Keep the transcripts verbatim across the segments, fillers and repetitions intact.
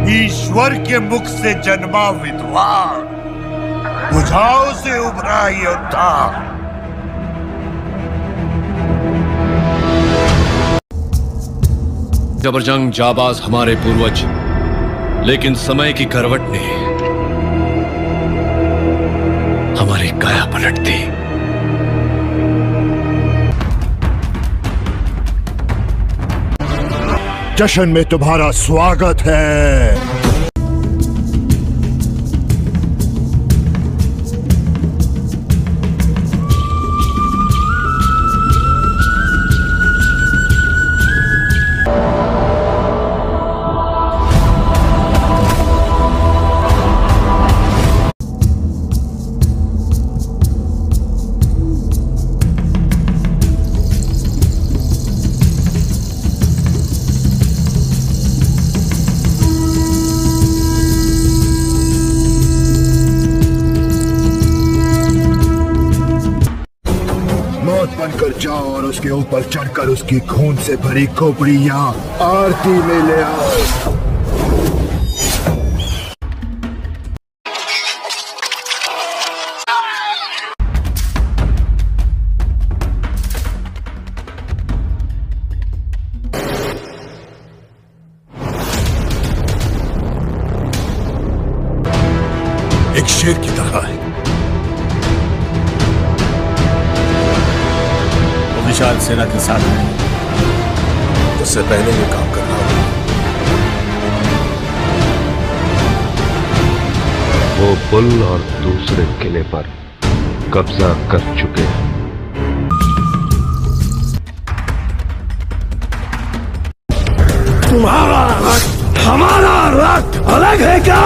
ईश्वर के मुख से जन्मा विद्वान, बुझाओ से उभरा योद्धा। जबरजंग जाबाज हमारे पूर्वज, लेकिन समय की करवट ने हमारी काया पलट दी। जश्न में तुम्हारा स्वागत है। बनकर जाओ और उसके ऊपर चढ़कर उसकी खून से भरी खोपड़ियां आरती में ले आओ। एक शेर की तरह है। विशाल सेना के साथ है। उससे पहले ये काम करना होगा। वो बुल और दूसरे किले पर कब्जा कर चुके हैं। तुम्हारा रक्त हमारा रक्त अलग है क्या?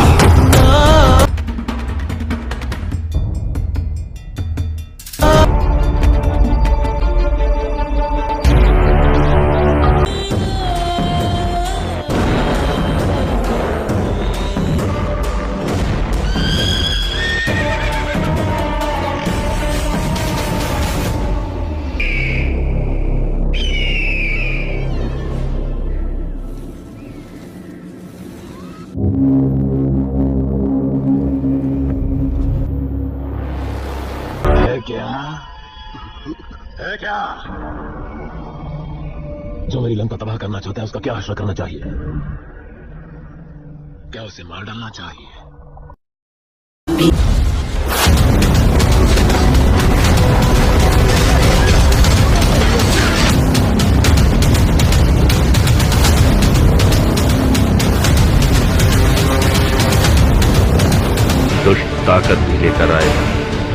है क्या? है क्या? जो मेरी लंका तबाह करना चाहता है उसका क्या आश्रय करना चाहिए? क्या उसे मार डालना चाहिए? दुष्ट ताकत भी लेकर आएगा।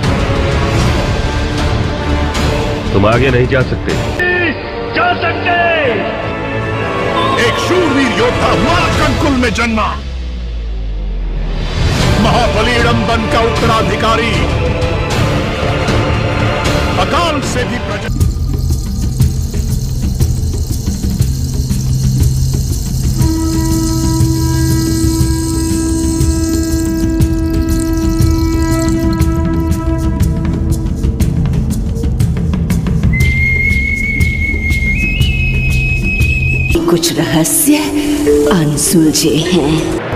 तुम आगे नहीं जा सकते। जा सकते। एक शूरवीर योद्धा हुआ कंकुल में जन्मा, महाबलीडंबन का उत्तराधिकारी, अकाल से भी प्रजा। कुछ रहस्य अनसुलझे हैं।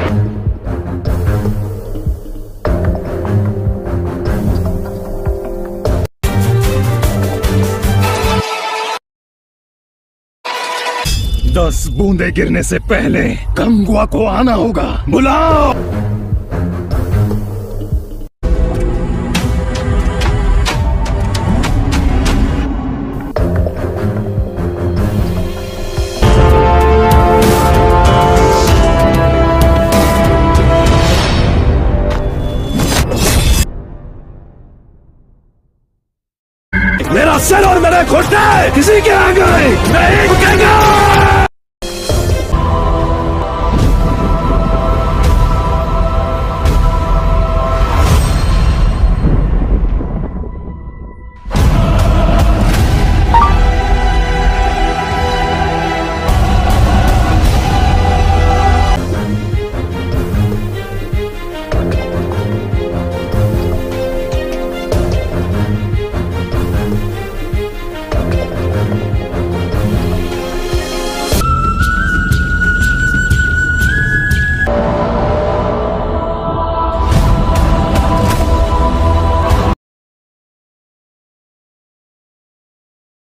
दस बूंदे गिरने से पहले गंगुआ को आना होगा। बुलाओ। मेरा सर और मेरे घुटने किसी के आगे नहीं झुकेगा।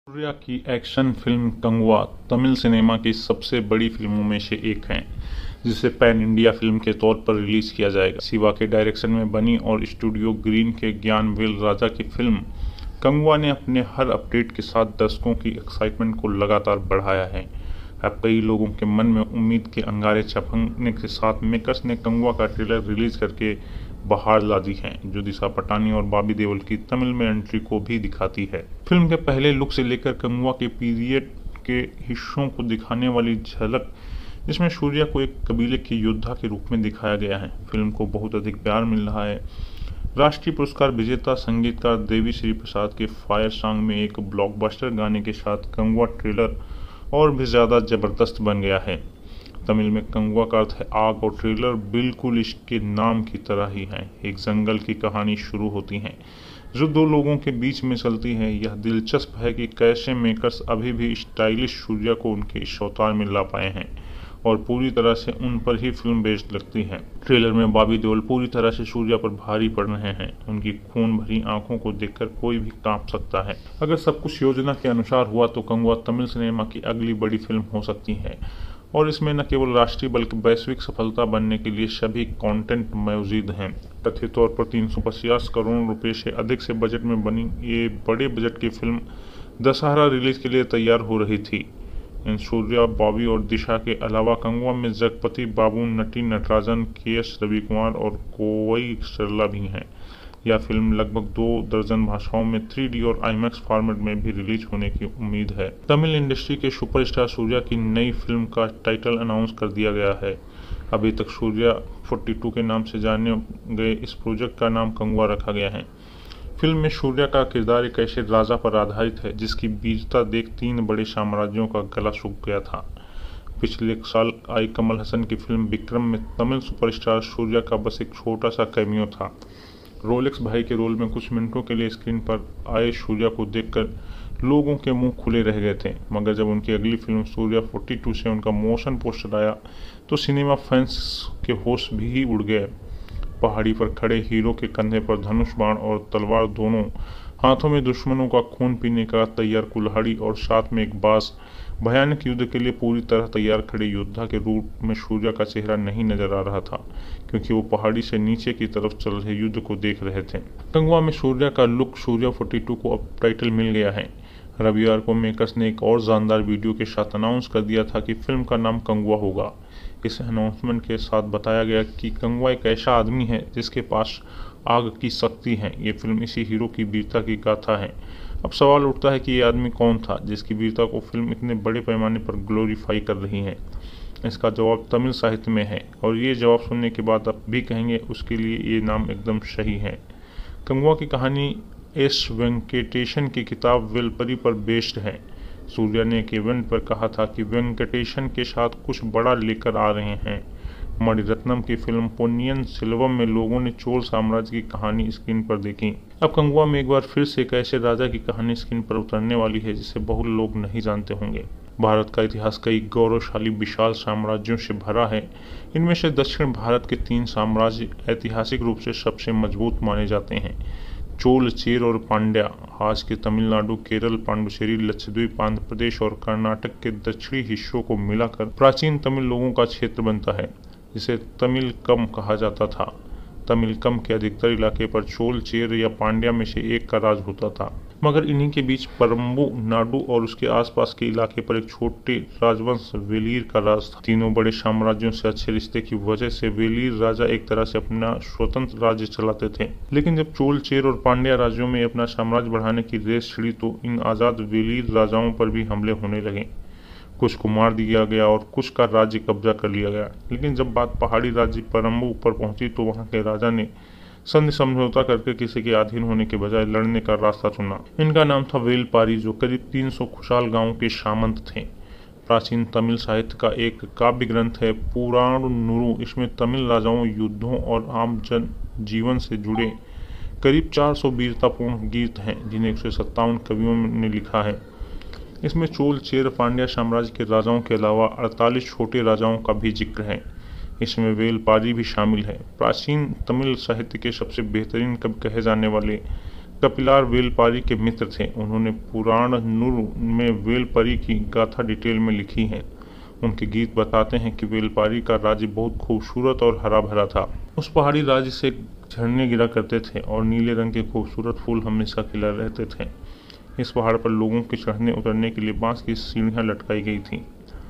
सूर्या की action film Kanguva Tamil cinema की सबसे बड़ी फिल्मों में से एक है, जिसे पैन इंडिया फिल्म के तौर पर रिलीज किया जाएगा। शिवा के डायरेक्शन में बनी और स्टूडियो ग्रीन के ज्ञानवेल राजा की फिल्म कंगुआ ने अपने हर अपडेट के साथ दर्शकों की एक्साइटमेंट को लगातार बढ़ाया है। अब कई लोगों के मन में उम्मीद के अंगारे छपकने के साथ मेकर्स ने कंगुआ का ट्रेलर रिलीज करके बहार ला दी है, जो दिशा पटानी और बॉबी देओल की तमिल में एंट्री को भी दिखाती है। फिल्म के पहले लुक से लेकर कंगुआ के पीरियड के हिस्सों को दिखाने वाली झलक, जिसमें सूर्या को एक कबीले के योद्धा के रूप में दिखाया गया है। फिल्म को बहुत अधिक प्यार मिल रहा है। राष्ट्रीय पुरस्कार विजेता संगीतकार देवी श्री प्रसाद के फायर सॉन्ग में एक ब्लॉकबस्टर गाने के साथ कंगुआ ट्रेलर और भी ज्यादा जबरदस्त बन गया है। तमिल में कंगुआ का अर्थ है आग और ट्रेलर बिल्कुल इसके नाम की तरह ही है। एक जंगल की कहानी शुरू होती है जो दो लोगों के बीच में चलती है। यह दिलचस्प है कि कैसे मेकर्स अभी भी स्टाइलिश सूर्या को उनके इस अवतार में ला पाए हैं और पूरी तरह से उन पर ही फिल्म बेस्ड लगती है। ट्रेलर में बॉबी देओल पूरी तरह से सूर्या पर भारी पड़ रहे हैं। उनकी खून भरी आंखों को देखकर कोई भी कांप सकता है। अगर सब कुछ योजना के अनुसार हुआ तो कंगुआ तमिल सिनेमा की अगली बड़ी फिल्म हो सकती है और इसमें न केवल राष्ट्रीय बल्कि वैश्विक सफलता बनने के लिए सभी कंटेंट मौजूद हैं। कथित तौर पर तीन सौ पचास करोड़ रुपए से अधिक से बजट में बनी ये बड़े बजट की फिल्म दशहरा रिलीज के लिए तैयार हो रही थी। इन सूर्या, बॉबी और दिशा के अलावा कंगुआ में जगपति बाबू, नटी नटराजन, के एस रविकुमार और कोवई सरला भी हैं। यह फिल्म लगभग दो दर्जन भाषाओं में थ्री डी और आईमैक्स फॉर्मेट में भी रिलीज होने की उम्मीद है। तमिल इंडस्ट्री के सुपरस्टार सूर्या की नई फिल्म का टाइटल अनाउंस कर दिया गया है। अभी तक सूर्या बयालीस के नाम से जाने गए इस प्रोजेक्ट का नाम कंगुआ रखा गया है। फिल्म में सूर्या का किरदार एक ऐसे राजा पर आधारित है जिसकी वीरता देख तीन बड़े साम्राज्यों का गला सूख गया था। पिछले साल आई कमल हसन की फिल्म विक्रम में तमिल सुपरस्टार सूर्या का बस एक छोटा सा कैमियो था। रोलेक्स भाई के रोल में कुछ मिनटों के लिए स्क्रीन पर आए सूर्या को देखकर लोगों के मुंह खुले रह गए थे, मगर जब उनकी अगली फिल्म सूर्या बयालीस से उनका मोशन पोस्टर आया तो सिनेमा फैंस के होश भी उड़ गए। पहाड़ी पर खड़े हीरो के कंधे पर धनुष बाण और तलवार, दोनों हाथों में दुश्मनों का खून पीने का तैयार कुल्हाड़ी और साथ में एक बांस, भयानक युद्ध के लिए पूरी तरह तैयार खड़े योद्धा के रूप में सूर्या का चेहरा नहीं नजर आ रहा था, क्योंकि वो पहाड़ी से नीचे की तरफ चल रहे युद्ध को देख रहे थे। कंगुआ में सूर्या का लुक सूर्या बयालीस को अब टाइटल मिल गया है। रविवार को मेकर्स ने एक और शानदार वीडियो के साथ अनाउंस कर दिया था कि फिल्म का नाम कंगुआ होगा। इस अनाउंसमेंट के साथ बताया गया कि कंगुआ एक ऐसा आदमी है जिसके पास आग की शक्ति है। ये फिल्म इसी हीरो की वीरता की गाथा है। अब सवाल उठता है कि ये आदमी कौन था जिसकी वीरता को फिल्म इतने बड़े पैमाने पर ग्लोरीफाई कर रही है। इसका जवाब तमिल साहित्य में है और ये जवाब सुनने के बाद आप भी कहेंगे उसके लिए ये नाम एकदम सही है। कंगुआ की कहानी एस वेंकटेशन की किताब वेलपरी पर बेस्ड है। सूर्या ने एक इवेंट पर कहा था कि वेंकटेशन के साथ कुछ बड़ा लेकर आ रहे हैं। मणिरत्नम की फिल्म पोन्नियन सेल्वम में लोगों ने चोल साम्राज्य की कहानी स्क्रीन पर देखी। अब कंगुआ में एक बार फिर से एक ऐसे राजा की कहानी स्क्रीन पर उतरने वाली है जिसे बहुत लोग नहीं जानते होंगे। भारत का इतिहास कई गौरवशाली विशाल साम्राज्यों से भरा है। इनमें से दक्षिण भारत के तीन साम्राज्य ऐतिहासिक रूप से सबसे मजबूत माने जाते हैं, चोल, चेर और पांड्या। आज के तमिलनाडु, केरल, पांडुचेरी, लक्षद्वीप, आंध्र प्रदेश और कर्नाटक के दक्षिणी हिस्सों को मिलाकर प्राचीन तमिल लोगों का क्षेत्र बनता है, जिसे तमिल कम कहा जाता था। तमिल कम के अधिकतर इलाके पर चोल, चेर या पांड्या में से एक का राज होता था, मगर इन्हीं के बीच परम्बू नाडु और उसके आसपास के इलाके पर एक छोटे राजवंश वेलीर का राज था। तीनों बड़े साम्राज्यों से अच्छे रिश्ते की वजह से वेलीर राजा एक तरह से अपना स्वतंत्र राज्य चलाते थे। लेकिन जब चोल, चेर और पांड्या राज्यों में अपना साम्राज्य बढ़ाने की रेस छिड़ी तो इन आजाद वेलीर राजाओं पर भी हमले होने लगे। कुछ को मार दिया गया और कुछ का राज्य कब्जा कर लिया गया। लेकिन जब बात पहाड़ी राज्य परम्बू पर पहुंची तो वहां के राजा ने संधि समझौता करके किसी के अधीन होने के बजाय लड़ने का रास्ता चुना। इनका नाम था वेलपारी, जो करीब तीन सौ खुशहाल गांवों के सामंत थे। प्राचीन तमिल साहित्य का एक काव्य ग्रंथ है पुराणनुरु। इसमें तमिल राजाओं, युद्धों और आम जन जीवन से जुड़े करीब चार सौ वीरतापूर्ण गीत हैं, जिन्हें एक सौ सत्तावन कवियों ने लिखा है। इसमें चोल, चेर, पांड्या साम्राज्य के राजाओं के अलावा अड़तालीस छोटे राजाओं का भी जिक्र है। इसमें वेलपारी भी शामिल है। प्राचीन तमिल साहित्य के सबसे बेहतरीन कवि कहे जाने वाले कपिलार वेलपारी के मित्र थे। उन्होंने पुराणनुरु में वेलपरी की गाथा डिटेल में लिखी है। उनके गीत बताते हैं कि वेलपारी का राज्य बहुत खूबसूरत और हरा भरा था। उस पहाड़ी राज्य से झरने गिरा करते थे और नीले रंग के खूबसूरत फूल हमेशा खिला रहते थे। इस पहाड़ पर लोगों के चढ़ने उतरने के लिए बांस की सीढ़ियां लटकाई गई थीं।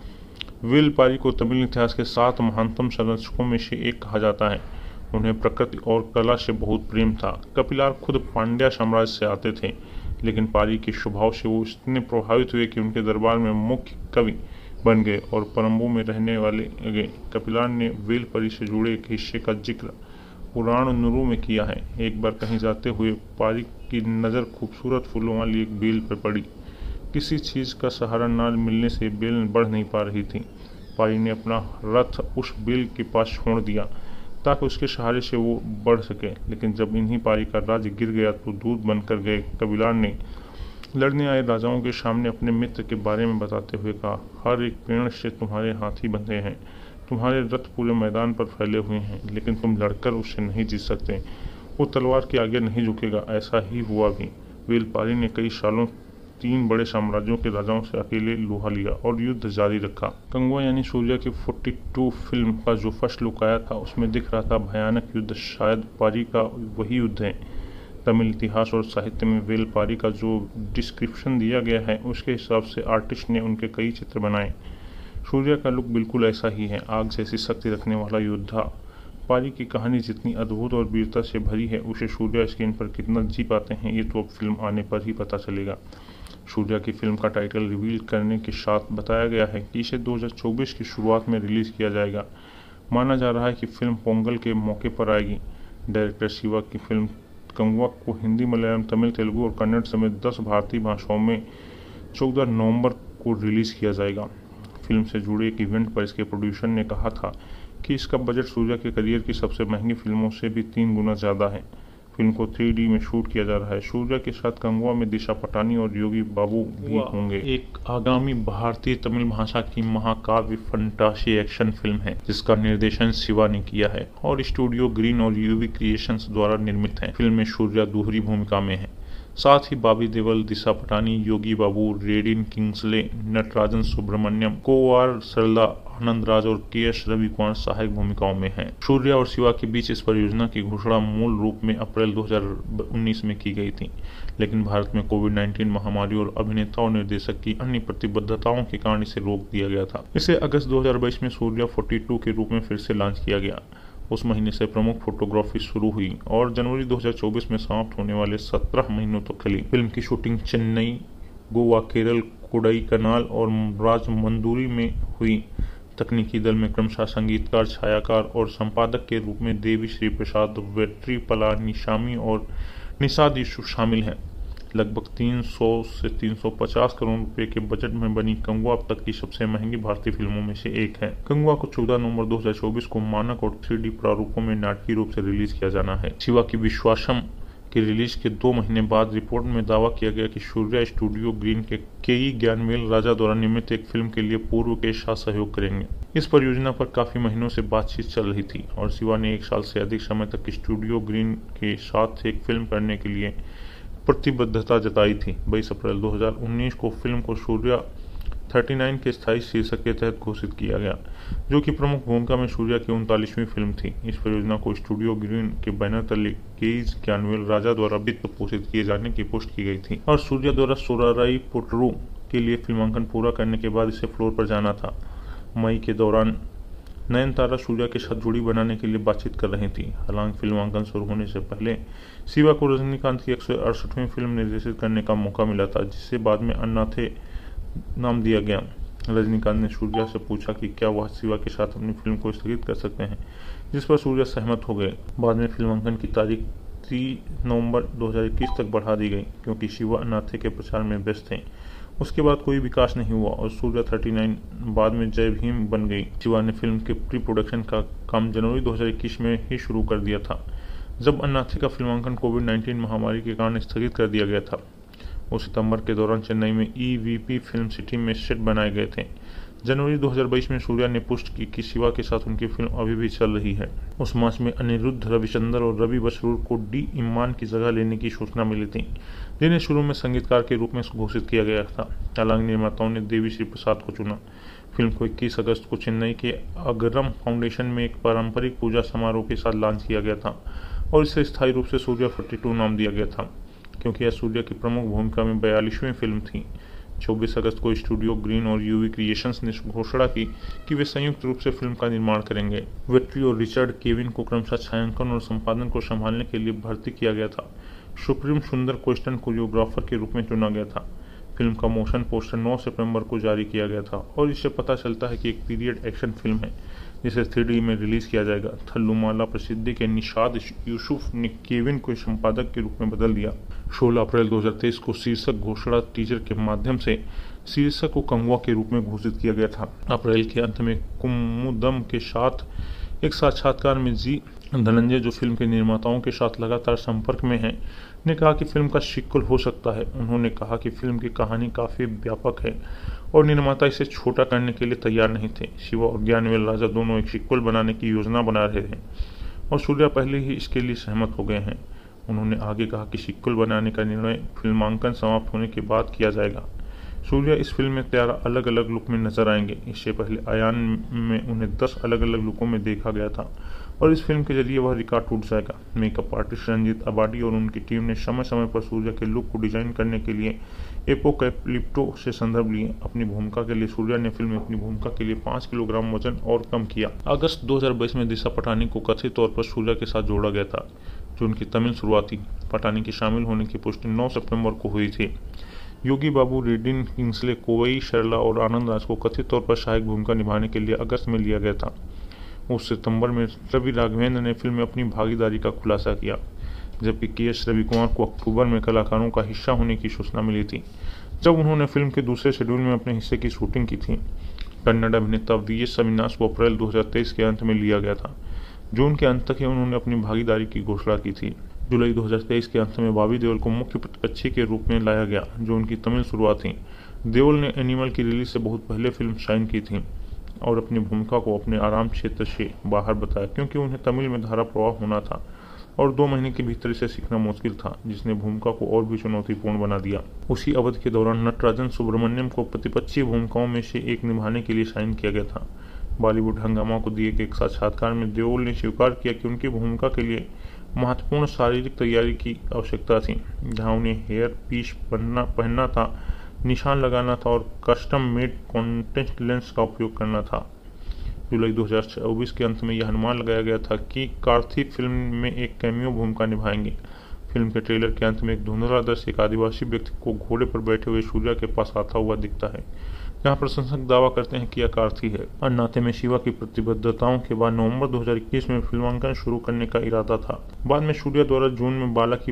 वेलपारी को तमिल इतिहास के सात महानतम संरक्षकों में से एक कहा जाता है। उन्हें प्रकृति और कला से बहुत प्रेम था। कपिलार खुद पांड्या साम्राज्य से आते थे, लेकिन पारी के स्वभाव से वो इतने प्रभावित हुए कि उनके दरबार में मुख्य कवि बन गए और परम्बू में रहने वाले गए। कपिलार ने वेलपरी से जुड़े एक हिस्से का जिक्र पुराणनुरु में किया है। एक बार कहीं जाते हुए पारी की नज़र खूबसूरत फूलों वाली एक बेल पर पड़ी। किसी चीज़ का सहारा न मिलने से बेल बढ़ नहीं पा रही थी। पारी ने अपना रथ उस बेल के पास छोड़ दिया ताकि उसके सहारे से वो बढ़ सके, लेकिन जब इन्हीं पारी का राज्य गिर गया तो दूत बनकर गए। कपिलार ने लड़ने आए राजाओं के सामने अपने मित्र के बारे में बताते हुए कहा, हर एक पेड़ से तुम्हारे हाथी बंधे हैं, तुम्हारे रथ पूरे मैदान पर फैले हुए हैं, लेकिन तुम लड़कर उससे नहीं जीत सकते। वो तलवार के आगे नहीं झुकेगा। ऐसा ही हुआ भी। वेलपारी ने कई सालों तीन बड़े साम्राज्यों के राजाओं से अकेले लोहा लिया और युद्ध जारी रखा। कंगवा यानी सूर्या की बयालीस फिल्म का जो फर्स्ट लुक आया था उसमें दिख रहा था भयानक युद्ध शायद पारी का वही युद्ध है। तमिल इतिहास और साहित्य में वेलपारी का जो डिस्क्रिप्शन दिया गया है उसके हिसाब से आर्टिस्ट ने उनके कई चित्र बनाए। सूर्या का लुक बिल्कुल ऐसा ही है, आग जैसी शक्ति रखने वाला योद्धा। पारी की कहानी जितनी अद्भुत और वीरता से भरी है उसे सूर्या स्क्रीन पर कितना जी पाते हैं ये तो अब फिल्म आने पर ही पता चलेगा। सूर्या की फिल्म का टाइटल रिवील करने के साथ बताया गया है कि इसे दो हज़ार चौबीस की शुरुआत में रिलीज़ किया जाएगा। माना जा रहा है कि फिल्म पोंगल के मौके पर आएगी। डायरेक्टर शिवा की फिल्म कंगवा को हिंदी, मलयालम, तमिल, तेलुगु और कन्नड़ समेत दस भारतीय भाषाओं में चौदह नवंबर को रिलीज़ किया जाएगा। फिल्म से जुड़े एक इवेंट पर इसके प्रोड्यूसर ने कहा था कि इसका बजट सूर्या के करियर की सबसे महंगी फिल्मों से भी तीन गुना ज़्यादा है। फिल्म को थ्री डी में शूट किया जा रहा है। सूर्या के साथ कंगवा में दिशा पटानी और योगी बाबू भी होंगे। एक आगामी भारतीय तमिल भाषा की महाकाव्य फंटासी एक्शन फिल्म है जिसका निर्देशन शिवा ने किया है और स्टूडियो ग्रीन और यूवी क्रिएशंस द्वारा निर्मित है। फिल्म में सूर्या दोहरी भूमिका में है। साथ ही बॉबी देओल, दिशा पटानी, योगी बाबू, रेडिन किंग्सले, नटराजन सुब्रमण्यम, कोवार सरला, आनंद राज और के एस रवि कुमार सहायक भूमिकाओं में हैं। सूर्या और शिवा के बीच इस परियोजना की घोषणा मूल रूप में अप्रैल दो हज़ार उन्नीस में की गई थी, लेकिन भारत में कोविड उन्नीस महामारी और अभिनेता और निर्देशक की अन्य प्रतिबद्धताओं के कारण इसे रोक दिया गया था। इसे अगस्त दो हज़ार बाईस में सूर्या बयालीस के रूप में फिर से लॉन्च किया गया। उस महीने से प्रमुख फोटोग्राफी शुरू हुई और जनवरी दो हज़ार चौबीस में समाप्त होने वाले सत्रह महीनों तक चली। फिल्म की शूटिंग चेन्नई, गोवा, केरल, कोडाईकनाल और राजमंदुरी में हुई। तकनीकी दल में क्रमशः संगीतकार, छायाकार और संपादक के रूप में देवी श्री प्रसाद, वेट्री पलानीसामी और निषाद यीशु शामिल हैं। लगभग तीन सौ से तीन सौ पचास करोड़ रुपए के बजट में बनी कंगवा अब तक की सबसे महंगी भारतीय फिल्मों में से एक है। कंगवा को चौदह नवंबर दो हज़ार चौबीस को मानक और थ्री डी प्रारूपों में नाटकीय रूप से रिलीज किया जाना है। शिवा की विश्वासम की रिलीज के दो महीने बाद रिपोर्ट में दावा किया गया कि सूर्या स्टूडियो ग्रीन के केई ज्ञानवेल राजा द्वारा निर्मित एक फिल्म के लिए पूर्व के साथ सहयोग करेंगे। इस परियोजना पर काफी महीनों से बातचीत चल रही थी और शिवा ने एक साल से अधिक समय तक स्टूडियो ग्रीन के साथ एक फिल्म करने के लिए प्रतिबद्धता जताई थी। बाईस अप्रैल दो हज़ार उन्नीस को फिल्म को सूर्या उनतालीस के स्थायी शीर्षक के तहत घोषित किया गया, जो कि प्रमुख भूमिका में सूर्या की उनतालीसवीं फिल्म थी। इस परियोजना को स्टूडियो ग्रीन के बैनर तले केज ज्ञानवेल राजा द्वारा वित्त पोषित किए जाने की पुष्टि की गई थी और सूर्या द्वारा सोराराई पोटरू के लिए फिल्मांकन पूरा करने के बाद इसे फ्लोर पर जाना था। मई के दौरान नयनतारा सूर्या के साथ जोड़ी बनाने के लिए बातचीत कर रही थी। हालांकि फिल्मांकन शुरू होने से पहले शिवा को रजनीकांत की एक सौ अड़सठवीं फिल्म निर्देशित करने का मौका मिला था, जिसे बाद में अन्नाथे नाम दिया गया। रजनीकांत ने सूर्या से पूछा कि क्या वह शिवा के साथ अपनी फिल्म को स्थगित कर सकते हैं, जिस पर सूर्या सहमत हो गए। बाद में फिल्मांकन की तारीख तीस नवंबर दो हज़ार इक्कीस तक बढ़ा दी गई क्योंकि शिवा अन्नाथे के प्रचार में व्यस्त थे। उसके बाद कोई विकास नहीं हुआ और सूर्या उनतालीस बाद में जय भीम बन गई। शिवा ने फिल्म के प्री प्रोडक्शन का काम जनवरी दो हज़ार इक्कीस में ही शुरू कर दिया था, जब अन्नाथे का फिल्मांकन कोविड उन्नीस महामारी के कारण स्थगित कर दिया गया था। उस सितंबर के दौरान चेन्नई में E V P film city में सेट बनाए गए थे। जनवरी दो हज़ार बाईस में सूर्या ने पुष्टि की कि शिवा के साथ उनकी फिल्म अभी भी चल रही है। उस मास में अनिरुद्ध रविचंद्र और रवि बसरूर को डी इम्मान की जगह लेने की सूचना मिली थी, जिन्हें शुरू में संगीतकार के रूप में घोषित किया गया था। हालांकि निर्माताओं ने देवी श्री प्रसाद को चुना। फिल्म को इक्कीस अगस्त को चेन्नई के अगरम फाउंडेशन में एक पारंपरिक पूजा समारोह के साथ लॉन्च किया गया था और इसे स्थायी रूप से सूर्या बयालीस नाम दिया गया था, क्योंकि यह सूर्या की प्रमुख भूमिका में बयालीसवीं फिल्म थी। चौबीस अगस्त को स्टूडियो ग्रीन और यूवी क्रिएशंस ने घोषणा की कि वे संयुक्त रूप से फिल्म का निर्माण करेंगे। वेट्री और रिचर्ड केविन को क्रमशः छायांकन और संपादन को संभालने के लिए भर्ती किया गया था। सुप्रीम सुंदर क्वेश्चन कोरियोग्राफर के रूप में चुना गया था। फिल्म का मोशन पोस्टर नौ सितंबर को जारी किया गया था और इससे पता चलता है कि एक पीरियड एक्शन फिल्म है जिसे थ्री डी में रिलीज किया जाएगा। थल्लुमाला प्रसिद्धि के निशाद यूसुफ ने केविन को संपादक के रूप में बदल दिया। सोलह अप्रैल दो हज़ार तेईस को शीर्षक घोषणा टीजर के माध्यम से शीर्षक को कंगवा के रूप में घोषित किया गया था। अप्रैल के अंत में कुमुदम के साथ एक साक्षात्कार में जी धनंजय, जो फिल्म के निर्माताओं के साथ लगातार संपर्क में हैं, ने कहा कि फिल्म का सीक्वल हो सकता है। उन्होंने कहा कि फिल्म की कहानी काफी व्यापक है और निर्माता इसे छोटा करने के लिए तैयार नहीं थे। शिवा और ज्ञानवेल राजा दोनों एक सीक्वल बनाने की योजना बना रहे थे और सूर्या पहले ही इसके लिए सहमत हो गए हैं। उन्होंने आगे कहा कि सीक्वल बनाने का निर्णय फिल्मांकन समाप्त होने के बाद किया जाएगा। सूर्या इस फिल्म में तेरह अलग अलग लुक में नजर आएंगे। इससे पहले आयान में उन्हें दस अलग अलग लुकों में देखा गया था और इस फिल्म के जरिए वह रिकॉर्ड टूट जाएगा। मेकअप आर्टिस्ट रंजीत अबाडी और उनकी टीम ने समय समय पर सूर्या के लुक को डिजाइन करने के लिए एपोकैलिप्टो से संदर्भ लिए। अपनी भूमिका के लिए सूर्या ने फिल्म में अपनी भूमिका के लिए पाँच किलोग्राम वजन और कम किया। अगस्त दो हज़ार बाईस में दिशा पटानी को कथित तौर पर सूर्या के साथ जोड़ा गया था, जो उनकी तमिल शुरुआत थी। पटानी के शामिल होने की पुष्टि नौ सितंबर को हुई थी। योगी बाबू, रेडिन किंग्सले, कोवई शर्ला और आनंद राज को कथित तौर पर सहायक भूमिका निभाने के लिए अगस्त में लिया गया था। उस सितंबर में रवि राघवेंद्र ने फिल्म में अपनी भागीदारी का खुलासा किया, जबकि के एस रवि कुमार को अक्टूबर में कलाकारों का हिस्सा होने की सूचना मिली थी, जब उन्होंने फिल्म के दूसरे शेड्यूल में अपने हिस्से की शूटिंग की थी। कन्नड़ अभिनेता वी एस अविनाश को अप्रैल दो हज़ार तेईस के अंत में लिया गया था। जून के अंत तक ही उन्होंने अपनी भागीदारी की घोषणा की थी। जुलाई दो हज़ार तेईस के अंत में बॉबी देओल को मुख्य प्रतिपक्षी के रूप में लाया गया, जो उनकी तमिल शुरुआत थी। देओल ने एनिमल की रिलीज से बहुत पहले फिल्म साइन की थी और अपनी भूमिका को अपने आराम क्षेत्र से बाहर बताया, क्योंकि उन्हें तमिल में धारा प्रवाह होना था और दो महीने के भीतर इसे सीखना मुश्किल था, जिसने भूमिका को और भी चुनौतीपूर्ण बना दिया। उसी अवधि के दौरान नटराजन सुब्रमण्यम को प्रतिपक्षी भूमिकाओं में से एक निभाने के लिए साइन किया गया था। बॉलीवुड हंगामा को दिए गए एक साक्षात्कार में देओल ने स्वीकार किया कि उनकी भूमिका के लिए महत्वपूर्ण शारीरिक तैयारी की आवश्यकता थी, जहां उन्हें हेयर पीस पहनना पहनना था, निशान लगाना था और कस्टम मेड कॉन्टेक्ट लेंस का उपयोग करना था। जुलाई दो हज़ार चौबीस के अंत में यह अनुमान लगाया गया था कि कार्थी फिल्म में एक कैमियो भूमिका निभाएंगे। फिल्म के ट्रेलर के अंत में एक धुंधला दृश्य एक आदिवासी व्यक्ति को घोड़े पर बैठे हुए सूर्या के पास आता हुआ दिखता है, जहां प्रशंसक दावा करते हैं कि यह कार्थी है। और नाते में शिवा की प्रतिबद्धताओं के बाद नवंबर दो हज़ार इक्कीस में फिल्मांकन शुरू करने का इरादा था। बाद में सूर्या द्वारा जून में बाला की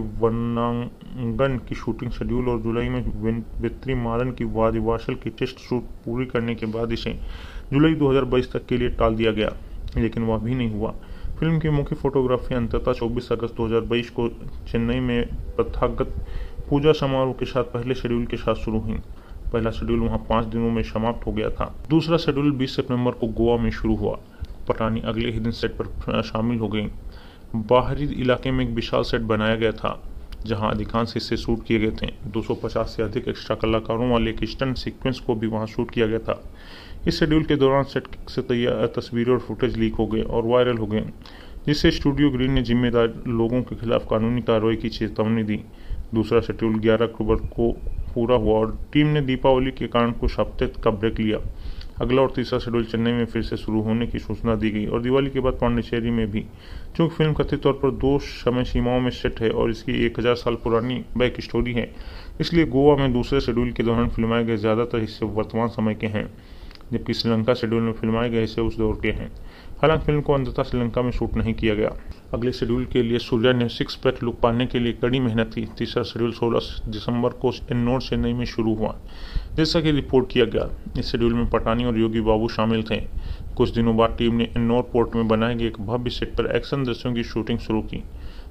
वर्णांगन की शूटिंग शेड्यूल और जुलाई में वेत्री मारन की वादिवासल की टेस्ट शूट पूरी करने के बाद इसे जुलाई दो हज़ार बाईस तक के लिए टाल दिया गया, लेकिन वह भी नहीं हुआ। फिल्म की मुख्य फोटोग्राफी अंततः चौबीस अगस्त दो हज़ार बाईस को चेन्नई में प्रथागत पूजा समारोह के साथ पहले शेड्यूल के साथ शुरू हुई। पहला शेड्यूल वहां पाँच दिनों में समाप्त हो गया था। दूसरा शेड्यूल बीस सितंबर को गोवा में शुरू हुआ। पटानी अगले ही दिन सेट पर शामिल हो गई। बाहरी इलाके में एक विशाल सेट बनाया गया था, जहां अधिकांश हिस्से शूट किए गए थे। दो सौ पचास से अधिक एक्स्ट्रा कलाकारों वाले एक स्टंट सीक्वेंस को भी वहां शूट किया गया था। इस शेड्यूल के दौरान सेट से तैयार तस्वीरें और फुटेज लीक हो गए और वायरल हो गए, जिससे स्टूडियो ग्रीन ने जिम्मेदार लोगों के खिलाफ कानूनी कार्रवाई की चेतावनी दी। दूसरा शेड्यूल ग्यारह अक्टूबर को पूरा हुआ और टीम ने दीपावली के कारण कुछ हफ्ते का ब्रेक लिया। अगला और तीसरा शेड्यूल चेन्नई में फिर से शुरू होने की सूचना दी गई और दिवाली के बाद पांडिचेरी में भी। चूंकि फिल्म कथित तौर पर दो समय सीमाओं में सेट है और इसकी एक हजार साल पुरानी बैक स्टोरी है, इसलिए गोवा में दूसरे शेड्यूल के दौरान फिल्माए गए ज्यादातर हिस्से वर्तमान समय के हैं, जबकि श्रीलंका शेड्यूल में फिल्माए गए हिस्से उस दौर के हैं। हालांकि फिल्म को अंततः श्रीलंका में शूट नहीं किया गया। अगले शेड्यूल के लिए सूर्या ने सिक्स पैक लुक पाने के लिए कड़ी मेहनत की। तीसरा शेड्यूल सोलह दिसंबर को एन्नोर चेन्नई में शुरू हुआ, जैसा कि रिपोर्ट किया गया। इस शेड्यूल में पटानी और योगी बाबू शामिल थे। कुछ दिनों बाद टीम ने एन्नोर पोर्ट में बनाए गए एक भव्य सेट पर एक्शन दृश्यों की शूटिंग शुरू की।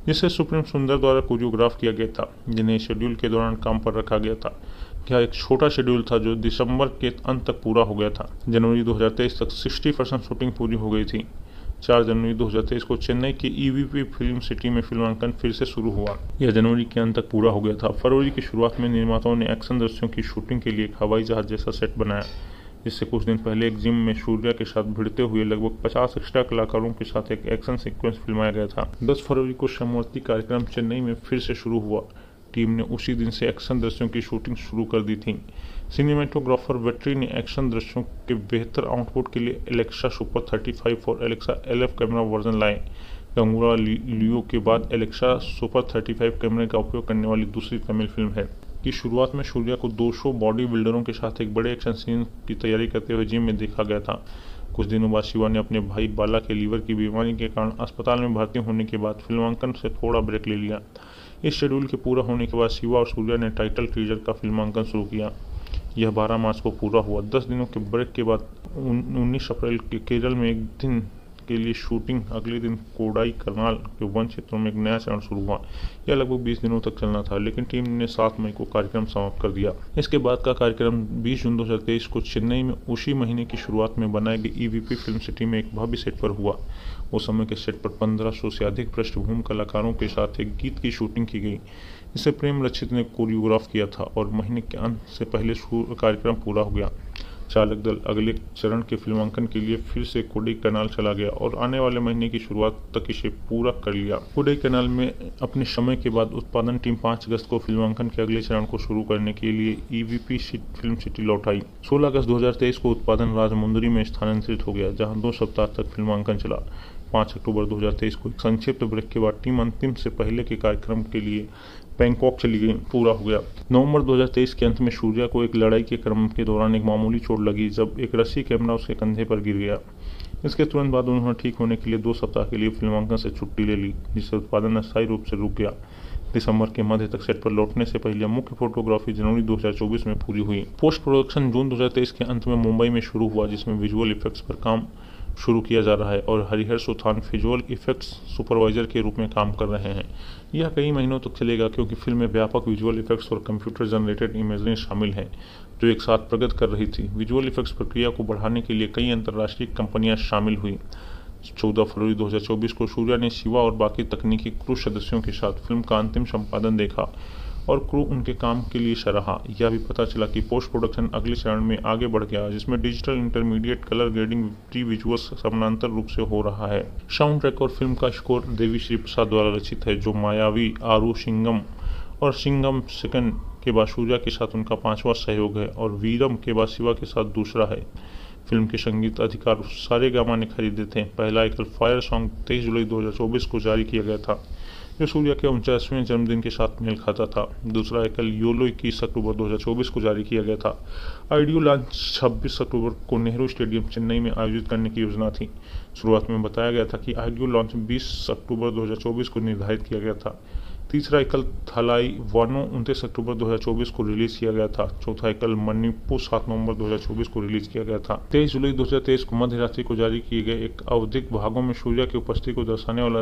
जिसे सुप्रीम सुंदर द्वारा कोरियोग्राफ किया गया था, जिन्हें शेड्यूल के दौरान काम पर रखा गया था। यह एक छोटा शेड्यूल था जो दिसंबर के अंत तक पूरा हो गया था। जनवरी दो हज़ार तेईस तक साठ परसेंट शूटिंग पूरी हो गई थी। चार जनवरी दो हज़ार तेईस को चेन्नई के ईवीपी फिल्म सिटी में फिल्मांकन फिर से शुरू हुआ। यह जनवरी के अंत तक पूरा हो गया था। फरवरी की शुरुआत में निर्माताओं ने एक्शन दृश्यों की शूटिंग के लिए एक हवाई जहाज जैसा सेट बनाया, जिससे कुछ दिन पहले एक जिम में सूर्या के साथ भिड़ते हुए लगभग पचास एक्स्ट्रा कलाकारों के साथ एक एक्शन सीक्वेंस फिल्माया गया था। दस फरवरी को समवर्ती कार्यक्रम चेन्नई में फिर से शुरू हुआ। टीम ने उसी दिन से एक्शन दृश्यों की शूटिंग शुरू कर दी थी। सिनेमेटोग्राफर वेट्री ने एक्शन दृश्यों के बेहतर आउटपुट के लिए एलेक्सा सुपर थर्टी फाइव और Alexa L F camera version लाए। गंगूरा लियो के बाद एलेक्सा सुपर थर्टी फाइव कैमरे का उपयोग करने वाली दूसरी तमिल फिल्म है। की शुरुआत में सूर्या को दो सौ बॉडी बिल्डरों के साथ एक बड़े एक्शन सीन की तैयारी करते हुए जिम में देखा गया था। कुछ दिनों बाद शिवा ने अपने भाई बाला के लीवर की बीमारी के कारण अस्पताल में भर्ती होने के बाद फिल्मांकन से थोड़ा ब्रेक ले लिया। इस शेड्यूल के पूरा होने के बाद शिवा और सूर्या ने टाइटल टीजर का फिल्मांकन शुरू किया। यह बारह मार्च को पूरा हुआ। दस दिनों के ब्रेक के बाद उन्नीस अप्रैल के केरल में एक दिन के लिए शूटिंग, अगले दिन कोडाई करनाल के वन क्षेत्रों में एक नया चरण शुरू हुआ। यह लगभग बीस दिनों तक चलना था, लेकिन टीम ने सात मई को कार्यक्रम समाप्त कर दिया। इसके बाद का कार्यक्रम बीस जून दो हज़ार तेईस को चेन्नई में उसी महीने की शुरुआत में बनाई गई ईवीपी फिल्म सिटी में एक भव्य सेट पर हुआ। उस समय के सेट पर पंद्रह सौ से अधिक पृष्ठभूमि कलाकारों के साथ एक गीत की शूटिंग की गई, जिसे प्रेम रचित ने कोरियोग्राफ किया था और महीने के अंत से पहले कार्यक्रम पूरा हो गया। चालक दल अगले चरण के फिल्मांकन के लिए फिर से कोडाई कैनाल चला गया और आने वाले महीने की शुरुआत तक इसे पूरा कर लिया। कोडाई कैनाल में अपने समय के बाद उत्पादन टीम पाँच अगस्त को फिल्मांकन के अगले चरण को शुरू करने के लिए ईवीपी फिल्म सिटी लौट आई। सोलह अगस्त दो हज़ार तेईस को उत्पादन राजमुंदरी में स्थानांतरित हो गया, जहां दो सप्ताह तक फिल्मांकन चला। पाँच अक्टूबर दो हज़ार तेईस को एक संक्षिप्त ब्रेक के बाद टीम अंतिम से पहले के कार्यक्रम के लिए बैंकॉक चली गई, पूरा हो गया। नवंबर दो हज़ार तेईस के अंत में सूर्या को एक लड़ाई के क्रम के दौरान एक मामूली चोट लगी, जब एक रस्सी कैमरा उसके कंधे पर गिर गया। इसके तुरंत बाद उन्होंने ठीक होने के लिए दो सप्ताह के लिए फिल्मांकन से छुट्टी ले ली, जिससे उत्पादन अस्थायी रूप से रुक गया। दिसंबर के मध्य तक सेट पर लौटने से पहले मुख्य फोटोग्राफी जनवरी दो हज़ार चौबीस में पूरी हुई। पोस्ट प्रोडक्शन जून दो हज़ार तेईस के अंत में मुंबई में शुरू हुआ, जिसमें विजुअल इफेक्ट्स पर काम शुरू किया जा रहा है और Harihara Suthan visual effects supervisor के रूप में काम कर रहे हैं। यह कई महीनों तक चलेगा, क्योंकि फिल्म में व्यापक विजुअल इफेक्ट्स और कंप्यूटर जनरेटेड इमेजरी शामिल हैं, जो एक साथ प्रगति कर रही थी। विजुअल इफेक्ट्स प्रक्रिया को बढ़ाने के लिए कई अंतर्राष्ट्रीय कंपनियां शामिल हुई। चौदह फरवरी दो हज़ार चौबीस को सूर्या ने शिवा और बाकी तकनीकी क्रू सदस्यों के साथ फिल्म का अंतिम संपादन देखा और क्रू उनके काम के लिए सराहा। यह भी पता चला कि पोस्ट प्रोडक्शन अगले चरण में आगे बढ़ गया, जिसमें digital intermediate colour grading pre visuals समानांतर रूप से हो रहा है। साउंड ट्रैक और फिल्म का स्कोर देवी श्री प्रसाद द्वारा रचित है, जो मायावी, आरू सिंगम और सिंगम सेकंड के बाद सूर्या के साथ उनका पांचवा सहयोग है और वीरम के बाद शिवा के साथ दूसरा है। फिल्म के संगीत अधिकार सारेगामा ने खरीदे थे। पहला एकल फायर सॉन्ग तेईस जुलाई दो हज़ार चौबीस को जारी किया गया था, जो सूर्या के उनचासवें जन्मदिन के साथ मेल खाता था। दूसरा एकल योलो इक्कीस अक्टूबर दो हज़ार चौबीस को जारी किया गया था। ऑडियो लॉन्च छब्बीस अक्टूबर को नेहरू स्टेडियम चेन्नई में आयोजित करने की योजना थी। शुरुआत में बताया गया था कि ऑडियो लॉन्च बीस अक्टूबर दो हज़ार चौबीस को निर्धारित किया गया था। तीसरा एकल थलाई वानो उनतीस अक्टूबर दो हज़ार चौबीस को रिलीज किया गया था। चौथा एकल मणिपुर सात नवंबर दो हज़ार चौबीस को रिलीज किया गया था। तेईस जुलाई दो हज़ार तेईस को मध्य रात्रि को जारी किए गए एक आवधिक भागों में सूर्या की उपस्थिति को दर्शाने वाला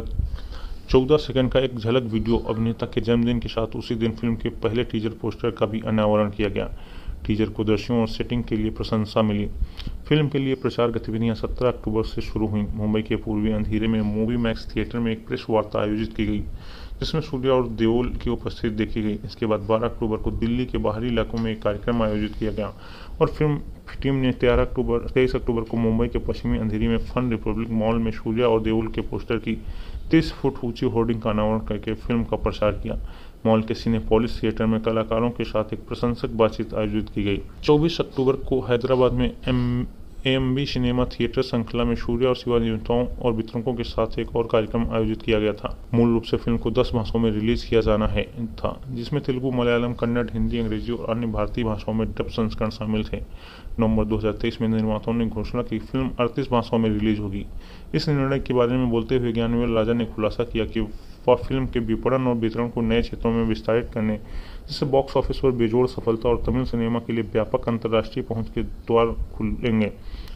चौदह सेकंड का एक झलक वीडियो अभिनेता के जन्मदिन के साथ उसी दिन फिल्म के पहले टीजर पोस्टर का भी अनावरण किया गया। टीजर को दर्शकों और सेटिंग के लिए प्रशंसा मिली। फिल्म के लिए प्रचार गतिविधियां सत्रह अक्टूबर से शुरू हुई। मुंबई के पूर्वी अंधेरे में मूवी मैक्स थिएटर में एक प्रेस वार्ता आयोजित की गई, जिसमें सूर्या और देओल की उपस्थिति देखी गई। इसके बाद बारह अक्टूबर को दिल्ली के बाहरी इलाकों में एक कार्यक्रम आयोजित किया गया और फिल्म टीम ने तेरह अक्टूबर तेईस अक्टूबर को मुंबई के पश्चिमी अंधेरी में फन रिपब्लिक मॉल में सूर्या और देओल के पोस्टर की तीस फुट ऊंची होर्डिंग का अनावरण करके फिल्म का प्रचार किया। मॉल के सिनेपोलिस थिएटर में कलाकारों के साथ एक प्रशंसक बातचीत आयोजित की गई। चौबीस अक्टूबर को हैदराबाद में एम एएमबी सिनेमा थिएटर श्रृंखला में सूर्या और शिवा निर्माताओं और वितरकों के साथ एक और कार्यक्रम आयोजित किया गया था। मूल रूप से फिल्म को दस भाषाओं में रिलीज किया जाना है था, जिसमें तेलुगु, मलयालम, कन्नड़, हिंदी, अंग्रेजी और अन्य भारतीय भाषाओं में डब संस्करण शामिल थे। नवंबर दो हज़ार तेईस में निर्माताओं ने घोषणा की फिल्म अड़तीस भाषाओं में रिलीज होगी। इस निर्णय के बारे में बोलते हुए ज्ञानवेल राजा ने खुलासा किया कि वह फिल्म के विपणन और वितरण को नए क्षेत्रों में विस्तारित करने, जिससे बॉक्स ऑफिस पर बेजोड़ सफलता और तमिल सिनेमा के लिए व्यापक अंतर्राष्ट्रीय पहुंच के द्वार खुलेंगे।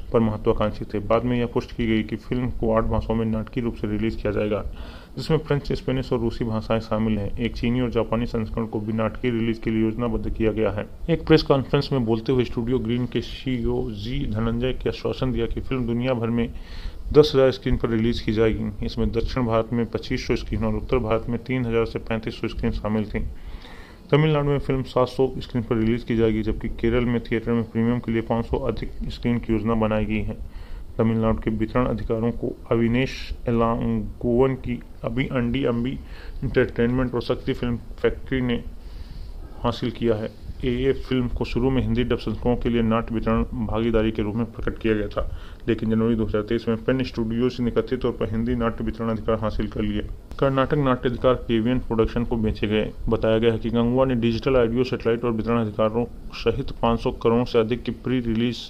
पर महत्वाकांक्षी थे। बाद में यह पुष्टि की गई कि फिल्म को आठ भाषाओं में नाटकीय रूप से रिलीज किया जाएगा, जिसमें फ्रेंच, स्पेनिश और रूसी भाषाएं शामिल हैं। एक चीनी और जापानी संस्करण को भी नाटकीय रिलीज के लिए योजनाबद्ध किया गया है। एक प्रेस कॉन्फ्रेंस में बोलते हुए स्टूडियो ग्रीन के सीईओ जी धनंजय के आश्वासन दिया कि फिल्म दुनिया भर में दस हजार स्क्रीन पर रिलीज की जाएगी। इसमें दक्षिण भारत में पच्चीस सौ स्क्रीन और उत्तर भारत में तीन हजार से पैंतीस सौ स्क्रीन शामिल थी। तमिलनाडु में फिल्म सात सौ स्क्रीन पर रिलीज की जाएगी, जबकि केरल में थिएटर में प्रीमियम के लिए पाँच सौ अधिक स्क्रीन की योजना बनाई गई है। तमिलनाडु के वितरण अधिकारों को अविनेश एलांगोवन की अभी अंडी अम्बी एंटरटेनमेंट और शक्ति फिल्म फैक्ट्री ने हासिल किया है। ए फिल्म को शुरू में हिंदी डब संस्करणों के लिए नाट्य वितरण भागीदारी के रूप में प्रकट किया गया था, लेकिन जनवरी दो हज़ार तेईस में पेन स्टूडियोज ने कथित तौर पर हिंदी नाट्य वितरण अधिकार हासिल कर लिए। कर्नाटक नाट्य अधिकार केवीएन प्रोडक्शन को बेचे गए। बताया गया है कि गंगवा ने डिजिटल ऑडियो, सैटेलाइट और वितरण अधिकारों सहित पाँच सौ करोड़ से अधिक की प्री रिलीज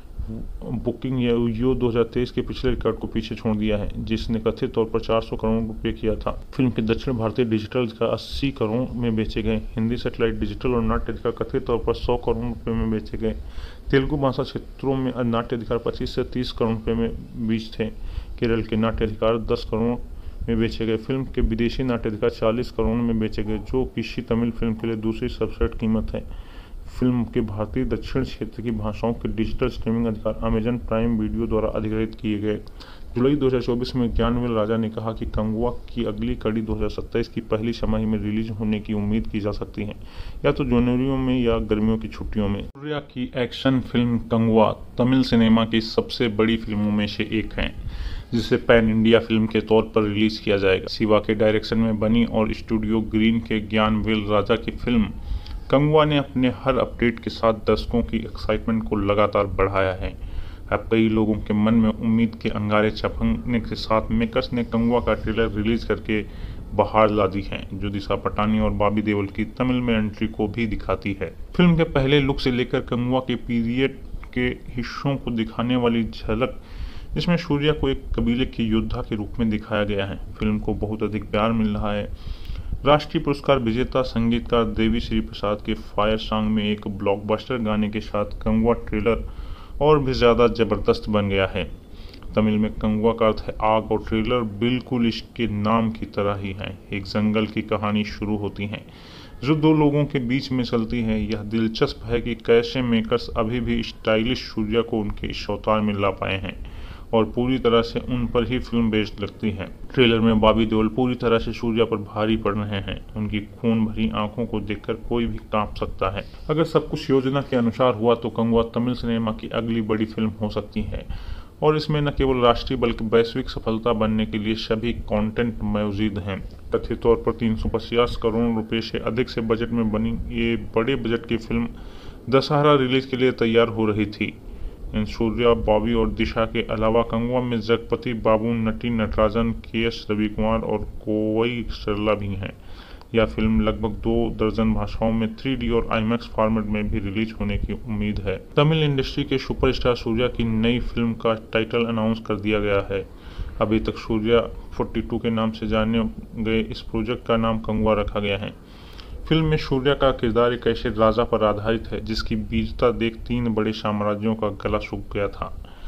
बुकिंग या यो दो हज़ार तेईस के पिछले रिकॉर्ड को पीछे छोड़ दिया है, जिसने कथित तौर पर चार सौ करोड़ रुपए किया था। फिल्म के दक्षिण भारतीय डिजिटल अधिकार अस्सी करोड़ में बेचे गए। हिंदी सैटेलाइट, डिजिटल और नाट्य अधिकार कथित तौर पर सौ करोड़ रुपए में बेचे गए। तेलुगु भाषा क्षेत्रों में नाट्य अधिकार पच्चीस से तीस करोड़ रुपए में बीच थे। केरल के नाट्य अधिकार दस करोड़ में बेचे गए। फिल्म के विदेशी नाट्य अधिकार चालीस करोड़ में बेचे गए, जो किसी तमिल फिल्म के लिए दूसरी सबसे कीमत है। फिल्म के भारतीय दक्षिण क्षेत्र की भाषाओं के डिजिटल स्ट्रीमिंग अधिकार अमेजन प्राइम वीडियो द्वारा अधिग्रहित किए गए। जुलाई दो हज़ार चौबीस में ज्ञानवेल राजा ने कहा कि कंगवा की अगली कड़ी दो हज़ार सत्ताईस की पहली छमाही में रिलीज होने की उम्मीद की जा सकती है, या तो जनवरी में या गर्मियों की छुट्टियों में। सूर्या की action film Kanguva Tamil cinema की सबसे बड़ी फिल्मों में से एक है, जिसे पैन इंडिया फिल्म के तौर पर रिलीज किया जाएगा। शिवा के डायरेक्शन में बनी और स्टूडियो ग्रीन के ज्ञानवेल राजा की फिल्म कंगवा ने अपने हर अपडेट के साथ दर्शकों की एक्साइटमेंट को लगातार बढ़ाया है। अब कई लोगों के मन में उम्मीद के अंगारे चमकने के साथ मेकर्स ने कंगवा का ट्रेलर रिलीज करके बहार ला दी है, जो दिशा पटानी और बॉबी देओल की तमिल में एंट्री को भी दिखाती है। फिल्म के पहले लुक से लेकर कंगवा के पीरियड के हिस्सों को दिखाने वाली झलक, जिसमें सूर्या को एक कबीले के योद्धा के रूप में दिखाया गया है। फिल्म को बहुत अधिक प्यार मिल रहा है। राष्ट्रीय पुरस्कार विजेता संगीतकार देवी श्री प्रसाद के फायर सॉन्ग में एक ब्लॉकबस्टर गाने के साथ कंगवा ट्रेलर और भी ज्यादा जबरदस्त बन गया है। तमिल में कंगवा का अर्थ है आग और ट्रेलर बिल्कुल इसके नाम की तरह ही है। एक जंगल की कहानी शुरू होती है जो दो लोगों के बीच में चलती है। यह दिलचस्प है कि कैसे मेकर्स अभी भी स्टाइलिश सूर्या को उनके इस अवतार में ला पाए हैं और पूरी तरह से उन पर ही फिल्म बेस्ड लगती है। ट्रेलर में बॉबी देओल पूरी तरह से सूर्या पर भारी पड़ रहे हैं। उनकी खून भरी आंखों को देखकर कोई भी कांप सकता है। अगर सब कुछ योजना के अनुसार हुआ तो कंगवा तमिल सिनेमा की अगली बड़ी फिल्म हो सकती है, और इसमें न केवल राष्ट्रीय बल्कि वैश्विक सफलता बनने के लिए सभी कंटेंट मौजूद हैं। कथित तौर पर तीन सौ पचास करोड़ रुपए से अधिक से बजट में बनी ये बड़े बजट की फिल्म दशहरा रिलीज के लिए तैयार हो रही थी। इन सूर्या, बॉबी और दिशा के अलावा कंगवा में जगपति बाबू, नटी नटराजन, के एस रवि कुमार और कोवई सरला भी हैं। यह फिल्म लगभग दो दर्जन भाषाओं में थ्री डी और आईमैक्स फॉर्मेट में भी रिलीज होने की उम्मीद है। तमिल इंडस्ट्री के सुपरस्टार सूर्या की नई फिल्म का टाइटल अनाउंस कर दिया गया है। अभी तक सूर्या बयालीस के नाम से जाने गए इस प्रोजेक्ट का नाम कंगवा रखा गया है। फिल्म में सूर्या का किरदार एक ऐसे राजा पर आधारित है जिसकी वीरता देख तीन बड़े साम्राज्यों का गला सूख गया था।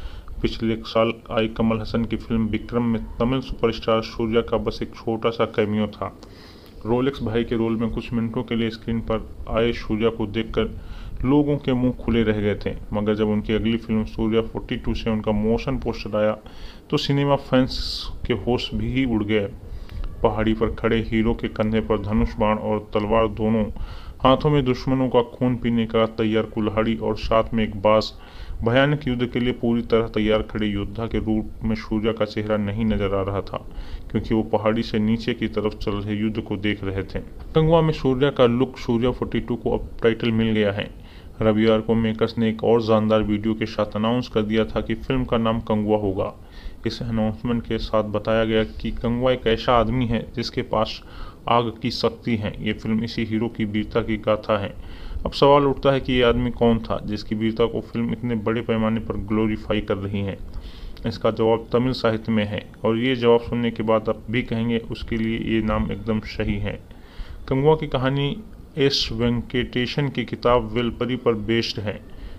पिछले साल आई कमल हसन की फिल्म विक्रम में तमिल सुपरस्टार सूर्या का बस एक छोटा सा कैमियो था। रोलेक्स भाई के रोल में कुछ मिनटों के लिए स्क्रीन पर आए सूर्या को देखकर लोगों के मुंह खुले रह गए थे, मगर जब उनकी अगली फिल्म सूर्या बयालीस से उनका मोशन पोस्टर आया तो सिनेमा फैंस के होश भी ही उड़ गए। पहाड़ी पर खड़े हीरो के कंधे पर धनुष बाण और तलवार, दोनों हाथों में दुश्मनों का खून पीने का तैयार कुल्हाड़ी और साथ में एक बास, भयानक युद्ध के लिए पूरी तरह तैयार खड़े योद्धा के रूप में सूर्या का चेहरा नहीं नजर आ रहा था, क्योंकि वो पहाड़ी से नीचे की तरफ चल रहे युद्ध को देख रहे थे। कंगवा में सूर्या का लुक सूर्या बयालीस को अब टाइटल मिल गया है। रविवार को मेकर्स ने एक और शानदार वीडियो के साथ अनाउंस कर दिया था कि फिल्म का नाम कंगवा होगा। इस अनाउंसमेंट के साथ बताया गया कि कंगवा एक ऐसा आदमी है जिसके पास आग की शक्ति है। ये फिल्म इसी हीरो की वीरता की गाथा है। अब सवाल उठता है कि ये आदमी कौन था जिसकी वीरता को फिल्म इतने बड़े पैमाने पर ग्लोरीफाई कर रही है। इसका जवाब तमिल साहित्य में है, और ये जवाब सुनने के बाद आप भी कहेंगे उसके लिए ये नाम एकदम सही है। कंगवा की कहानी एस वेंकटेशन की किताब वेलपरी पर बेस्ड है।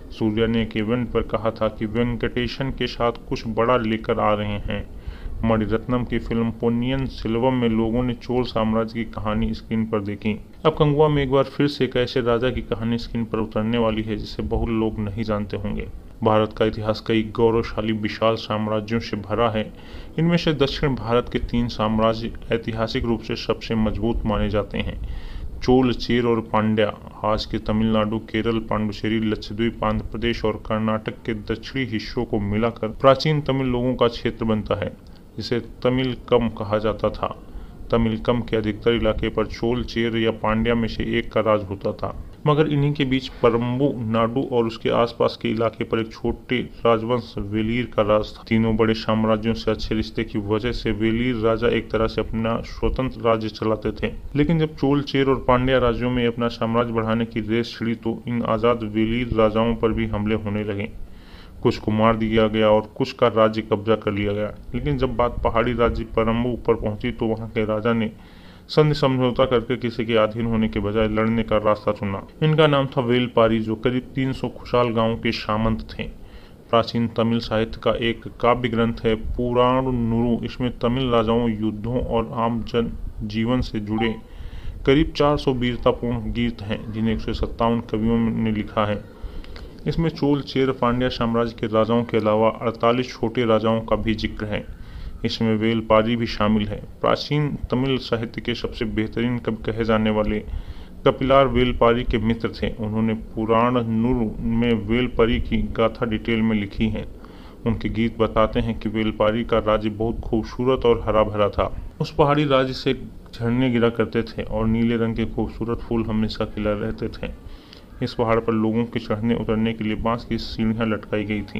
सूर्या ने एक इवेंट पर कहा था कि वेंकटेशन के साथ कुछ बड़ा लेकर आ रहे हैं। मणिरत्नम की फिल्म पोन्नियन सेल्वम में लोगों ने चोल साम्राज्य की कहानी स्क्रीन पर देखी। अब कंगुआ में एक बार फिर से एक ऐसे राजा की कहानी स्क्रीन पर उतरने वाली है जिसे बहुत लोग नहीं जानते होंगे। भारत का इतिहास कई गौरवशाली विशाल साम्राज्यों से भरा है। इनमें से दक्षिण भारत के तीन साम्राज्य ऐतिहासिक रूप से सबसे मजबूत माने जाते हैं, चोल, चेर और पांड्या। आज के तमिलनाडु, केरल, पांडुचेरी, लक्षद्वीप, आंध्र प्रदेश और कर्नाटक के दक्षिणी हिस्सों को मिलाकर प्राचीन तमिल लोगों का क्षेत्र बनता है, जिसे तमिलकम कहा जाता था। तमिलकम के अधिकतर इलाके पर चोल, चेर या पांड्या में से एक का राज होता था, मगर इन्हीं के बीच परम्बू नाडु और उसके आसपास के इलाके पर एक छोटे राजवंश वेलीर का राज था। तीनों बड़े साम्राज्यों से अच्छे रिश्ते की वजह से वेलीर राजा एक तरह से अपना स्वतंत्र राज्य चलाते थे। लेकिन जब चोल, चेर और पांड्या राज्यों में अपना साम्राज्य बढ़ाने की रेस छिड़ी तो इन आजाद वेलीर राजाओं पर भी हमले होने लगे। कुछ को मार दिया गया और कुछ का राज्य कब्जा कर लिया गया। लेकिन जब बात पहाड़ी राज्य परम्बू ऊपर पहुंची तो वहां के राजा ने संधि समझौता करके किसी के अधीन होने के बजाय लड़ने का रास्ता चुना। इनका नाम था वेलपारी, जो करीब तीन सौ खुशहाल गांवों के सामंत थे। प्राचीन तमिल साहित्य का एक काव्य ग्रंथ है पुराणनुरु। इसमें तमिल राजाओं, युद्धों और आम जन जीवन से जुड़े करीब चार सौ वीरतापूर्ण गीत हैं, जिन्हें एक सौ सत्तावन कवियों ने लिखा है। इसमें चोल, चेर, पांड्या साम्राज्य के राजाओं के अलावा अड़तालीस छोटे राजाओं का भी जिक्र है। इसमें वेलपारी भी शामिल है। प्राचीन तमिल साहित्य के सबसे बेहतरीन कवि कहे जाने वाले कपिलार वेलपारी के मित्र थे। उन्होंने पुराणनुरु में वेलपारी की गाथा डिटेल में लिखी है। उनके गीत बताते हैं कि वेलपारी का राज्य बहुत खूबसूरत और हरा भरा था। उस पहाड़ी राज्य से झरने गिरा करते थे और नीले रंग के खूबसूरत फूल हमेशा खिला रहते थे। इस पहाड़ पर लोगों के चढ़ने उतरने के लिए बांस की सीढ़ियां लटकाई गई थी।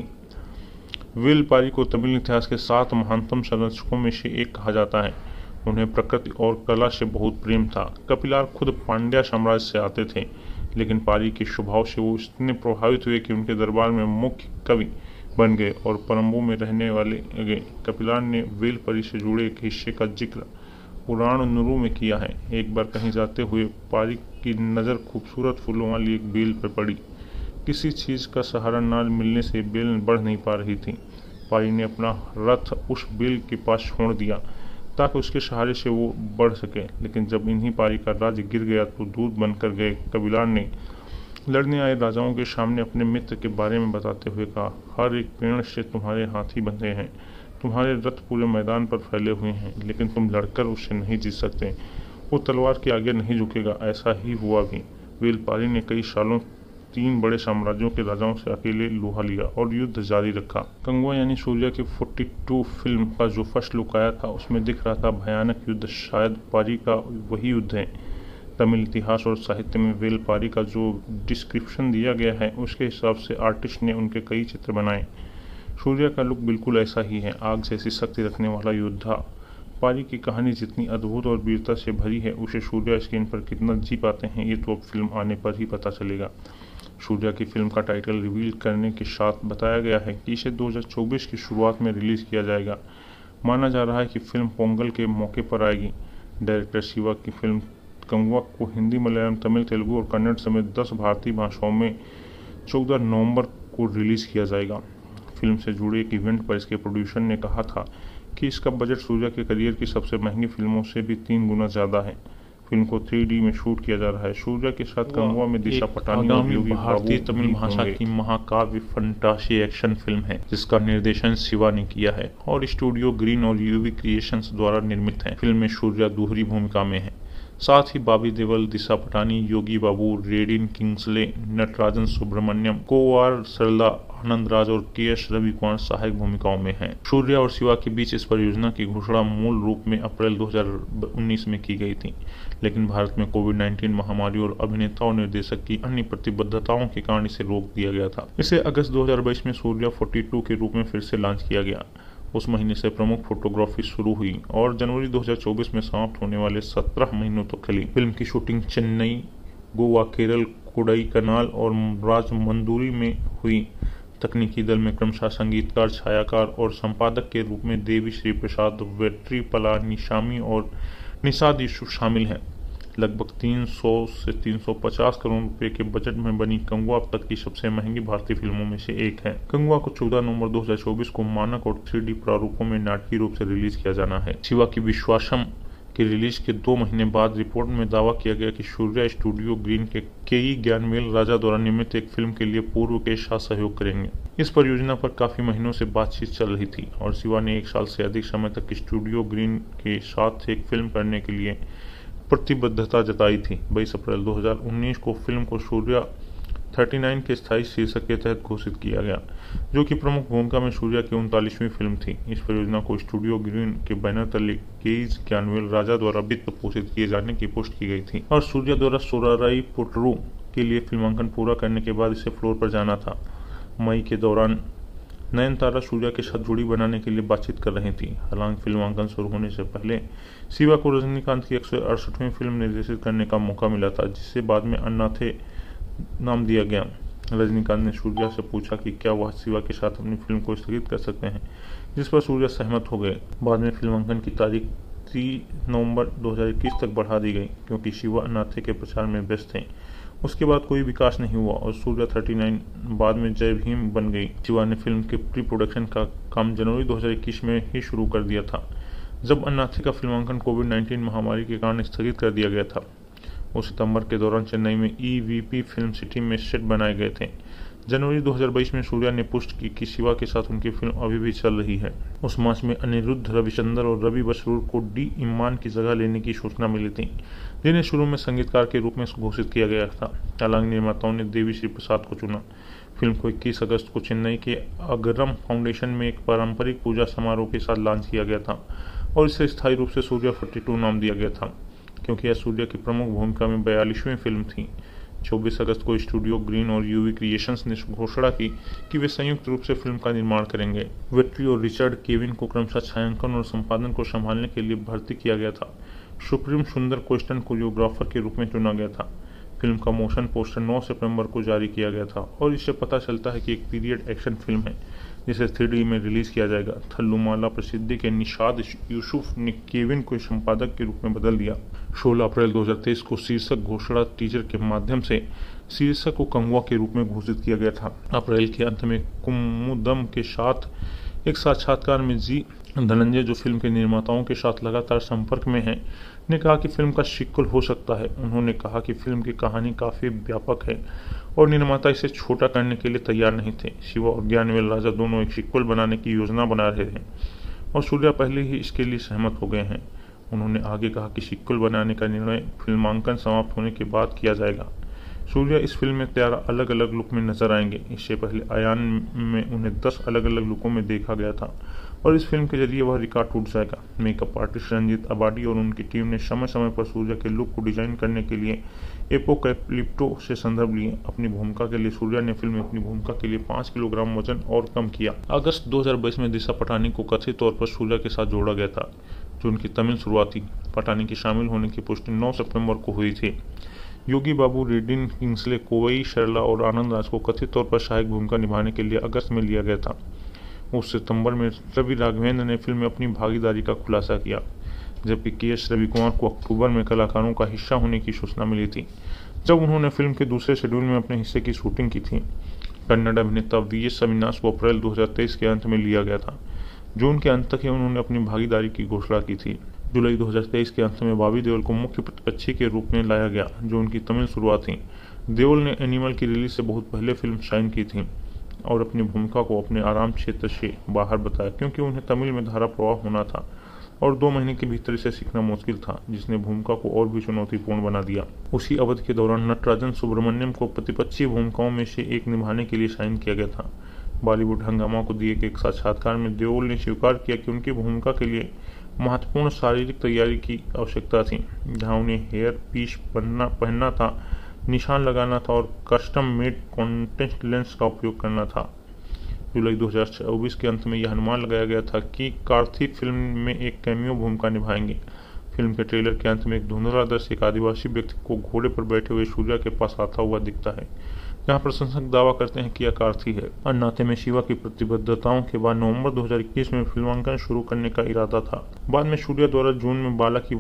वेलपारी को तमिल इतिहास के सात महानतम संरक्षकों में से एक कहा जाता है। उन्हें प्रकृति और कला से बहुत प्रेम था। कपिलार खुद पांड्या साम्राज्य से आते थे, लेकिन पारी के स्वभाव से वो इतने प्रभावित हुए कि उनके दरबार में मुख्य कवि बन गए और परम्बू में रहने वाले गए। कपिलार ने वेलपारी से जुड़े एक हिस्से का जिक्र पुराणनुरु में किया है। एक बार कहीं जाते हुए पारी की नज़र खूबसूरत फूलों वाली एक बेल पर पड़ी। किसी चीज़ का सहारा न मिलने से बेल बढ़ नहीं पा रही थी। पारी ने अपना रथ उस बेल के पास छोड़ दिया ताकि उसके सहारे से वो बढ़ सके। लेकिन जब इन्हीं पारी का राज्य गिर गया तो दूत बनकर गए कपिलार ने लड़ने आए राजाओं के सामने अपने मित्र के बारे में बताते हुए कहा, हर एक पेड़ से तुम्हारे हाथी बंधे हैं, तुम्हारे रथ पूरे मैदान पर फैले हुए हैं, लेकिन तुम लड़कर उससे नहीं जीत सकते। वो तलवार के आगे नहीं झुकेगा। ऐसा ही हुआ भी। वेलपारी ने कई सालों तीन बड़े साम्राज्यों के राजाओं से अकेले लोहा लिया और युद्ध जारी रखा। कंगुआ यानी सूर्या की बयालीस फिल्म का जो फर्स्ट लुक आया था उसमें दिख रहा था भयानक युद्ध शायद पारी का वही युद्ध है। तमिल इतिहास और साहित्य में वेलपारी का जो डिस्क्रिप्शन दिया गया है उसके हिसाब से आर्टिस्ट ने उनके कई चित्र बनाए। सूर्या का लुक बिल्कुल ऐसा ही है, आग जैसी शक्ति रखने वाला योद्धा। पारी की कहानी जितनी अद्भुत और वीरता से भरी है उसे सूर्या स्क्रीन पर कितना जी पाते हैं ये तो अब फिल्म आने पर ही पता चलेगा। सूर्या की फिल्म का टाइटल रिवील करने के साथ बताया गया है कि इसे दो हज़ार चौबीस की शुरुआत में रिलीज किया जाएगा। माना जा रहा है कि फिल्म पोंगल के मौके पर आएगी। डायरेक्टर शिवा की फिल्म कंगुआ को हिंदी, मलयालम, तमिल, तेलुगु और कन्नड़ समेत दस भारतीय भाषाओं में चौदह नवंबर को रिलीज किया जाएगा। फिल्म से जुड़े एक इवेंट पर इसके प्रोड्यूसर ने कहा था कि इसका बजट सूर्या के करियर की सबसे महंगी फिल्मों से भी तीन गुना ज्यादा है। फिल्म को थ्री डी में शूट किया जा रहा है। सूर्या के साथ कंगुआ में दिशा पटानी और योगी भारतीय तमिल भाषा की महाकाव्य फंटासी एक्शन फिल्म है जिसका निर्देशन शिवा ने किया है और स्टूडियो ग्रीन और यूवी क्रिएशंस द्वारा निर्मित है। फिल्म में सूर्या दोहरी भूमिका में है। साथ ही बॉबी देओल, दिशा पटानी, योगी बाबू, रेडिन किंग्सले, नटराजन सुब्रमण्यम, कोआर सरला, आनंद राज और के एस रविकुमार सहायक भूमिकाओं में हैं। सूर्या और शिवा के बीच इस परियोजना की घोषणा मूल रूप में अप्रैल दो हज़ार उन्नीस में की गई थी, लेकिन भारत में कोविड उन्नीस महामारी और अभिनेता और निर्देशक की अन्य प्रतिबद्धताओं के कारण इसे रोक दिया गया था। इसे अगस्त दो हज़ार बाईस में सूर्या बयालीस के रूप में फिर से लॉन्च किया गया। उस महीने से प्रमुख फोटोग्राफी शुरू हुई और जनवरी दो हज़ार चौबीस में समाप्त होने वाले सत्रह महीनों तक चली। फिल्म की शूटिंग चेन्नई, गोवा, केरल, कोडाईकनाल और राजमंदुरी में हुई। तकनीकी दल में क्रमशः संगीतकार, छायाकार और संपादक के रूप में देवी श्री प्रसाद, वेट्री पलानीसामी और निषाद यीशु शामिल हैं। लगभग तीन सौ से तीन सौ पचास करोड़ रुपए के बजट में बनी कंगुआ अब तक की सबसे महंगी भारतीय फिल्मों में से एक है। कंगुआ को चौदह नवंबर दो हज़ार चौबीस को मानक और थ्री डी प्रारूपों में नाटकीय रूप से रिलीज किया जाना है। शिवा की विश्वासम के रिलीज के दो महीने बाद रिपोर्ट में दावा किया गया कि सूर्या स्टूडियो ग्रीन के केई ज्ञानवेल राजा द्वारा निर्मित एक फिल्म के लिए पूर्व के साथ सहयोग करेंगे। इस परियोजना पर काफी महीनों से बातचीत चल रही थी और शिवा ने एक साल से अधिक समय तक स्टूडियो ग्रीन के साथ एक फिल्म करने के लिए प्रतिबद्धता जताई थी। बाईस अप्रैल दो हज़ार उन्नीस को फिल्म को सूर्या उनतालीस के स्थायी शीर्षक के तहत घोषित किया गया, जो कि प्रमुख भूमिका में सूर्या की उनतालीसवीं फिल्म थी। इस परियोजना को स्टूडियो ग्रीन के बैनर तले केईज ज्ञानवेल राजा द्वारा वित्त पोषित किए जाने की पुष्टि की गई थी और सूर्या द्वारा सोराराई पोट्रू के लिए फिल्मांकन पूरा करने के बाद इसे फ्लोर पर जाना था। मई के दौरान नयनतारा सूर्या के साथ जोड़ी बनाने के लिए बातचीत कर रही थी। हालांकि फिल्मांकन शुरू होने से पहले शिवा को रजनीकांत की एक सौ अड़सठवीं फिल्म निर्देशित करने का मौका मिला था, जिसे बाद में अन्नाथे नाम दिया गया। रजनीकांत ने सूर्या से पूछा कि क्या वह शिवा के साथ अपनी फिल्म को स्थगित कर सकते हैं, जिस पर सूर्या सहमत हो गए। बाद में फिल्मांकन की तारीख तीस नवंबर दो हज़ार इक्कीस तक बढ़ा दी गई क्योंकि शिवा अन्नाथे के प्रचार में व्यस्त थे। उसके बाद कोई विकास नहीं हुआ और सूर्या उनतालीस बाद में जय भीम बन गई। शिवा ने फिल्म के प्री प्रोडक्शन का काम जनवरी दो हज़ार इक्कीस में ही शुरू कर दिया था, जब अन्नाथे का फिल्मांकन कोविड उन्नीस महामारी के कारण स्थगित कर दिया गया था। उस सितंबर के दौरान चेन्नई में E V P film city में सेट बनाए गए थे। जनवरी दो हज़ार बाईस में सूर्या ने पुष्टि की कि शिवा के साथ उनकी फिल्म अभी भी चल रही है। उस मास में अनिरुद्ध रविचंद्र और रवि बसरूर को डी इम्मान की जगह लेने की सूचना मिली थी, जिन्हें शुरू में संगीतकार के रूप में घोषित किया गया था। हालांकि निर्माताओं ने देवी श्री प्रसाद को चुना। फिल्म को इक्कीस अगस्त को चेन्नई के अगरम फाउंडेशन में एक पारंपरिक पूजा समारोह के साथ लॉन्च किया गया था और इसे स्थायी रूप से सूर्या बयालीस नाम दिया गया था, क्योंकि यह सूर्या की प्रमुख भूमिका में बयालीसवीं फिल्म थी। चौबीस अगस्त को स्टूडियो ग्रीन और यूवी क्रिएशंस ने घोषणा की कि वे संयुक्त रूप से फिल्म का निर्माण करेंगे। वेट्री और रिचर्ड केविन को क्रमशः छायांकन और संपादन को संभालने के लिए भर्ती किया गया था। सुप्रीम सुंदर क्वेश्चन कोरियोग्राफर के रूप में चुना गया था। फिल्म का मोशन पोस्टर नौ सितंबर को जारी किया गया था और इससे पता चलता है कि एक पीरियड एक्शन फिल्म है जिसे थ्री डी में रिलीज किया जाएगा। थल्लुमाला प्रसिद्धि के निशाद यूसुफ ने केविन को संपादक के रूप में बदल दिया। सोलह अप्रैल दो हज़ार तेईस को शीर्षक घोषणा टीजर के माध्यम से शीर्षक को कंगुआ के रूप में घोषित किया गया था। अप्रैल के अंत में कुमुदम के साथ एक साक्षात्कार में जी धनंजय, जो फिल्म के निर्माताओं के साथ लगातार संपर्क में हैं, ने कहा कि फिल्म का सीक्वल हो सकता है। उन्होंने कहा कि फिल्म की कहानी काफी व्यापक है और निर्माता इसे छोटा करने के लिए तैयार नहीं थे। शिवा और ज्ञानवेल राजा दोनों एक सीक्वल बनाने की योजना बना रहे हैं और सूर्या पहले ही इसके लिए सहमत हो गए हैं। उन्होंने आगे कहा कि सीक्वल बनाने का निर्णय फिल्मांकन समाप्त होने के बाद किया जाएगा। सूर्या इस फिल्म में तेरह अलग अलग लुक में नजर आएंगे। इससे पहले आयान में उन्हें दस अलग अलग लुकों में देखा गया था और इस फिल्म के जरिए वह रिकॉर्ड टूट जाएगा। मेकअप आर्टिस्ट रंजीत अबाडी और उनकी टीम ने समय समय पर सूर्या के लुक को डिजाइन करने के लिए एपोकैलिप्टो से संदर्भ लिए। अपनी भूमिका के लिए सूर्या ने फिल्म में अपनी भूमिका के लिए पाँच किलोग्राम वजन और कम किया। अगस्त दो हज़ार बाईस में दिशा पटानी को कथित तौर पर सूर्या के साथ जोड़ा गया था, जो उनकी तमिल शुरुआत थी। पटानी के शामिल होने की पुष्टि नौ सितंबर को हुई थी। योगी बाबू, रेडिन किंग्सले, कोवई शर्ला और आनंद राज को कथित तौर पर सहायक भूमिका निभाने के लिए अगस्त में लिया गया था। उस सितंबर में रवि राघवेंद्र ने फिल्म में अपनी भागीदारी का खुलासा किया, जबकि के एस रवि कुमार को अक्टूबर में कलाकारों का हिस्सा होने की सूचना मिली थी, जब उन्होंने फिल्म के दूसरे शेड्यूल में अपने हिस्से की शूटिंग की थी। कन्नड़ अभिनेता वी एस अविनाश को अप्रैल दो हज़ार तेईस के अंत में लिया गया था। जून के अंत तक ही उन्होंने अपनी भागीदारी की घोषणा की थी। जुलाई दो हज़ार तेईस के अंत में बॉबी देओल को मुख्य प्रतिपक्षी के रूप में लाया गया, जो उनकी तमिल शुरुआत थी। देओल ने एनिमल की रिलीज से बहुत पहले फिल्म साइन की थी और अपनी भूमिका को अपने आराम क्षेत्र से बाहर बताया, क्योंकि उन्हें तमिल में धारा प्रवाह होना था और दो महीने के भीतर इसे सीखना मुश्किल था, जिसने भूमिका को और भी चुनौतीपूर्ण बना दिया। उसी अवधि के दौरान नटराजन सुब्रमण्यम को प्रतिपक्षी भूमिकाओं में से एक निभाने के लिए साइन किया गया था। बॉलीवुड हंगामा को दिए गए एक साक्षात्कार में देओल ने स्वीकार किया कि उनकी भूमिका के लिए महत्वपूर्ण शारीरिक तैयारी की आवश्यकता थी, जहां उन्हें हेयर पीस पहनना पहनना था, निशान लगाना था और कस्टम मेड कॉन्टेक्ट लेंस का उपयोग करना था। जुलाई दो हज़ार चौबीस के अंत में यह अनुमान लगाया गया था कि कार्थिक फिल्म में एक कैमियो भूमिका निभाएंगे। फिल्म के ट्रेलर के अंत में एक धुंधला दृश्य एक आदिवासी व्यक्ति को घोड़े पर बैठे हुए सूर्या के पास आता हुआ दिखता है, जहां प्रशंसक दावा करते हैं कि यह कार्थी है। और नाते में शिवा की प्रतिबद्धताओं के बाद नवंबर दो हज़ार इक्कीस में फिल्मांकन शुरू करने का इरादा था। बाद में सूर्या द्वारा जून में बाला की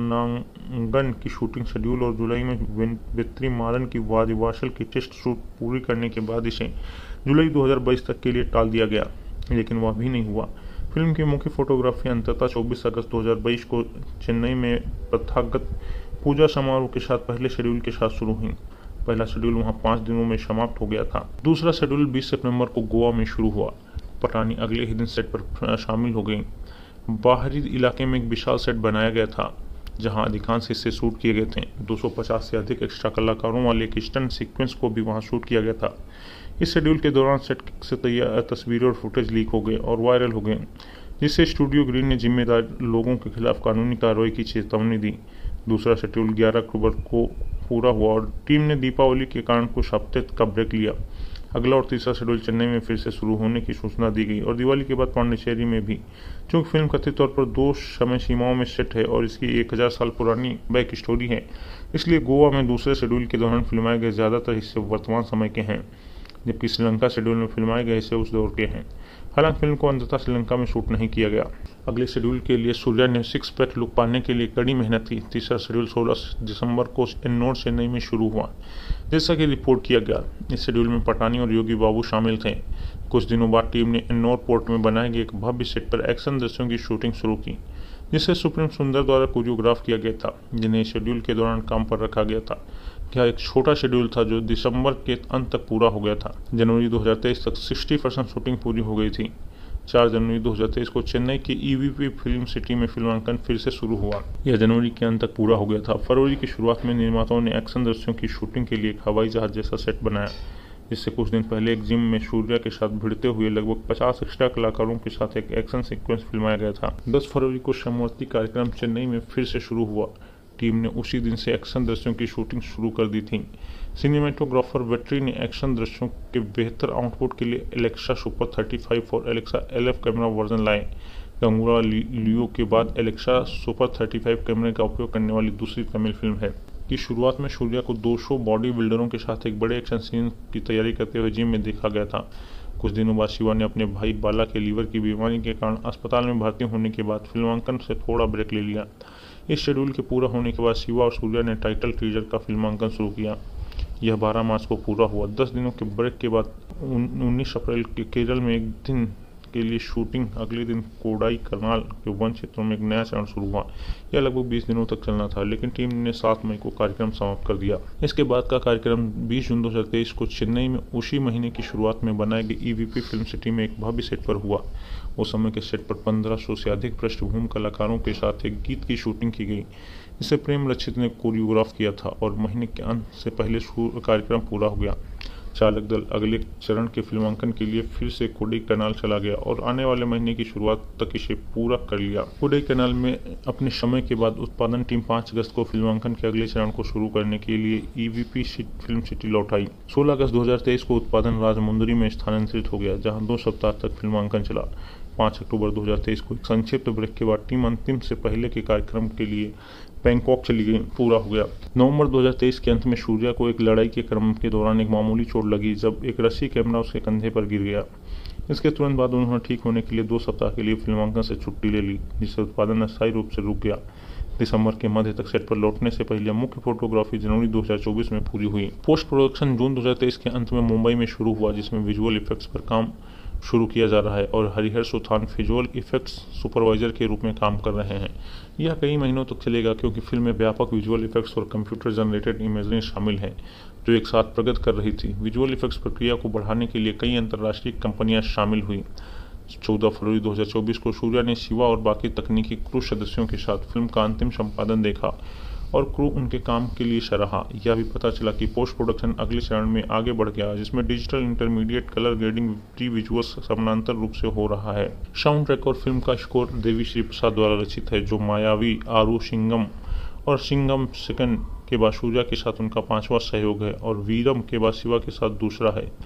वर्णांगन की शूटिंग शेड्यूल और जुलाई में बेत्री मारन की वादिवासल की टेस्ट शूट पूरी करने के बाद इसे जुलाई दो हज़ार बाईस तक के लिए टाल दिया गया, लेकिन वह भी नहीं हुआ। फिल्म की मुख्य फोटोग्राफी अंततः चौबीस अगस्त दो हज़ार बाईस को चेन्नई में प्रथागत पूजा समारोह के साथ पहले शेड्यूल के साथ शुरू हुई। पहला शेड्यूल वहां पांच दिनों में समाप्त हो गया था। दूसरा शेड्यूल बीस सितंबर को गोवा में शुरू हुआ। पटानी अगले ही दिन सेट पर शामिल हो गई। बाहरी इलाके में एक विशाल सेट बनाया गया था जहां अधिकांश हिस्से शूट किए गए थे। दो सौ पचास से अधिक एक्स्ट्रा कलाकारों वाले एक स्टंट सीक्वेंस को भी वहां शूट किया गया था। इस शेड्यूल के दौरान सेट से तैयार तस्वीरें और फुटेज लीक हो गए और वायरल हो गए, जिससे स्टूडियो ग्रीन ने जिम्मेदार लोगों के खिलाफ कानूनी कार्रवाई की चेतावनी दी। दूसरा शेड्यूल ग्यारह अक्टूबर को पूरा हुआ और टीम ने दीपावली के कारण कुछ हफ्ते का ब्रेक लिया। अगला और तीसरा शेड्यूल चेन्नई में फिर से शुरू होने की सूचना दी गई और दिवाली के बाद पांडिचेरी में भी। चूंकि फिल्म कथित तौर पर दो समय सीमाओं में सेट है और इसकी एक हजार साल पुरानी बैक स्टोरी है, इसलिए गोवा में दूसरे शेड्यूल के दौरान फिल्माए गए ज्यादातर हिस्से वर्तमान समय के हैं, जबकि श्रीलंका शेड्यूल में फिल्माए गए हिस्से उस दौर के हैं। हालांकि फिल्म को अंततः श्रीलंका में शूट नहीं किया गया। अगले शेड्यूल के लिए सूर्या ने सिक्स पैक लुक पाने के लिए कड़ी मेहनत की। तीसरा शेड्यूल सोलह दिसंबर को एन्नोर चेन्नई में शुरू हुआ, जैसा कि रिपोर्ट किया गया। इस शेड्यूल में पटानी और योगी बाबू शामिल थे। कुछ दिनों बाद टीम ने एन्नोर पोर्ट में बनाए गए एक भव्य सेट पर एक्शन दृश्यों की शूटिंग शुरू की, जिसे सुप्रीम सुंदर द्वारा कोरियोग्राफ किया गया था, जिन्हें शेड्यूल के दौरान काम पर रखा गया था। यह एक छोटा शेड्यूल था जो दिसंबर के अंत तक पूरा हो गया था। जनवरी दो हज़ार तेईस तक साठ परसेंट शूटिंग पूरी हो गई थी। चार जनवरी दो हज़ार तेईस को चेन्नई के ईवीपी फिल्म सिटी में फिल्मांकन फिर से शुरू हुआ। यह जनवरी के अंत तक पूरा हो गया था। फरवरी की शुरुआत में निर्माताओं ने एक्शन दृश्यों की शूटिंग के लिए एक हवाई जहाज जैसा सेट बनाया, जिससे कुछ दिन पहले एक जिम में सूर्या के साथ भिड़ते हुए लगभग पचास एक्स्ट्रा कलाकारों के साथ एक एक्शन सीक्वेंस फिल्माया गया था। दस फरवरी को समवर्ती कार्यक्रम चेन्नई में फिर से शुरू हुआ। टीम ने उसी दिन से एक्शन दृश्यों की शूटिंग शुरू कर दी थी। सिनेमेटोग्राफर वेट्री ने एक्शन दृश्यों के बेहतर आउटपुट के लिए एलेक्सा सुपर थर्टी फाइव और Alexa L F camera version लाए। गंगूरा लियो के बाद एलेक्सा सुपर थर्टी फाइव कैमरे का उपयोग करने वाली दूसरी तमिल फिल्म है। की शुरुआत में सूर्या को दो सौ बॉडी बिल्डरों के साथ एक बड़े एक्शन सीन की तैयारी करते हुए जिम में देखा गया था। कुछ दिनों बाद शिवा ने अपने भाई बाला के लीवर की बीमारी के कारण अस्पताल में भर्ती होने के बाद फिल्मांकन से थोड़ा ब्रेक ले लिया। इस शेड्यूल के पूरा होने के बाद शिवा और सूर्या ने टाइटल टीजर का फिल्मांकन शुरू किया। यह बारह मार्च को पूरा हुआ। दस दिनों के ब्रेक के बाद उन्नीस अप्रैल के केरल में एक दिन के लिए शूटिंग, अगले दिन कोडाई कनाल के वन क्षेत्रों में एक नया चरण शुरू हुआ। यह लगभग बीस दिनों तक चलना था, लेकिन टीम ने सात मई को कार्यक्रम समाप्त कर दिया। इसके बाद का कार्यक्रम बीस जून दो हज़ार तेईस को चेन्नई में उसी महीने की शुरुआत में बनाए गए ईवीपी फिल्म सिटी में एक भव्य सेट पर हुआ। उस समय के सेट पर पंद्रह सौ से अधिक पृष्ठभूमि कलाकारों के साथ एक गीत की शूटिंग की गई, जिसे प्रेम रक्षित ने कोरियोग्राफ किया था और महीने के अंत से पहले कार्यक्रम पूरा हो गया। चालक दल अगले चरण के फिल्मांकन के लिए फिर से कोडाई कनाल चला गया और आने वाले महीने की शुरुआत तक इसे पूरा कर लिया। कोडाई कनाल में अपने समय के बाद उत्पादन टीम पाँच अगस्त को फिल्मांकन के अगले चरण को शुरू करने के लिए ईवीपी फिल्म सिटी लौट आई। सोलह अगस्त दो हज़ार तेईस को उत्पादन राजमुंदरी में स्थानांतरित हो गया, जहां दो सप्ताह तक फिल्मांकन चला। पाँच अक्टूबर दो हज़ार तेईस को एक संक्षिप्त ब्रेक के बाद टीम अंतिम से पहले के कार्यक्रम के लिए बैंकॉक चली गई, पूरा हो गया। नवंबर दो हज़ार तेईस के अंत में सूर्या को एक लड़ाई के क्रम के दौरान एक मामूली चोट लगी जब एक रस्सी कैमरा उसके कंधे पर गिर गया। इसके तुरंत बाद उन्होंने ठीक होने के लिए दो सप्ताह के लिए फिल्मांकन से छुट्टी ले ली, जिससे उत्पादन अस्थायी रूप से रुक गया। दिसंबर के मध्य तक सेट पर लौटने से पहले मुख्य फोटोग्राफी जनवरी दो हज़ार चौबीस में पूरी हुई। पोस्ट प्रोडक्शन जून दो हज़ार तेईस के अंत में मुंबई में शुरू हुआ, जिसमें विजुअल इफेक्ट्स पर काम शुरू किया जा रहा है और Harihara Suthan visual effects supervisor के रूप में काम कर रहे हैं। यह कई महीनों तक चलेगा क्योंकि फिल्म में व्यापक विजुअल इफेक्ट्स और कंप्यूटर जनरेटेड इमेजरी शामिल हैं, जो एक साथ प्रगति कर रही थी। विजुअल इफेक्ट्स प्रक्रिया को बढ़ाने के लिए कई अंतर्राष्ट्रीय कंपनियां शामिल हुई। चौदह फरवरी दो हज़ार चौबीस को सूर्या ने शिवा और बाकी तकनीकी क्रू सदस्यों के साथ फिल्म का अंतिम संपादन देखा और क्रू उनके काम के लिए सराहा। यह भी पता चला कि पोस्ट प्रोडक्शन अगले चरण में आगे बढ़ गया, जिसमें digital intermediate colour grading pre visuals समानांतर रूप से हो रहा है। साउंड ट्रैक और फिल्म का स्कोर देवी श्री प्रसाद द्वारा रचित है, जो मायावी, आरू सिंगम और सिंगम सेकंड के बाद सूर्या के साथ उनका पांचवा सहयोग है और वीरम के बाद शिवा के साथ दूसरा है।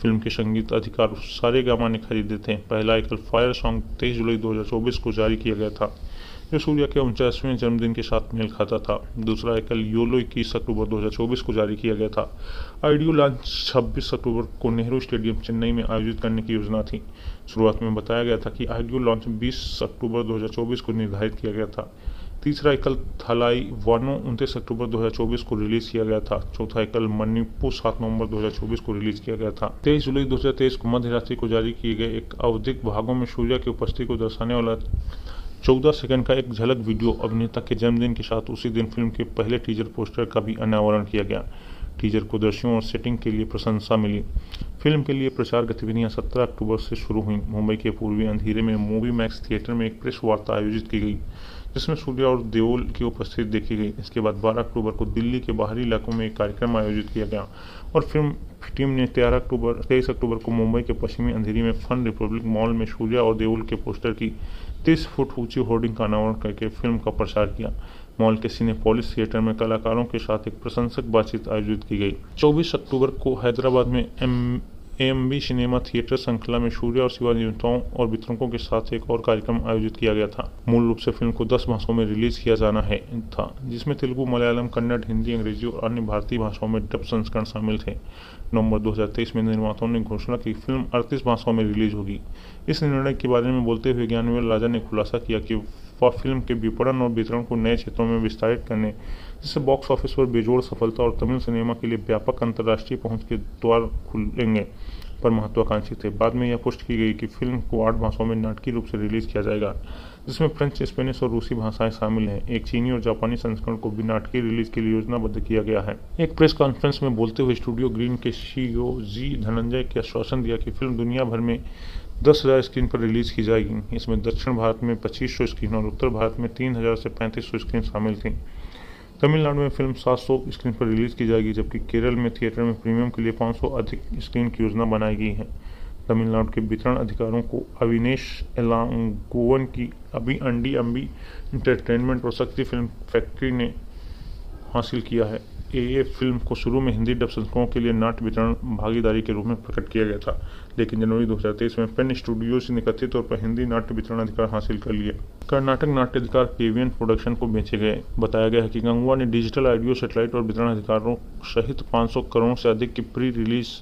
फिल्म के संगीत अधिकार सारेगामा ने खरीदे थे। पहला एकल फायर सॉन्ग तेईस जुलाई दो हज़ार चौबीस को जारी किया गया था, जो सूर्या के उनचासवें जन्मदिन के साथ मेल खाता था। दूसरा एकल योलो इक्कीस अक्टूबर दो हज़ार चौबीस को जारी किया गया था। ऑडियो लॉन्च छब्बीस अक्टूबर को नेहरू स्टेडियम चेन्नई में आयोजित करने की योजना थी। शुरुआत में बताया गया था कि ऑडियो लॉन्च बीस अक्टूबर दो हज़ार चौबीस को निर्धारित किया गया था। तीसरा एकल थलाई वानो उनतीस अक्टूबर दो हज़ार चौबीस को रिलीज किया गया था। चौथा एकल मणिपुर सात नवंबर दो हज़ार चौबीस को रिलीज किया गया था। तेईस जुलाई दो हज़ार तेईस को मध्य रात्रि को जारी किए गए एक आवधिक भागों में सूर्या की उपस्थिति को दर्शाने वाला चौदह सेकंड का एक झलक वीडियो अभिनेता के जन्मदिन के साथ उसी दिन फिल्म के पहले टीजर पोस्टर का भी अनावरण किया गया। टीजर को दर्शकों और सेटिंग के लिए प्रशंसा मिली। फिल्म के लिए प्रचार गतिविधियां सत्रह अक्टूबर से शुरू हुई। मुंबई के पूर्वी अंधेरे में मूवी मैक्स थिएटर में एक प्रेस वार्ता आयोजित की गई, जिसमें सूर्या और देओल की उपस्थिति देखी गई। इसके बाद बारह अक्टूबर को दिल्ली के बाहरी इलाकों में एक कार्यक्रम आयोजित किया गया और फिल्म टीम ने तेरह अक्टूबर तेईस अक्टूबर को मुंबई के पश्चिमी अंधेरी में फन रिपब्लिक मॉल में सूर्या और देओल के पोस्टर की तीस फुट ऊंची होर्डिंग का अनावरण करके फिल्म का प्रचार किया। मॉल के सिनेपोलिस थिएटर में कलाकारों के साथ एक प्रशंसक बातचीत आयोजित की गई। चौबीस अक्टूबर को हैदराबाद में एम एएमबी सिनेमा थिएटर श्रृंखला में सूर्या और शिवाजी नेताओं और वितरकों के साथ एक और कार्यक्रम आयोजित किया गया था। मूल रूप से फिल्म को दस भाषाओं में रिलीज किया जाना है था, जिसमें तेलुगु, मलयालम, कन्नड़, हिंदी, अंग्रेजी और अन्य भारतीय भाषाओं में डब संस्करण शामिल थे। नवंबर दो हज़ार तेईस में निर्माताओं ने घोषणा की फिल्म अड़तीस भाषाओं में रिलीज होगी। इस निर्णय के बारे में बोलते हुए ज्ञानवेल राजा ने खुलासा किया कि वह फिल्म के विपणन और वितरण को नए क्षेत्रों में विस्तारित करने, जिससे बॉक्स ऑफिस पर बेजोड़ सफलता और तमिल सिनेमा के लिए व्यापक अंतर्राष्ट्रीय पहुंच के द्वार खुलेंगे पर महत्वाकांक्षी थे। बाद में यह पुष्टि की गई कि फिल्म को आठ भाषाओं में नाटकीय रूप से रिलीज किया जाएगा, जिसमें फ्रेंच, स्पेनिश और रूसी भाषाएं शामिल हैं। एक चीनी और जापानी संस्करण को भी नाटकीय रिलीज के लिए योजनाबद्ध किया गया है। एक प्रेस कॉन्फ्रेंस में बोलते हुए स्टूडियो ग्रीन के सीईओ जी धनंजय के आश्वासन दिया कि फिल्म दुनिया भर में दस हज़ार स्क्रीन पर रिलीज की जाएगी। इसमें दक्षिण भारत में पच्चीस सौ स्क्रीन और उत्तर भारत में तीन हज़ार से पैंतीस सौ स्क्रीन शामिल थी। तमिलनाडु में फिल्म सात सौ स्क्रीन पर रिलीज की जाएगी, जबकि केरल में थिएटर में प्रीमियम के लिए पाँच सौ अधिक स्क्रीन की योजना बनाई गई है। तमिलनाडु के वितरण अधिकारों को अविनेश एलांगोवन की अभी अंडी अम्बी इंटरटेनमेंट और शक्ति फिल्म फैक्ट्री ने हासिल किया है। ए फिल्म को शुरू में हिंदी डब संस्करणों के लिए नाट्य वितरण भागीदारी के रूप में प्रकट किया गया था, लेकिन जनवरी दो हज़ार तेईस में पेन स्टूडियोज ने कथित तौर पर हिंदी नाट्य वितरण अधिकार हासिल कर लिए। कर्नाटक नाट्य अधिकार केवीएन प्रोडक्शन को बेचे गए। बताया गया है कि गंगवा ने डिजिटल ऑडियो, सैटेलाइट और वितरण अधिकारों सहित पाँच सौ करोड़ से अधिक की प्री रिलीज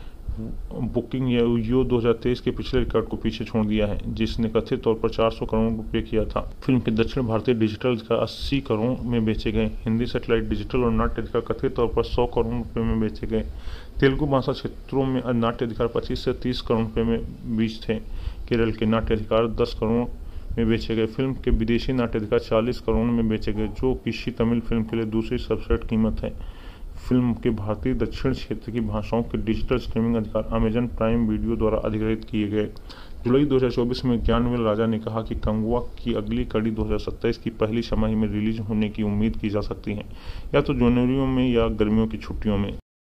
बुकिंग यो दो हज़ार तेईस के पिछले रिकॉर्ड को पीछे छोड़ दिया है, जिसने कथित तौर पर चार सौ करोड़ रुपए किया था। फिल्म के दक्षिण भारतीय डिजिटल अधिकार अस्सी करोड़ में बेचे गए। हिंदी सैटेलाइट, डिजिटल और नाट्य अधिकार कथित तौर पर सौ करोड़ रुपए में बेचे गए। तेलुगु भाषा क्षेत्रों में नाट्य अधिकार पच्चीस से तीस करोड़ रुपए में बीच थे। केरल के नाट्य अधिकार दस करोड़ में बेचे गए। फिल्म के विदेशी नाट्य अधिकार चालीस करोड़ में बेचे गए, जो किसी तमिल फिल्म के लिए दूसरी सबसे कीमत है। फिल्म के भारतीय दक्षिण क्षेत्र की भाषाओं के डिजिटल स्ट्रीमिंग अधिकार अमेजन प्राइम वीडियो द्वारा अधिग्रहित किए गए। जुलाई दो हज़ार चौबीस में ज्ञानवेल राजा ने कहा कि कंगवा की अगली कड़ी दो हज़ार सत्ताईस की पहली छमाही में रिलीज होने की उम्मीद की जा सकती है, या तो जनवरी में या गर्मियों की छुट्टियों में।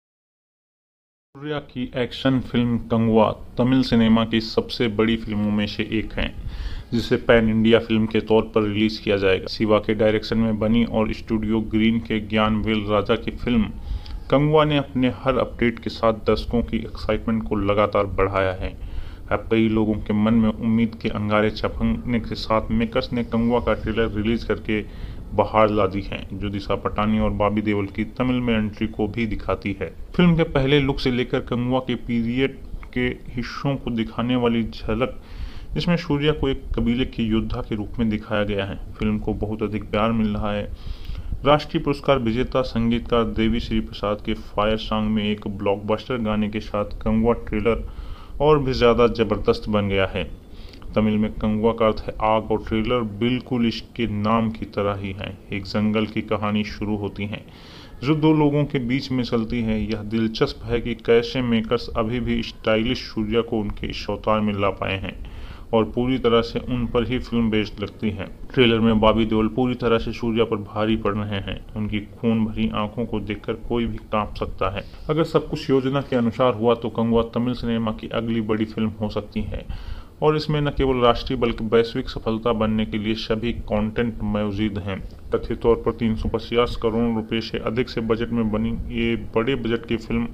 सूर्या की action film Kanguva Tamil cinema की सबसे बड़ी फिल्मों में से एक है, जिसे पैन इंडिया फिल्म के तौर पर रिलीज किया जाएगा। शिवा के डायरेक्शन में बनी और स्टूडियो ग्रीन के ज्ञानवेल राजा की फिल्म कंगवा ने अपने हर अपडेट के साथ दर्शकों की एक्साइटमेंट को लगातार बढ़ाया है। अब कई लोगों के मन में उम्मीद के अंगारे छपकने के साथ मेकर्स ने कंगवा का ट्रेलर रिलीज करके बहार ला दी है, जो दिशा पटानी और बॉबी देओल की तमिल में एंट्री को भी दिखाती है। फिल्म के पहले लुक से लेकर कंगवा के पीरियड के हिस्सों को दिखाने वाली झलक, जिसमें सूर्या को एक कबीले के योद्धा के रूप में दिखाया गया है। फिल्म को बहुत अधिक प्यार मिल रहा है। राष्ट्रीय पुरस्कार विजेता संगीतकार देवी श्री प्रसाद के फायर सॉन्ग में एक ब्लॉकबस्टर गाने के साथ कंगवा ट्रेलर और भी ज्यादा जबरदस्त बन गया है। तमिल में कंगवा का अर्थ है आग और ट्रेलर बिल्कुल इसके नाम की तरह ही है। एक जंगल की कहानी शुरू होती है जो दो लोगों के बीच में चलती है। यह दिलचस्प है कि कैसे मेकर्स अभी भी स्टाइलिश सूर्या को उनके इस अवतार में ला पाए हैं और पूरी तरह से उन पर ही फिल्म बेस्ड लगती है। ट्रेलर में बॉबी देओल पूरी तरह से सूर्या पर भारी पड़ रहे हैं। उनकी खून भरी आंखों को देखकर कोई भी कांप सकता है। अगर सब कुछ योजना के अनुसार हुआ तो कंगवा तमिल सिनेमा की अगली बड़ी फिल्म हो सकती है और इसमें न केवल राष्ट्रीय बल्कि वैश्विक सफलता बनने के लिए सभी कंटेंट मौजूद हैं। कथित तौर पर तीन सौ पचास करोड़ रुपए से अधिक से बजट में बनी ये बड़े बजट की फिल्म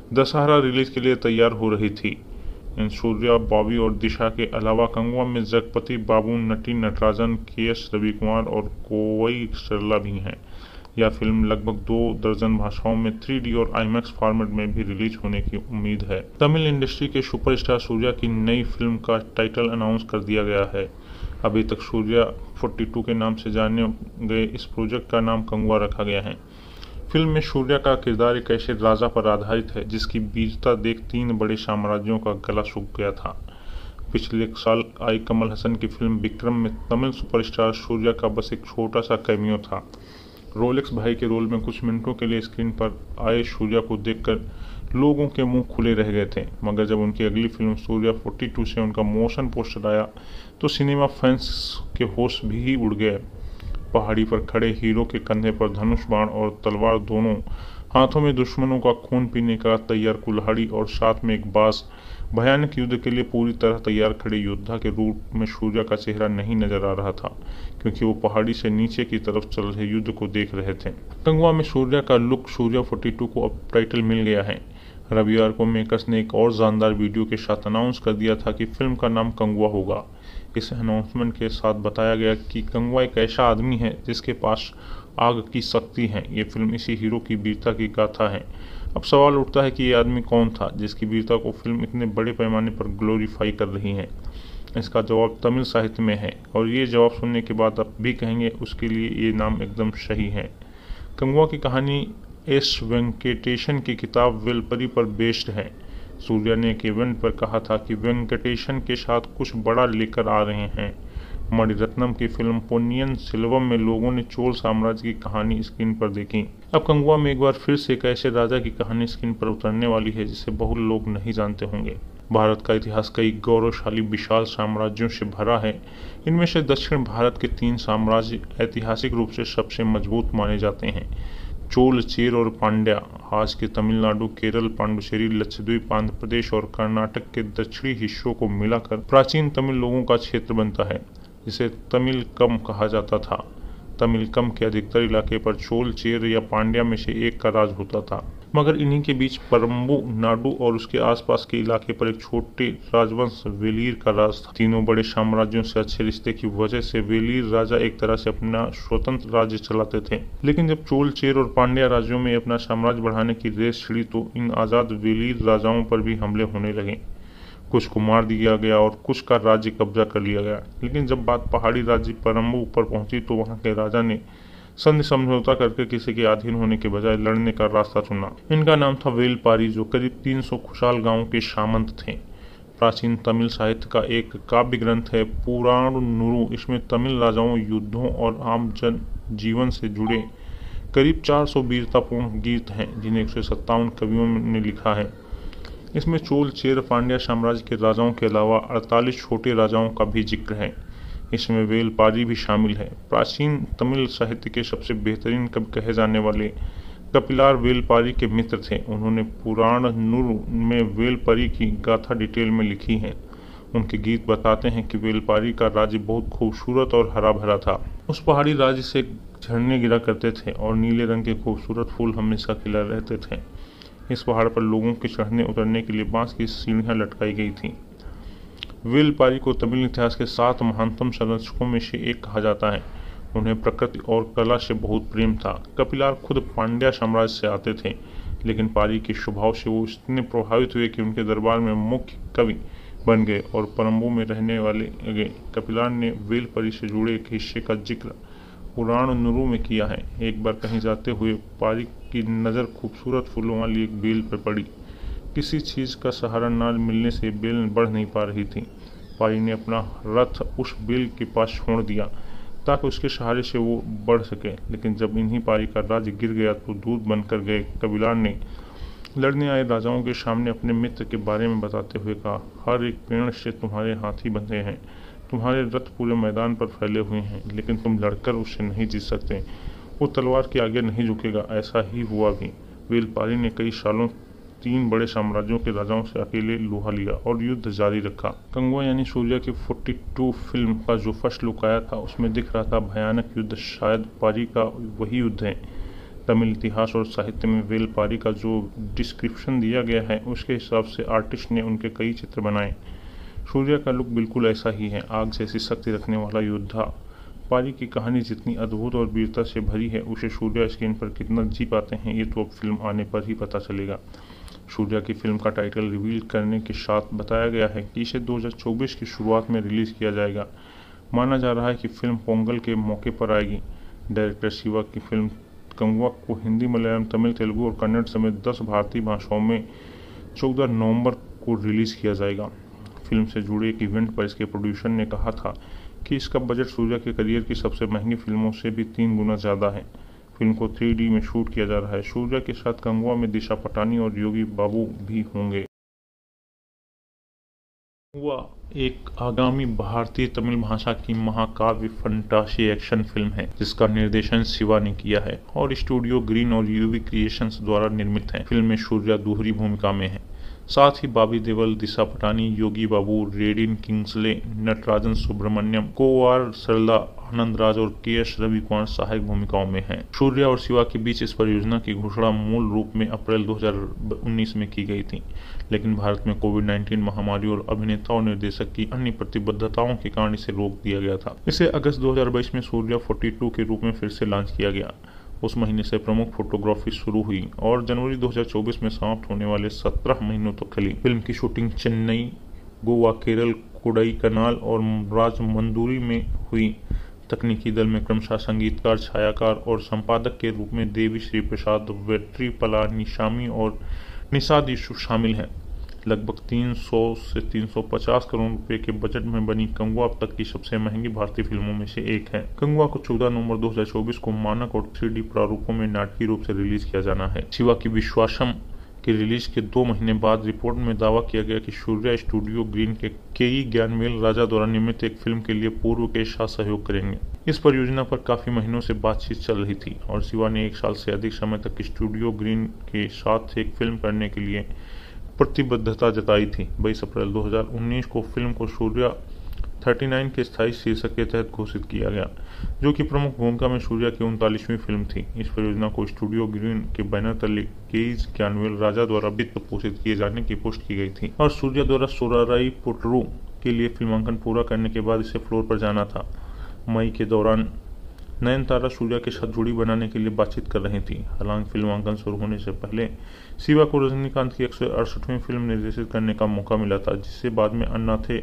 दशहरा रिलीज के लिए तैयार हो रही थी। इन सूर्या, बॉबी और दिशा के अलावा कंगवा में जगपति बाबू, नटी नटराजन, के एस रविकुमार और कोवई सरला भी हैं। यह फिल्म लगभग दो दर्जन भाषाओं में थ्री डी और आईमैक्स फॉर्मेट में भी रिलीज होने की उम्मीद है। तमिल इंडस्ट्री के सुपरस्टार सूर्या की नई फिल्म का टाइटल अनाउंस कर दिया गया है। अभी तक सूर्या बयालीस के नाम से जाने गए इस प्रोजेक्ट का नाम कंगवा रखा गया है। फिल्म में सूर्या का किरदार एक ऐसे राजा पर आधारित है जिसकी वीरता देख तीन बड़े साम्राज्यों का गला सूख गया था। पिछले साल आई कमल हसन की फिल्म विक्रम में तमिल सुपरस्टार सूर्या का बस एक छोटा सा कैमियो था। रोलेक्स भाई के रोल में कुछ मिनटों के लिए स्क्रीन पर आए सूर्या को देखकर लोगों के मुंह खुले रह गए थे, मगर जब उनकी अगली फिल्म सूर्या बयालीस से उनका मोशन पोस्टर आया तो सिनेमा फैंस के होश भी उड़ गए। पहाड़ी पर खड़े हीरो के कंधे पर धनुष बाण और तलवार, दोनों हाथों में दुश्मनों का खून पीने का तैयार कुल्हाड़ी और साथ में एक बांस, भयानक युद्ध के लिए पूरी तरह तैयार खड़े योद्धा के रूप में सूर्या का चेहरा नहीं नजर आ रहा था, क्योंकि वो पहाड़ी से नीचे की तरफ चल रहे युद्ध को देख रहे थे। कंगवा में सूर्या का लुक सूर्या बयालीस को अब टाइटल मिल गया है। रविवार को मेकर्स ने एक और शानदार वीडियो के साथ अनाउंस कर दिया था कि फिल्म का नाम कंगवा होगा। इस अनाउंसमेंट के साथ बताया गया कि कंगवा एक ऐसा आदमी है जिसके पास आग की शक्ति है। ये फिल्म इसी हीरो की वीरता की गाथा है। अब सवाल उठता है कि ये आदमी कौन था जिसकी वीरता को फिल्म इतने बड़े पैमाने पर ग्लोरीफाई कर रही है। इसका जवाब तमिल साहित्य में है और ये जवाब सुनने के बाद आप भी कहेंगे उसके लिए ये नाम एकदम सही है। कंगवा की कहानी एस वेंकटेशन की किताब वेलपरी पर बेस्ड है। सूर्या ने एक इवेंट पर कहा था कि वेंकटेशन के साथ कुछ बड़ा लेकर आ रहे हैं। मणिरत्नम की फिल्म पोन्नियन सेल्वम में लोगों ने चोल साम्राज्य की कहानी स्क्रीन पर देखी। अब कंगवा में एक बार फिर से एक ऐसे राजा की कहानी स्क्रीन पर उतरने वाली है जिसे बहुत लोग नहीं जानते होंगे। भारत का इतिहास कई गौरवशाली विशाल साम्राज्यों से भरा है। इनमें से दक्षिण भारत के तीन साम्राज्य ऐतिहासिक रूप से सबसे मजबूत माने जाते हैं, चोल, चेर और पांड्या। आज के तमिलनाडु, केरल, पांडुचेरी, लक्षद्वीप, आंध्र प्रदेश और कर्नाटक के दक्षिणी हिस्सों को मिलाकर प्राचीन तमिल लोगों का क्षेत्र बनता है, जिसे तमिल कम कहा जाता था। तमिल कम के अधिकतर इलाके पर चोल, चेर या पांड्या में से एक का राज होता था, मगर इन्हीं के बीच परम्बू नाडु और उसके आसपास के इलाके पर एक छोटे राजवंश वेलीर का राज था। तीनों बड़े साम्राज्यों से अच्छे रिश्ते की वजह से वेलीर राजा एक तरह से अपना स्वतंत्र राज्य चलाते थे। लेकिन जब चोल, चेर और पांड्या राज्यों में अपना साम्राज्य बढ़ाने की रेस छिड़ी तो इन आजाद वेलीर राजाओं पर भी हमले होने लगे। कुछ को मार दिया गया और कुछ का राज्य कब्जा कर लिया गया। लेकिन जब बात पहाड़ी राज्य परम्बू पर पहुंची तो वहां के राजा ने संधि समझौता करके किसी के अधीन होने के बजाय लड़ने का रास्ता चुना। इनका नाम था वेलपारी, जो करीब तीन सौ खुशहाल गांवों के सामंत थे। प्राचीन तमिल साहित्य का एक काव्य ग्रंथ है पुराणनुरु। इसमें तमिल राजाओं, युद्धों और आम जन जीवन से जुड़े करीब चार सौ वीरतापूर्ण गीत हैं, जिन्हें एक सौ सत्तावन कवियों ने लिखा है। इसमें चोल, चेर, पांड्या साम्राज्य के राजाओं के अलावा अड़तालीस छोटे राजाओं का भी जिक्र है। इसमें वेलपारी भी शामिल है। प्राचीन तमिल साहित्य के सबसे बेहतरीन कवि कहे जाने वाले कपिलार वेलपारी के मित्र थे। उन्होंने पुराणनुरु में वेलपारी की गाथा डिटेल में लिखी है। उनके गीत बताते हैं कि वेलपारी का राज्य बहुत खूबसूरत और हरा भरा था। उस पहाड़ी राज्य से झरने गिरा करते थे और नीले रंग के खूबसूरत फूल हमेशा खिला रहते थे। इस पहाड़ पर लोगों के चढ़ने उतरने के लिए बांस की सीढ़ियां लटकाई गई थी। वेलपारी को तमिल इतिहास के सात महानतम संरक्षकों में से एक कहा जाता है। उन्हें प्रकृति और कला से बहुत प्रेम था। कपिलार खुद पांड्या साम्राज्य से आते थे, लेकिन पारी के स्वभाव से वो इतने प्रभावित हुए कि उनके दरबार में मुख्य कवि बन गए और परम्बू में रहने वाले गए। कपिलार ने वेलपारी से जुड़े एक हिस्से का जिक्र पुराणनुरु में किया है। एक बार कहीं जाते हुए पारी की नज़र खूबसूरत फूलों वाली एक बेल पर पड़ी। किसी चीज़ का सहारा न मिलने से बेल बढ़ नहीं पा रही थी। पारी ने अपना रथ उस बेल के पास छोड़ दिया ताकि उसके सहारे से वो बढ़ सके। लेकिन जब इन्हीं पारी का राज्य गिर गया तो दूध बनकर गए। कपिलार ने लड़ने आए राजाओं के सामने अपने मित्र के बारे में बताते हुए कहा, हर एक पेड़ से तुम्हारे हाथी बंधे हैं, तुम्हारे रथ पूरे मैदान पर फैले हुए हैं, लेकिन तुम लड़कर उससे नहीं जीत सकते। वो तलवार के आगे नहीं झुकेगा। ऐसा ही हुआ भी। वेलपारी ने कई सालों तीन बड़े साम्राज्यों के राजाओं से अकेले लोहा लिया और युद्ध जारी रखा। कंगवा यानी सूर्या की बयालीस फिल्म का जो फर्स्ट लुक आया था उसमें दिख रहा था भयानक युद्ध। शायद पारी का वही युद्ध है तमिल इतिहास और साहित्य में वेलपारी का जो डिस्क्रिप्शन दिया गया है उसके हिसाब से आर्टिस्ट ने उनके कई चित्र बनाए। सूर्या का लुक बिल्कुल ऐसा ही है, आग जैसी शक्ति रखने वाला योद्धा। पारी की कहानी जितनी अद्भुत और वीरता से भरी है, उसे सूर्या स्क्रीन पर कितना जी पाते हैं ये तो अब फिल्म आने पर ही पता चलेगा। सूर्या की फिल्म का टाइटल रिवील करने के साथ बताया गया है कि इसे दो हज़ार चौबीस की शुरुआत में रिलीज किया जाएगा। माना जा रहा है कि फिल्म पोंगल के मौके पर आएगी। डायरेक्टर शिवा की फिल्म कंगवा को हिंदी, मलयालम, तमिल, तेलुगु और कन्नड़ समेत दस भारतीय भाषाओं में चौदह नवंबर को रिलीज किया जाएगा। फिल्म से जुड़े एक इवेंट पर इसके प्रोड्यूसर ने कहा था कि इसका बजट सूर्या के करियर की सबसे महंगी फिल्मों से भी तीन गुना ज़्यादा है। फिल्म को थ्री डी में शूट किया जा रहा है। सूर्या के साथ कंगवा में दिशा पटानी और योगी बाबू भी होंगे। कंगवा एक आगामी भारतीय तमिल भाषा की महाकाव्य फंटासी एक्शन फिल्म है जिसका निर्देशन शिवा ने किया है और स्टूडियो ग्रीन और यूवी क्रिएशंस द्वारा निर्मित है। फिल्म में सूर्या दोहरी भूमिका में है। साथ ही बॉबी देओल, दिशा पटानी, योगी बाबू, रेडिन किंग्सले, नटराजन सुब्रमण्यम, कोआर सरला, आनंद राज और के एस रवि कुमार सहायक भूमिकाओं में हैं। सूर्या और शिवा के बीच इस परियोजना की घोषणा मूल रूप में अप्रैल दो हज़ार उन्नीस में की गई थी, लेकिन भारत में कोविड नाइन्टीन महामारी और अभिनेता और निर्देशक की अन्य प्रतिबद्धताओं के कारण इसे रोक दिया गया था। इसे अगस्त दो हज़ार बाईस में सूर्या बयालीस के रूप में फिर से लॉन्च किया गया। उस महीने से प्रमुख फोटोग्राफी शुरू हुई और जनवरी दो हज़ार चौबीस में समाप्त होने वाले सत्रह महीनों तक चली। फिल्म की शूटिंग चेन्नई, गोवा, केरल, कोडाईकनाल और राजमंदुरी में हुई। तकनीकी दल में क्रमशः संगीतकार, छायाकार और संपादक के रूप में देवी श्री प्रसाद, वेट्री पलानीसामी और निषाद यूसुफ शामिल हैं। लगभग तीन सौ से तीन सौ पचास करोड़ रुपए के बजट में बनी कंगवा अब तक की सबसे महंगी भारतीय फिल्मों में से एक है। कंगवा को चौदह नवंबर दो हज़ार चौबीस को मानक और थ्री डी प्रारूपों में नाटकीय रूप से रिलीज किया जाना है। शिवा की विश्वासम की रिलीज के दो महीने बाद रिपोर्ट में दावा किया गया कि सूर्या स्टूडियो ग्रीन के केई ज्ञानवेल राजा द्वारा निर्मित एक फिल्म के लिए पूर्व के साथ सहयोग करेंगे। इस परियोजना पर काफी महीनों से बातचीत चल रही थी और शिवा ने एक साल से अधिक समय तक स्टूडियो ग्रीन के साथ एक फिल्म करने के लिए प्रतिबद्धता जताई थी। बाईस अप्रैल दो हज़ार उन्नीस को फिल्म को सूर्या उनतालीस के स्थायी शीर्षक के तहत घोषित किया गया, जो कि प्रमुख भूमिका में सूर्या की उनतालीसवीं फिल्म थी। इस परियोजना को स्टूडियो ग्रीन के बैनर तले केज ज्ञानवेल राजा द्वारा वित्त पोषित किए जाने की पुष्टि की गई थी और सूर्या द्वारा सोराराई पोटरू के लिए फिल्मांकन पूरा करने के बाद इसे फ्लोर पर जाना था। मई के दौरान नयनतारा सूर्या के साथ जोड़ी बनाने के लिए बातचीत कर रही थी। हालांकि फिल्मांकन शुरू होने से पहले शिवा को रजनीकांत की एक सौ अड़सठवीं फिल्म निर्देशित करने का मौका मिला था, जिसे बाद में अन्नाथे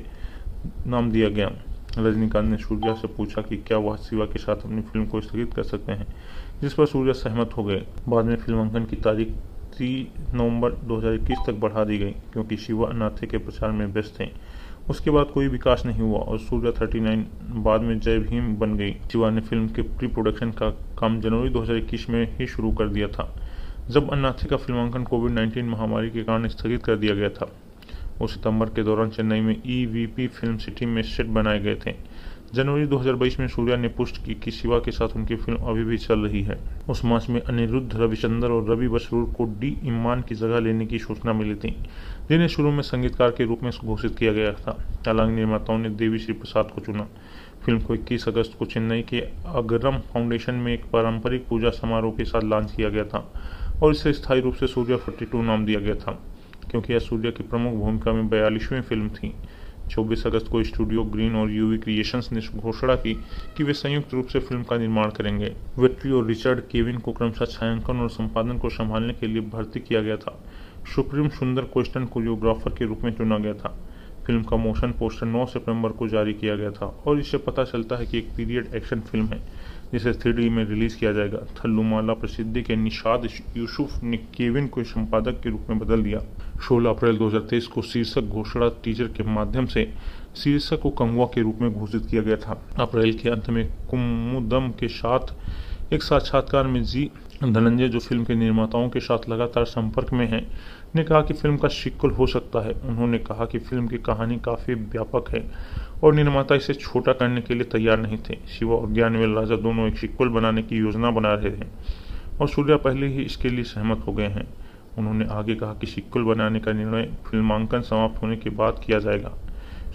नाम दिया गया। रजनीकांत ने सूर्या से पूछा कि क्या वह शिवा के साथ अपनी फिल्म को स्थगित कर सकते हैं, जिस पर सूर्या सहमत हो गए। बाद में फिल्मांकन की तारीख तीस नवंबर दो हज़ार इक्कीस तक बढ़ा दी गई क्योंकि शिवा अन्नाथे के प्रचार में व्यस्त थे। उसके बाद कोई विकास नहीं हुआ और सूर्या उनतालीस बाद में जय भीम बन गई। शिवा ने फिल्म के प्री प्रोडक्शन का काम जनवरी दो हज़ार इक्कीस में ही शुरू कर दिया था, जब अन्नाथे का फिल्मांकन कोविड नाइन्टीन महामारी के कारण स्थगित कर दिया गया था। उस सितंबर के दौरान चेन्नई में E V P film city में सेट बनाए गए थे। जनवरी दो हज़ार बाईस में सूर्या ने पुष्टि की कि शिवा के साथ उनकी फिल्म अभी भी चल रही है। उस मास में अनिरुद्ध रविचंद्र और रवि बसरूर को डी इमान की जगह लेने की सूचना मिली थी, जिन्हें शुरू में संगीतकार के रूप में घोषित किया गया था। हालांकि निर्माताओं ने देवी श्री प्रसाद को चुना। फिल्म को इक्कीस अगस्त को चेन्नई के अगरम फाउंडेशन में एक पारंपरिक पूजा समारोह के साथ लॉन्च किया गया था और इसे स्थायी रूप से सूर्या बयालीस नाम दिया गया था, क्योंकि यह सूर्या की प्रमुख भूमिका में बयालीसवीं फिल्म थी। चौबीस अगस्त को स्टूडियो ग्रीन और यूवी क्रिएशंस ने घोषणा की कि वे संयुक्त रूप से फिल्म का निर्माण करेंगे। वेट्री और रिचर्ड केविन को क्रमशः छायांकन और संपादन को संभालने के लिए भर्ती किया गया था। सुप्रीम सुंदर क्वेश्चन कोरियोग्राफर के रूप में चुना गया था। फिल्म का मोशन पोस्टर नौ सितंबर को जारी किया गया था और इससे पता चलता है कि एक पीरियड एक्शन फिल्म है जिसे थ्री डी में रिलीज किया जाएगा। थल्लुमाला प्रसिद्धि के निषाद यूसुफ ने केविन को संपादक के रूप में बदल दिया। सोलह अप्रैल दो हज़ार तेईस को शीर्षक घोषणा टीजर के माध्यम से शीर्षक को कंगवा के रूप में घोषित किया गया था। अप्रैल के अंत में कुमुदम के साथ एक साक्षात्कार में जी धनंजय, जो फिल्म के निर्माताओं के साथ लगातार संपर्क में हैं, ने कहा कि फिल्म का सीक्वल हो सकता है। उन्होंने कहा कि फिल्म की कहानी काफी व्यापक है और निर्माता इसे छोटा करने के लिए तैयार नहीं थे। शिवा और ज्ञानवेल राजा दोनों एक सीक्वल बनाने की योजना बना रहे थे और सूर्या पहले ही इसके लिए सहमत हो गए हैं। उन्होंने आगे कहा कि सीक्वल बनाने का निर्णय फिल्मांकन समाप्त होने के बाद किया जाएगा।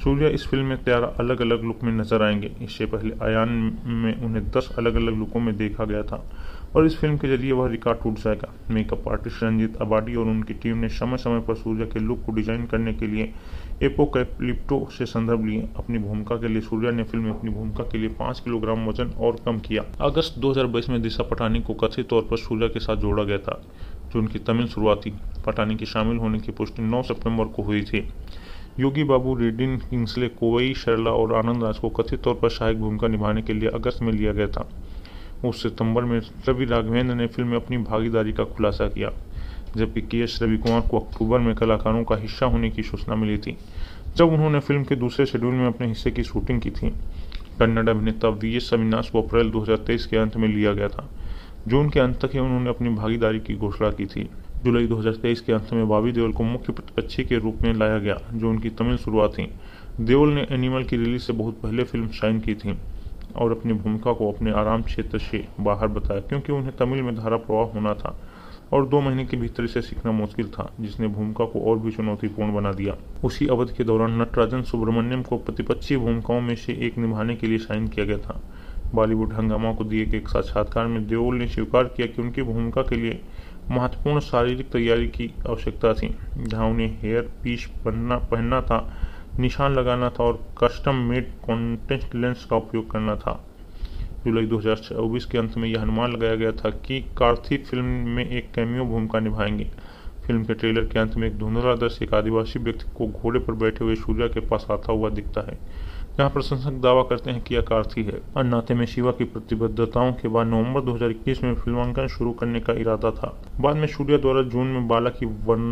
सूर्या इस फिल्म में तेरह अलग अलग लुक में नजर आएंगे। इससे पहले आयान में उन्हें दस अलग अलग लुकों में देखा गया था और इस फिल्म के जरिए वह रिकॉर्ड टूट जाएगा। मेकअप आर्टिस्ट रंजीत अबाडी और उनकी टीम ने समय समय पर सूर्या के लुक को डिजाइन करने के लिए एपोकैलिप्टो से संदर्भ लिए। अपनी भूमिका के लिए सूर्या ने फिल्म में अपनी भूमिका के लिए पाँच किलोग्राम वजन और कम किया। अगस्त दो हज़ार बाईस में दिशा पटानी को कथित तौर पर सूर्या के साथ जोड़ा गया था, जो उनकी तमिल शुरुआत थी। पटानी के शामिल होने की पुष्टि नौ सितंबर को हुई थी। योगी बाबू, रेडिन किंग्सले, कोवई शर्ला और आनंद राज को कथित तौर पर सहायक भूमिका निभाने के लिए अगस्त में लिया गया था। उस सितंबर में रवि राघवेंद्र ने फिल्म में अपनी भागीदारी का खुलासा किया, जबकि के एस रवि कुमार को अक्टूबर में कलाकारों का हिस्सा होने की सूचना मिली थी, जब उन्होंने फिल्म के दूसरे शेड्यूल में अपने हिस्से की शूटिंग की थी। कन्नड़ अभिनेता वी एस अविनाश को अप्रैल दो हज़ार तेईस के अंत में लिया गया था। जून के अंत तक ही उन्होंने अपनी भागीदारी की घोषणा की थी। जुलाई दो हज़ार तेईस के अंत में बॉबी देओल को मुख्य प्रतिपक्षी के रूप में लाया गया, जो उनकी तमिल शुरुआत थी। देओल ने एनिमल की रिलीज से बहुत पहले फिल्म साइन की थी और अपनी भूमिका को अपने आराम क्षेत्र से बाहर बताया, क्योंकि उन्हें तमिल में धारा प्रवाह होना था और दो महीने के भीतर इसे सीखना मुश्किल था, जिसने भूमिका को और भी चुनौतीपूर्ण बना दिया। उसी अवधि के दौरान नटराजन सुब्रमण्यम को प्रतिपक्षी भूमिकाओं में से एक निभाने के लिए साइन किया गया था। बॉलीवुड हंगामा को दिए गए एक साक्षात्कार में देओल ने स्वीकार किया कि उनकी भूमिका के लिए महत्वपूर्ण शारीरिक तैयारी की आवश्यकता थी, जहां उन्हें हेयर पीस पहनना पहनना था, निशान लगाना था और कस्टम मेड कॉन्टेक्ट लेंस का उपयोग करना था। जुलाई दो हज़ार चौबीस के अंत में यह अनुमान लगाया गया था कि कार्थी फिल्म में एक कैमियो भूमिका निभाएंगे। फिल्म के ट्रेलर के अंत में एक धुंधला दृश्य एक आदिवासी व्यक्ति को घोड़े पर बैठे हुए सूर्या के पास आता हुआ दिखता है, जहां प्रशंसक दावा करते हैं कि यह कार्थी है। अन्नाते में शिवा की प्रतिबद्धताओं के बाद नवंबर दो हज़ार इक्कीस में फिल्मांकन शुरू करने का इरादा था। बाद में सूर्या द्वारा जून में बाला की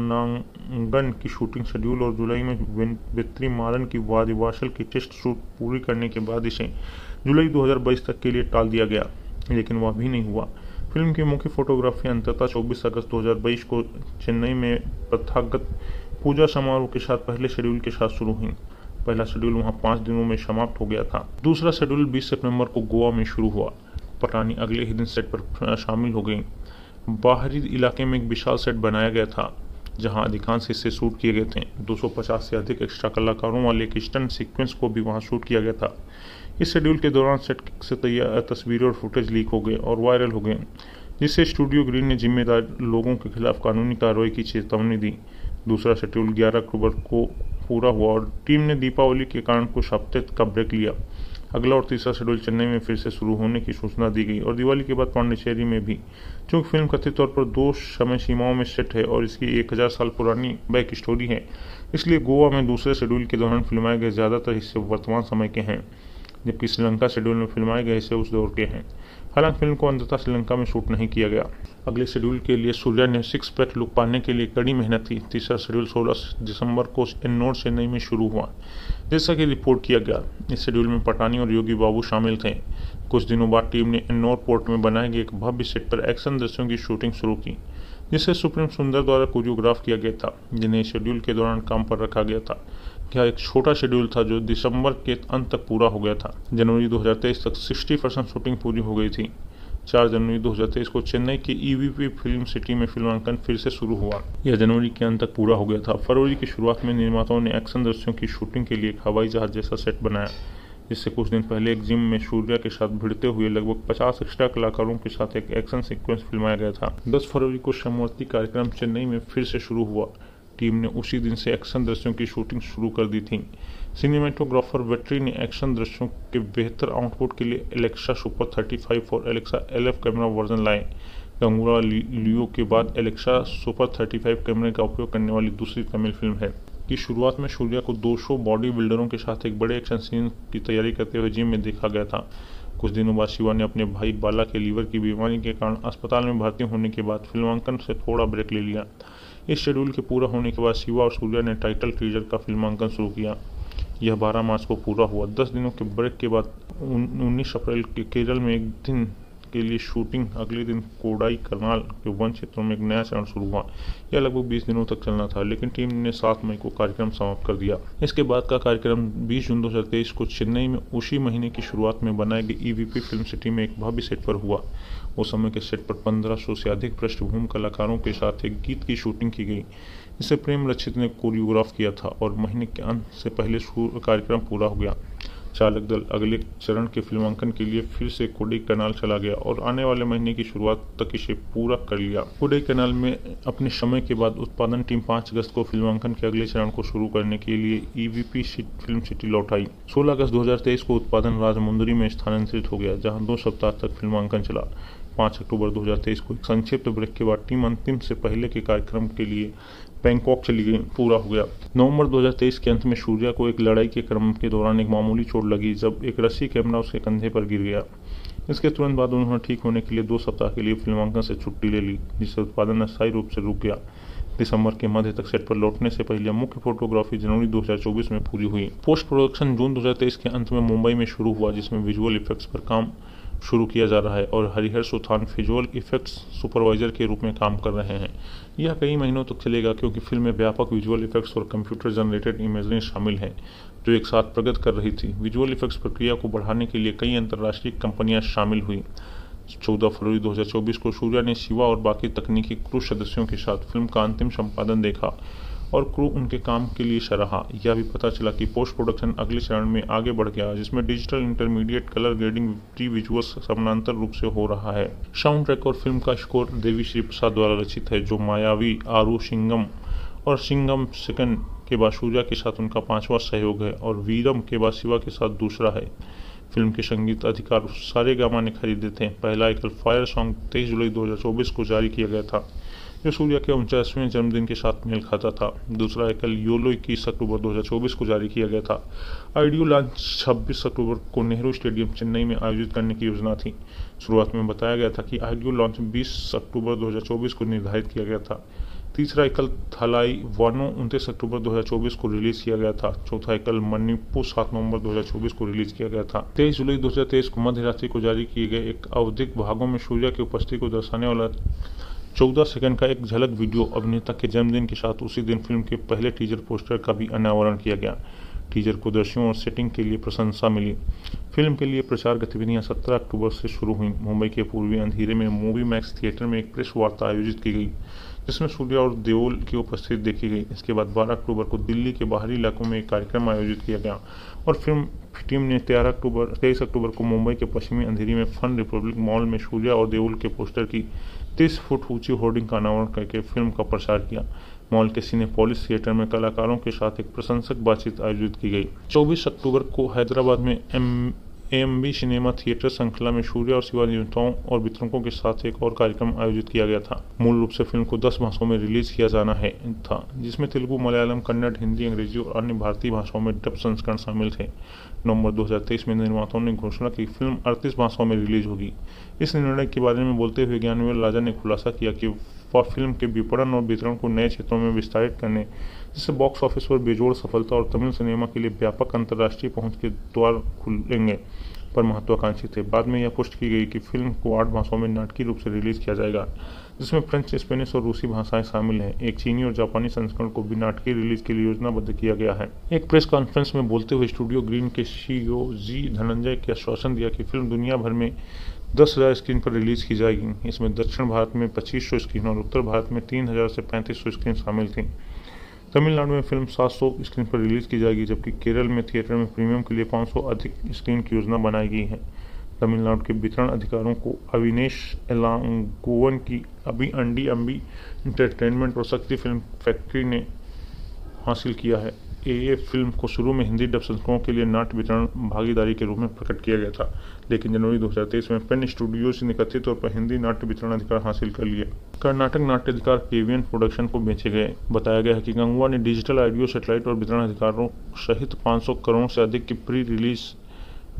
वर्णांगन की शूटिंग शेड्यूल और जुलाई में वेत्री मारन की वादिवासल की टेस्ट शूट पूरी करने के बाद इसे जुलाई दो हज़ार बाईस तक के लिए टाल दिया गया, लेकिन वह भी नहीं हुआ। फिल्म की मुख्य फोटोग्राफी अंततः चौबीस अगस्त दो हज़ार बाईस को चेन्नई में प्रथागत पूजा समारोह के साथ पहले शेड्यूल के साथ शुरू हुई। पहला शेड्यूल वहां पाँच दिनों में समाप्त हो गया था। दूसरा शेड्यूल बीस सितंबर को गोवा में शुरू हुआ। पटानी अगले ही दिन सेट पर शामिल हो गई। बाहरी इलाके में एक विशाल सेट बनाया गया था, जहां अधिकांश हिस्से शूट किए गए थे। दो सौ पचास से अधिक एक्स्ट्रा कलाकारों वाले एक स्टंट सीक्वेंस को भी वहां शूट किया गया था। इस शेड्यूल के दौरान सेट से तैयार तस्वीरें और फुटेज लीक हो गए और वायरल हो गए, जिससे स्टूडियो ग्रीन ने जिम्मेदार लोगों के खिलाफ कानूनी कार्रवाई की चेतावनी दी। दूसरा शेड्यूल ग्यारह अक्टूबर को पूरा हुआ और टीम ने दीपावली के कारण कुछ हफ्ते का ब्रेक लिया। अगला और तीसरा शेड्यूल चेन्नई में फिर से शुरू होने की सूचना दी गई और दिवाली के बाद पांडिचेरी में भी। चूंकि फिल्म कथित तौर पर दो समय सीमाओं में सेट है और इसकी एक हजार साल पुरानी बैक स्टोरी है, इसलिए गोवा में दूसरे शेड्यूल के दौरान फिल्माए गए ज्यादातर हिस्से वर्तमान समय के हैं, जबकि श्रीलंका शेड्यूल में फिल्माए गए हिस्से उस दौर के हैं। हालांकि फिल्म को अंततः श्रीलंका में शूट नहीं किया गया। अगले शेड्यूल के लिए सूर्या ने सिक्स पैक लुक पाने के लिए कड़ी मेहनत की। तीसरा शेड्यूल सोलह दिसंबर को एन्नोर चेन्नई में शुरू हुआ, जैसा कि रिपोर्ट किया गया। इस शेड्यूल में पटानी और योगी बाबू शामिल थे। कुछ दिनों बाद टीम ने एन्नोर पोर्ट में बनाए गए एक भव्य सेट पर एक्शन दृश्यों की शूटिंग शुरू की, जिसे सुप्रीम सुंदर द्वारा कोरियोग्राफ किया गया था, जिन्हें शेड्यूल के दौरान काम पर रखा गया था। यह एक छोटा शेड्यूल था जो दिसंबर के अंत तक पूरा हो गया था। जनवरी दो हज़ार तेईस तक साठ परसेंट शूटिंग पूरी हो गई थी। चार जनवरी दो हज़ार तेईस को चेन्नई के ईवीपी फिल्म सिटी में फिल्मांकन फिर से शुरू हुआ। यह जनवरी के अंत तक पूरा हो गया था। फरवरी की शुरुआत में निर्माताओं ने एक्शन दृश्यों की शूटिंग के लिए एक हवाई जहाज जैसा सेट बनाया, जिससे कुछ दिन पहले एक जिम में सूर्या के साथ भिड़ते हुए लगभग पचास एक्स्ट्रा कलाकारों के साथ एक एक्शन सीक्वेंस फिल्माया गया था। दस फरवरी को समवर्ती कार्यक्रम चेन्नई में फिर से शुरू हुआ। टीम ने उसी दिन से एक्शन दृश्यों की शूटिंग शुरू कर दी थी। सिनेमेटोग्राफर वेट्री ने एक्शन दृश्यों के बेहतर आउटपुट के लिए एलेक्सा सुपर थर्टी फाइव और Alexa L F camera version लाए। गंगूरा लियो के बाद एलेक्सा सुपर थर्टी फाइव कैमरे का उपयोग करने वाली दूसरी तमिल फिल्म है। की शुरुआत में सूर्या को दो सौ बॉडी बिल्डरों के साथ एक बड़े एक्शन सीन की तैयारी करते हुए जिम में देखा गया था। कुछ दिनों बाद शिवा ने अपने भाई बाला के लीवर की बीमारी के कारण अस्पताल में भर्ती होने के बाद फिल्मांकन से थोड़ा ब्रेक ले लिया। इस शेड्यूल के पूरा होने के बाद शिवा और सूर्या ने टाइटल टीजर का फिल्मांकन शुरू किया। यह बारह मार्च को पूरा हुआ। दस दिनों के ब्रेक के बाद उन्नीस अप्रैल के केरल में एक दिन के लिए शूटिंग अगले दिन कोडाई कनाल के वन क्षेत्रों में एक नया चरण शुरू हुआ। यह लगभग बीस दिनों तक चलना था, लेकिन टीम ने सात मई को कार्यक्रम समाप्त कर दिया। इसके बाद का कार्यक्रम बीस जून दो हज़ार तेईस को चेन्नई में उसी महीने की शुरुआत में बनाए गए ईवीपी फिल्म सिटी में एक भव्य सेट पर हुआ। उस समय के सेट पर पंद्रह सौ से अधिक पृष्ठभूमि कलाकारों के साथ एक गीत की शूटिंग की गई, जिसे प्रेम रक्षित ने कोरियोग्राफ किया था और महीने के अंत से पहले कार्यक्रम पूरा हो गया। चालक दल अगले चरण के फिल्मांकन के लिए फिर से कोडाई कनाल चला गया और आने वाले महीने की शुरुआत तक इसे पूरा कर लिया। कोडाई कनाल में अपने समय के बाद उत्पादन टीम पाँच अगस्त को फिल्मांकन के अगले चरण को शुरू करने के लिए ईवीपी फिल्म सिटी लौट आई। सोलह अगस्त दो हज़ार तेईस को उत्पादन राजमुंदरी में स्थानांतरित हो गया, जहां दो सप्ताह तक फिल्मांकन चला। पाँच अक्टूबर दो हज़ार तेईस को एक संक्षिप्त ब्रेक के बाद टीम अंतिम से पहले के कार्यक्रम के लिए बैंकॉक चली गई, पूरा हो गया। नवंबर दो हज़ार तेईस के अंत में सूर्या को एक लड़ाई के क्रम के दौरान एक मामूली चोट लगी, जब एक रस्सी कैमरा उसके कंधे पर गिर गया। इसके तुरंत बाद उन्होंने ठीक होने के लिए दो सप्ताह के लिए फिल्मांकन से छुट्टी ले ली, जिससे उत्पादन अस्थायी रूप से रुक गया। दिसंबर के मध्य तक सेट पर लौटने से पहले मुख्य फोटोग्राफी जनवरी दो हज़ार चौबीस में पूरी हुई। पोस्ट प्रोडक्शन जून दो हज़ार तेईस के अंत में मुंबई में शुरू हुआ, जिसमें विजुअल इफेक्ट्स पर काम शुरू किया जा रहा है और Harihara Suthan visual effects supervisor के रूप में काम कर रहे हैं। यह कई महीनों तक चलेगा, क्योंकि फिल्म में व्यापक विजुअल इफेक्ट्स और कंप्यूटर जनरेटेड इमेजरी शामिल है, जो एक साथ प्रगति कर रही थी। विजुअल इफेक्ट्स प्रक्रिया को बढ़ाने के लिए कई अंतर्राष्ट्रीय कंपनियां शामिल हुई। चौदह फरवरी दो हज़ार चौबीस को सूर्या ने शिवा और बाकी तकनीकी क्रू सदस्यों के साथ फिल्म का अंतिम संपादन देखा और क्रू उनके काम के लिए सराहा। यह भी पता चला कि पोस्ट प्रोडक्शन अगले चरण में आगे बढ़ गया, जिसमें digital intermediate colour grading pre visual समानांतर रूप से हो रहा है। साउंड ट्रैक और फिल्म का स्कोर देवी श्री प्रसाद द्वारा रचित है, जो मायावी, आरू सिंगम और सिंगम सेकंड के बाद सूर्या के साथ उनका पांचवा सहयोग है और वीरम के बाद शिवा के साथ दूसरा है। फिल्म के संगीत अधिकार सारेगामा ने खरीदे थे। पहला एकल फायर सॉन्ग तेईस जुलाई दो हज़ार चौबीस को जारी किया गया था, जो सूर्या के उनचासवें जन्मदिन के साथ मेल खाता था। दूसरा एकल योलो इक्कीस अक्टूबर दो हज़ार चौबीस को जारी किया गया था। ऑडियो लॉन्च छब्बीस अक्टूबर को नेहरू स्टेडियम चेन्नई में आयोजित करने की योजना थी। शुरुआत में बताया गया था कि ऑडियो लॉन्च बीस अक्टूबर दो हज़ार चौबीस को निर्धारित किया गया था। तीसरा एकल थलाई वानो उनतीस अक्टूबर दो हज़ार चौबीस को रिलीज किया गया था। चौथा एकल मणिपुर सात नवंबर दो हज़ार चौबीस को रिलीज किया गया था। तेईस जुलाई दो हज़ार तेईस को मध्य रात्रि को जारी किए गए एक आवधिक भागों में सूर्या की उपस्थिति को दर्शाने वाला चौदह सेकंड का एक झलक वीडियो अभिनेता के जन्मदिन के साथ उसी दिन फिल्म के पहले टीजर पोस्टर का भी अनावरण किया गया। टीजर को दर्शकों और सेटिंग के लिए प्रशंसा मिली। फिल्म के लिए प्रचार गतिविधियां सत्रह अक्टूबर से शुरू हुई। मुंबई के पूर्वी अंधेरे में मूवी मैक्स थिएटर में एक प्रेस वार्ता आयोजित की गई, जिसमें सूर्या और देओल की उपस्थिति देखी गई। इसके बाद बारह अक्टूबर को दिल्ली के बाहरी इलाकों में एक कार्यक्रम आयोजित किया गया और फिल्म टीम ने तेरह अक्टूबर तेईस अक्टूबर को मुंबई के पश्चिमी अंधेरी में फन रिपब्लिक मॉल में सूर्या और देओल के पोस्टर की तीस फुट ऊंची होर्डिंग का अनावरण करके फिल्म का प्रचार किया। मॉल के सिनेपोलिस थिएटर में कलाकारों के साथ एक प्रशंसक बातचीत आयोजित की गई। चौबीस अक्टूबर को हैदराबाद में एम एएमबी सिनेमा थिएटर श्रृंखला में सूर्या और शिवा निर्माताओं और वितरकों के साथ एक और कार्यक्रम आयोजित किया गया था। मूल रूप से फिल्म को दस भाषाओं में रिलीज किया जाना है था, जिसमें तेलुगु, मलयालम, कन्नड़, हिंदी, अंग्रेजी और अन्य भारतीय भाषाओं में डब संस्करण शामिल थे। नवंबर दो हज़ार तेईस में निर्माताओं ने घोषणा की फिल्म अड़तीस भाषाओं में रिलीज होगी। इस निर्णय के बारे में बोलते हुए ज्ञानवेल राजा ने खुलासा किया कि वह फिल्म के विपणन और वितरण को नए क्षेत्रों में विस्तारित करने, जिससे बॉक्स ऑफिस पर बेजोड़ सफलता और तमिल सिनेमा के लिए व्यापक अंतर्राष्ट्रीय पहुंच के द्वार खुलेंगे, पर महत्वाकांक्षी थे। बाद में यह पुष्टि की गई कि फिल्म को आठ भाषाओं में नाटकीय रूप से रिलीज किया जाएगा, जिसमें फ्रेंच, स्पेनिश और रूसी भाषाएं शामिल हैं। एक चीनी और जापानी संस्करण को भी नाटकीय रिलीज के लिए योजनाबद्ध किया गया है। एक प्रेस कॉन्फ्रेंस में बोलते हुए स्टूडियो ग्रीन के सीईओ जी धनंजय के आश्वासन दिया कि फिल्म दुनिया भर में दस हजार स्क्रीन पर रिलीज की जाएगी। इसमें दक्षिण भारत में पच्चीस सौ स्क्रीन और उत्तर भारत में तीन हजार से पैंतीस सौ स्क्रीन शामिल थी। तमिलनाडु में फिल्म सात सौ स्क्रीन पर रिलीज की जाएगी, जबकि केरल में थिएटर में प्रीमियम के लिए पाँच सौ अधिक स्क्रीन की योजना बनाई गई है। तमिलनाडु के वितरण अधिकारों को अविनेश एलांगोवन की अभी अंडी अम्बी इंटरटेनमेंट और शक्ति फिल्म फैक्ट्री ने हासिल किया है। ए फिल्म को शुरू में हिंदी डब संस्करणों के लिए नाट्य वितरण भागीदारी के रूप में प्रकट किया गया था, लेकिन जनवरी दो हज़ार तेईस में पेन स्टूडियोज ने कथित तौर पर हिंदी नाट्य वितरण अधिकार हासिल कर लिए। कर्नाटक नाट्य अधिकार केवीएन प्रोडक्शन को बेचे गए। बताया गया है कि गंगवा ने डिजिटल ऑडियो, सैटेलाइट और वितरण अधिकारों सहित पाँच सौ करोड़ से अधिक की प्री रिलीज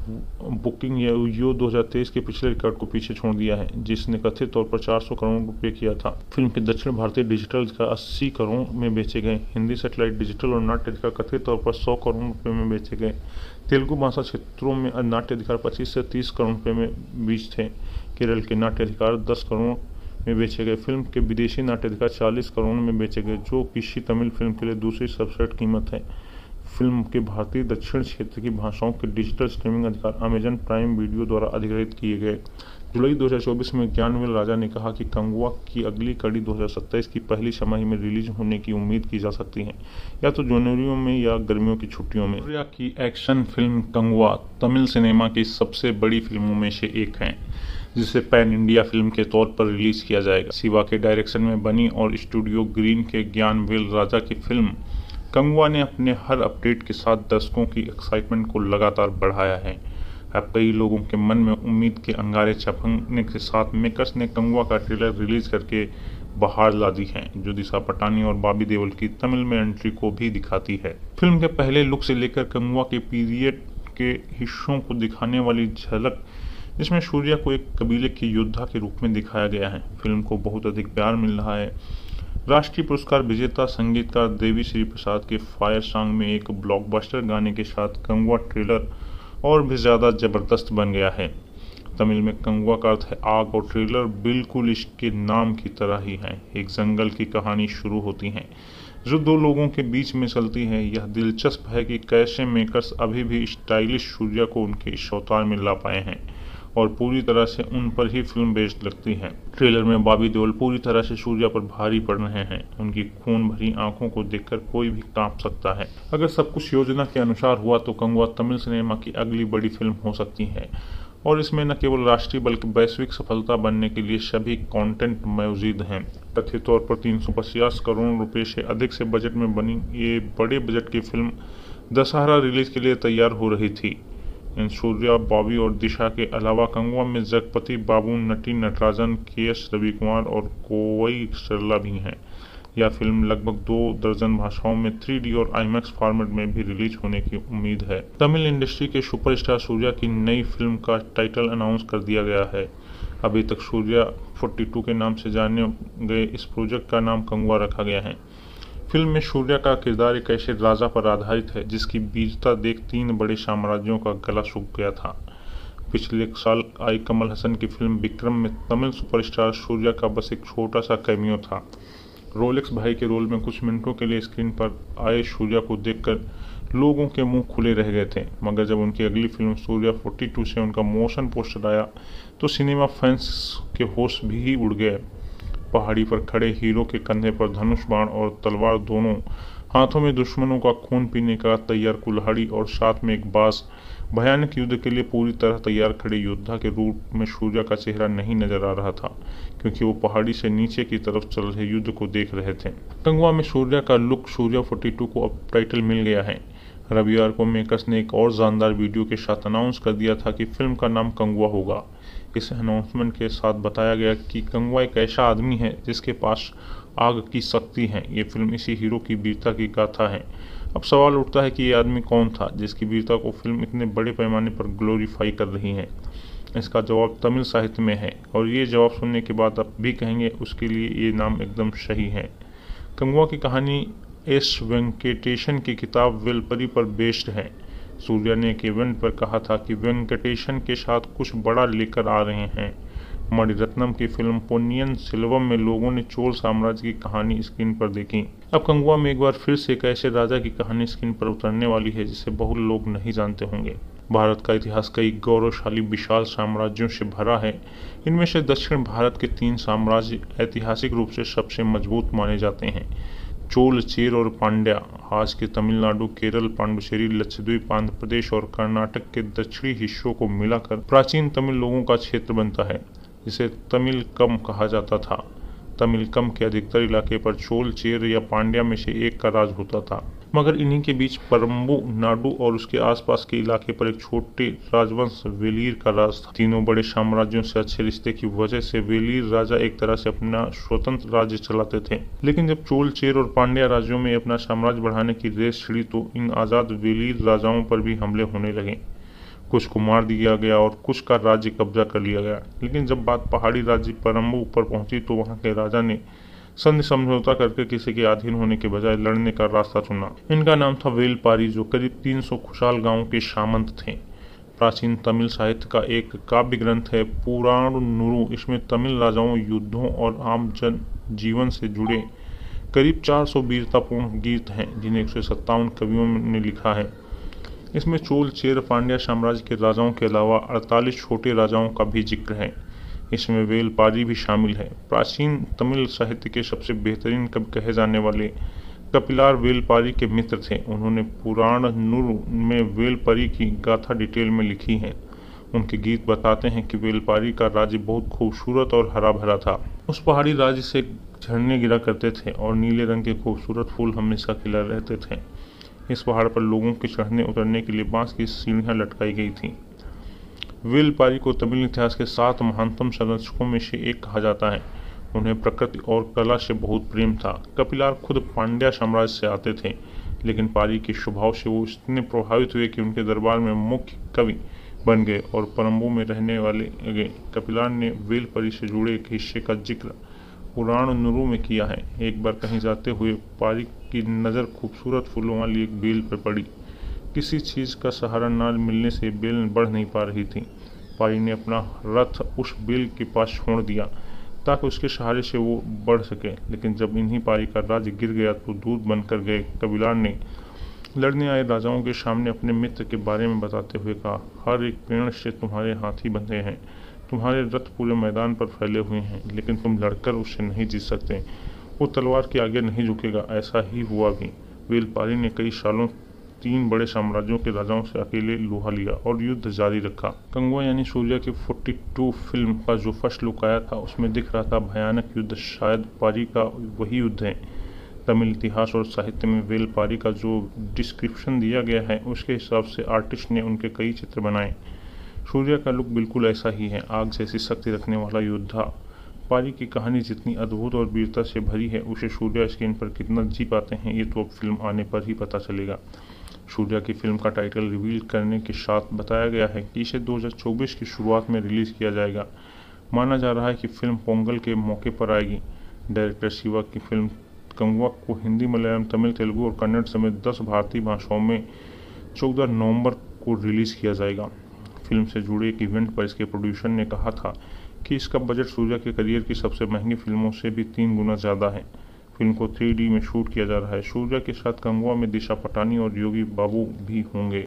बुकिंग यो दो हज़ार तेईस के पिछले रिकॉर्ड को पीछे छोड़ दिया है, जिसने कथित तौर पर चार सौ करोड़ रुपए किया था। फिल्म के दक्षिण भारतीय डिजिटल का अस्सी करोड़ में बेचे गए। हिंदी सैटेलाइट डिजिटल और नाट्य अधिकार कथित तौर पर सौ करोड़ रुपए में बेचे गए। तेलुगु भाषा क्षेत्रों में नाट्य अधिकार पच्चीस से तीस करोड़ रुपए में बीच थे। केरल के नाट्य अधिकार दस करोड़ में बेचे गए। फिल्म के विदेशी नाट्य अधिकार चालीस करोड़ में बेचे गए, जो किसी तमिल फिल्म के लिए दूसरी सबसे कीमत है। फिल्म के भारतीय दक्षिण क्षेत्र की भाषाओं के डिजिटल स्ट्रीमिंग अधिकार अमेजन प्राइम वीडियो द्वारा अधिग्रहित किए गए। जुलाई दो हज़ार चौबीस में ज्ञानवेल राजा ने कहा कि कंगुआ की अगली कड़ी दो हज़ार सत्ताईस की पहली छमाही में रिलीज होने की उम्मीद की जा सकती है, या तो जनवरी में या गर्मियों की छुट्टियों में। सूर्या की action film Kanguva Tamil cinema की सबसे बड़ी फिल्मों में से एक है, जिसे पैन इंडिया फिल्म के तौर पर रिलीज किया जाएगा। शिवा के डायरेक्शन में बनी और स्टूडियो ग्रीन के ज्ञानवेल राजा की फिल्म कंगुआ ने अपने हर अपडेट के साथ दर्शकों की एक्साइटमेंट को लगातार बढ़ाया है। अब कई लोगों के मन में उम्मीद के अंगारे छपकने के साथ मेकर्स ने कंगुआ का ट्रेलर रिलीज करके बहार ला दी है, जो दिशा पटानी और बॉबी देओल की तमिल में एंट्री को भी दिखाती है। फिल्म के पहले लुक से लेकर कंगुआ के पीरियड के हिस्सों को दिखाने वाली झलक, जिसमें सूर्या को एक कबीले के योद्धा के रूप में दिखाया गया है। फिल्म को बहुत अधिक प्यार मिल रहा है। राष्ट्रीय पुरस्कार विजेता संगीतकार देवी श्री प्रसाद के फायर सॉन्ग में एक ब्लॉकबस्टर गाने के साथ कंगुआ ट्रेलर और भी ज्यादा जबरदस्त बन गया है। तमिल में कंगुआ का अर्थ है आग और ट्रेलर बिल्कुल इसके नाम की तरह ही है। एक जंगल की कहानी शुरू होती है जो दो लोगों के बीच में चलती है। यह दिलचस्प है कि कैसे मेकर्स अभी भी स्टाइलिश सूर्या को उनके इस अवतार में ला पाए हैं और पूरी तरह से उन पर ही फिल्म बेस्ड लगती है। ट्रेलर में बॉबी देओल पूरी तरह से सूर्या पर भारी पड़ रहे हैं। उनकी खून भरी आंखों को देखकर कोई भी कांप सकता है। अगर सब कुछ योजना के अनुसार हुआ तो कंगुआ तमिल सिनेमा की अगली बड़ी फिल्म हो सकती है, और इसमें न केवल राष्ट्रीय बल्कि वैश्विक सफलता बनने के लिए सभी कंटेंट मौजूद हैं। कथित तौर पर तीन सौ पचास करोड़ रुपए से अधिक से बजट में बनी ये बड़े बजट की फिल्म दशहरा रिलीज के लिए तैयार हो रही थी। इन सूर्या, बॉबी और दिशा के अलावा कंगुआ में जगपति बाबू, नटी नटराजन, के एस रविकुमार और कोवई सरला भी हैं। यह फिल्म लगभग दो दर्जन भाषाओं में थ्री डी और आईमैक्स फॉर्मेट में भी रिलीज होने की उम्मीद है। तमिल इंडस्ट्री के सुपरस्टार सूर्या की नई फिल्म का टाइटल अनाउंस कर दिया गया है। अभी तक सूर्या बयालीस के नाम से जाने गए इस प्रोजेक्ट का नाम कंगुआ रखा गया है। फिल्म में सूर्या का किरदार एक ऐसे राजा पर आधारित है जिसकी वीरता देख तीन बड़े साम्राज्यों का गला सूख गया था। पिछले साल आई कमल हसन की फिल्म विक्रम में तमिल सुपरस्टार सूर्या का बस एक छोटा सा कैमियो था। रोलेक्स भाई के रोल में कुछ मिनटों के लिए स्क्रीन पर आए सूर्या को देखकर लोगों के मुंह खुले रह गए थे, मगर जब उनकी अगली फिल्म सूर्या बयालीस से उनका मोशन पोस्टर आया तो सिनेमा फैंस के होश भी उड़ गए। पहाड़ी पर खड़े हीरो के कंधे पर धनुष बाण और तलवार, दोनों हाथों में दुश्मनों का खून पीने का तैयार कुल्हाड़ी और साथ में एक बांस, भयानक युद्ध के लिए पूरी तरह तैयार खड़े योद्धा के रूप में सूर्या का चेहरा नहीं नजर आ रहा था, क्योंकि वो पहाड़ी से नीचे की तरफ चल रहे युद्ध को देख रहे थे। कंगुआ में सूर्या का लुक सूर्या बयालीस को अब टाइटल मिल गया है। रविवार को मेकर्स ने एक और शानदार वीडियो के साथ अनाउंस कर दिया था कि फिल्म का नाम कंगुआ होगा। इस अनाउंसमेंट के साथ बताया गया कि कंगुआ एक ऐसा आदमी है जिसके पास आग की शक्ति है। ये फिल्म इसी हीरो की वीरता की गाथा है। अब सवाल उठता है कि ये आदमी कौन था जिसकी वीरता को फिल्म इतने बड़े पैमाने पर ग्लोरीफाई कर रही है। इसका जवाब तमिल साहित्य में है, और ये जवाब सुनने के बाद आप भी कहेंगे उसके लिए ये नाम एकदम सही है। कंगुआ की कहानी एस वेंकटेशन की किताब वेलपरी पर बेस्ड है। सूर्या ने एक इवेंट पर कहा था कि वेंकटेशन के साथ कुछ बड़ा लेकर आ रहे हैं। मणिरत्नम की फिल्म पोन्नियन सेल्वम में लोगों ने चोल साम्राज्य की कहानी स्क्रीन पर देखी। अब कंगुआ में एक बार फिर से एक ऐसे राजा की कहानी स्क्रीन पर उतरने वाली है जिसे बहुत लोग नहीं जानते होंगे। भारत का इतिहास कई गौरवशाली विशाल साम्राज्यों से भरा है। इनमें से दक्षिण भारत के तीन साम्राज्य ऐतिहासिक रूप से सबसे मजबूत माने जाते हैं, चोल, चेर और पांड्या। आज के तमिलनाडु, केरल, पांडुचेरी, लक्षद्वीप, आंध्र प्रदेश और कर्नाटक के दक्षिणी हिस्सों को मिलाकर प्राचीन तमिल लोगों का क्षेत्र बनता है, जिसे तमिल कम कहा जाता था। तमिल कम के अधिकतर इलाके पर चोल, चेर या पांड्या में से एक का राज होता था, मगर इन्हीं के बीच परम्बू नाडु और उसके आसपास के इलाके पर एक छोटे राजवंश वेलीर का राज था। तीनों बड़े साम्राज्यों से अच्छे रिश्ते की वजह से वेलीर राजा एक तरह से अपना स्वतंत्र राज्य चलाते थे। लेकिन जब चोल, चेर और पांड्या राज्यों में अपना साम्राज्य बढ़ाने की रेस छिड़ी तो इन आजाद वेलीर राजाओं पर भी हमले होने लगे। कुछ को मार दिया गया और कुछ का राज्य कब्जा कर लिया गया। लेकिन जब बात पहाड़ी राज्य परम्बू पर पहुंची तो वहां के राजा ने संधि समझौता करके किसी के अधीन होने के बजाय लड़ने का रास्ता चुना। इनका नाम था वेलपारी, जो करीब तीन सौ खुशहाल गांवों के सामंत थे। प्राचीन तमिल साहित्य का एक काव्य ग्रंथ है पुराणनुरु। इसमें तमिल राजाओं, युद्धों और आम जन जीवन से जुड़े करीब चार सौ वीरतापूर्ण गीत हैं, जिन्हें एक सौ सत्तावन कवियों ने लिखा है। इसमें चोल, चेर, पांड्या साम्राज्य के राजाओं के अलावा अड़तालीस छोटे राजाओं का भी जिक्र है। इसमें वेलपारी भी शामिल है। प्राचीन तमिल साहित्य के सबसे बेहतरीन कवि कहे जाने वाले कपिलार वेलपारी के मित्र थे। उन्होंने पुराणनुरु में वेलपारी की गाथा डिटेल में लिखी है। उनके गीत बताते हैं कि वेलपारी का राज्य बहुत खूबसूरत और हरा भरा था। उस पहाड़ी राज्य से झरने गिरा करते थे और नीले रंग के खूबसूरत फूल हमेशा खिला रहते थे। इस पहाड़ पर लोगों के चढ़ने उतरने के लिए बांस की सीढ़ियां लटकाई गई थीं। वेलपारी को तमिल इतिहास के सात महानतम संरक्षकों में से एक कहा जाता है। उन्हें प्रकृति और कला से बहुत प्रेम था। कपिलार खुद पांड्या साम्राज्य से आते थे, लेकिन पारी के स्वभाव से वो इतने प्रभावित हुए कि उनके दरबार में मुख्य कवि बन गए और परम्बू में रहने वाले गए। कपिलार ने वेलपारी से जुड़े एक हिस्से का जिक्र पुराणनुरु में किया है। एक बार कहीं जाते हुए पारी की नज़र खूबसूरत फूलों वाली एक बेल पर पड़ी। किसी चीज़ का सहारा न मिलने से बेल बढ़ नहीं पा रही थी। पारी ने अपना रथ उस बेल के पास छोड़ दिया ताकि उसके सहारे से वो बढ़ सके। लेकिन जब इन्हीं पारी का राज्य गिर गया तो दूत बनकर गए कपिलार ने लड़ने आए राजाओं के सामने अपने मित्र के बारे में बताते हुए कहा, हर एक पेड़ से तुम्हारे हाथी बंधे हैं, तुम्हारे रथ पूरे मैदान पर फैले हुए हैं, लेकिन तुम लड़कर उससे नहीं जीत सकते। वो तलवार के आगे नहीं झुकेगा। ऐसा ही हुआ भी। वेलपारी ने कई सालों तीन बड़े साम्राज्यों के राजाओं से अकेले लोहा लिया और युद्ध जारी रखा। कंगवा यानी सूर्या की बयालीस फिल्म का जो फर्स्ट लुक आया था उसमें दिख रहा था भयानक युद्ध। शायद पारी का वही युद्ध है। तमिल इतिहास और साहित्य में वेलपारी का जो डिस्क्रिप्शन दिया गया है उसके हिसाब से आर्टिस्ट ने उनके कई चित्र बनाए। सूर्या का लुक बिल्कुल ऐसा ही है, आग जैसी शक्ति रखने वाला योद्धा। पारी की कहानी जितनी अद्भुत और वीरता से भरी है, उसे सूर्या स्क्रीन पर कितना जी पाते हैं ये तो अब फिल्म आने पर ही पता चलेगा। सूर्या की फिल्म का टाइटल रिवील करने के साथ बताया गया है कि इसे दो हज़ार चौबीस की शुरुआत में रिलीज किया जाएगा। माना जा रहा है कि फिल्म पोंगल के मौके पर आएगी। डायरेक्टर शिवा की फिल्म कंगवा को हिंदी, मलयालम, तमिल, तेलुगु और कन्नड़ समेत दस भारतीय भाषाओं में चौदह नवंबर को रिलीज किया जाएगा। फिल्म से जुड़े एक इवेंट पर इसके प्रोड्यूसर ने कहा था कि इसका बजट सूर्या के करियर की सबसे महंगी फिल्मों से भी तीन गुना ज़्यादा है। फिल्म को थ्री डी में शूट किया जा रहा है। सूर्या के साथ कंगवा में दिशा पटानी और योगी बाबू भी होंगे।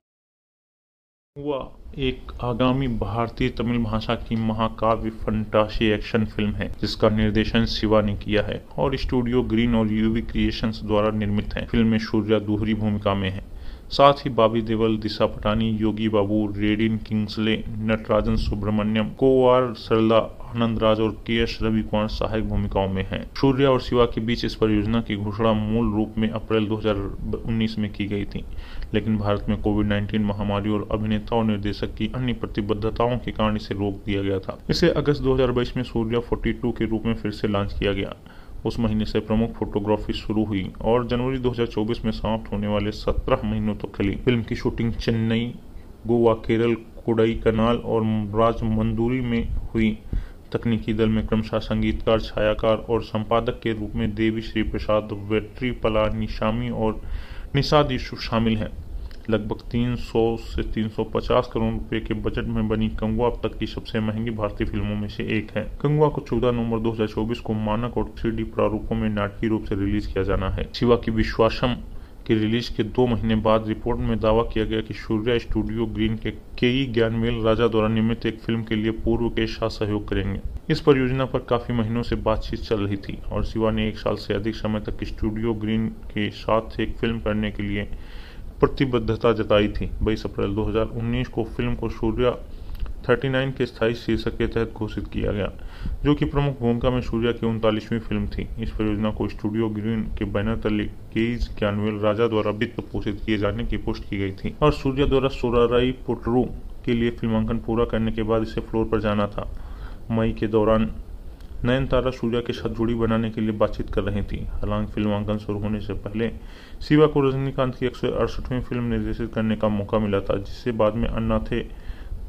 कंगवा एक आगामी भारतीय तमिल भाषा की महाकाव्य फंटासी एक्शन फिल्म है जिसका निर्देशन शिवा ने किया है और स्टूडियो ग्रीन और यूवी क्रिएशंस द्वारा निर्मित है। फिल्म में सूर्या दोहरी भूमिका में है। साथ ही बॉबी देओल, दिशा पटानी, योगी बाबू, रेडिन किंग्सले, नटराजन सुब्रमण्यम, कोआर सरला, आनंद राज और के एस रवि कुमार सहायक भूमिकाओं में हैं। सूर्या और शिवा के बीच इस परियोजना की घोषणा मूल रूप में अप्रैल दो हज़ार उन्नीस में की गई थी, लेकिन भारत में कोविड उन्नीस महामारी और अभिनेता और निर्देशक की अन्य प्रतिबद्धताओं के कारण इसे रोक दिया गया था। इसे अगस्त दो हज़ार बाईस में सूर्या बयालीस के रूप में फिर से लॉन्च किया गया। उस महीने से प्रमुख फोटोग्राफी शुरू हुई और जनवरी दो हज़ार चौबीस में समाप्त होने वाले सत्रह महीनों तक चली। फिल्म की शूटिंग चेन्नई, गोवा, केरल, कोडाईकनाल और राजमंदुरी में हुई। तकनीकी दल में क्रमशः संगीतकार, छायाकार और संपादक के रूप में देवी श्री प्रसाद, वेट्री पलानीसामी और निषाद यूसुफ शामिल हैं। लगभग तीन सौ से तीन सौ पचास करोड़ रुपए के बजट में बनी कंगवा अब तक की सबसे महंगी भारतीय फिल्मों में से एक है। कंगवा को चौदह नवंबर दो हज़ार चौबीस को मानक और थ्री डी प्रारूपों में नाटकीय रूप से रिलीज किया जाना है। शिवा की विश्वासम की रिलीज के दो महीने बाद रिपोर्ट में दावा किया गया कि सूर्या स्टूडियो ग्रीन के केई ज्ञानवेल राजा द्वारा निर्मित एक फिल्म के लिए पूर्व के साथ सहयोग करेंगे। इस परियोजना पर काफी महीनों से बातचीत चल रही थी और शिवा ने एक साल से अधिक समय तक स्टूडियो ग्रीन के साथ एक फिल्म करने के लिए प्रतिबद्धता जताई थी। बाईस अप्रैल दो हज़ार उन्नीस को फिल्म को सूर्या उनतालीस के स्थायी शीर्षक के तहत घोषित किया गया, जो कि प्रमुख भूमिका में सूर्या की उनतालीसवीं फिल्म थी। इस परियोजना को स्टूडियो ग्रीन के बैनर तले केज ज्ञानवेल राजा द्वारा वित्त पोषित किए जाने की पुष्टि की गई थी और सूर्या द्वारा सोराराई पोटरू के लिए फिल्मांकन पूरा करने के बाद इसे फ्लोर पर जाना था। मई के दौरान नयनतारा सूर्या के साथ जोड़ी बनाने के लिए बातचीत कर रही थी। हालांकि फिल्मांकन शुरू होने से पहले शिवा को रजनीकांत की एक सौ अड़सठवीं फिल्म निर्देशित करने का मौका मिला था, जिससे बाद में अन्नाथे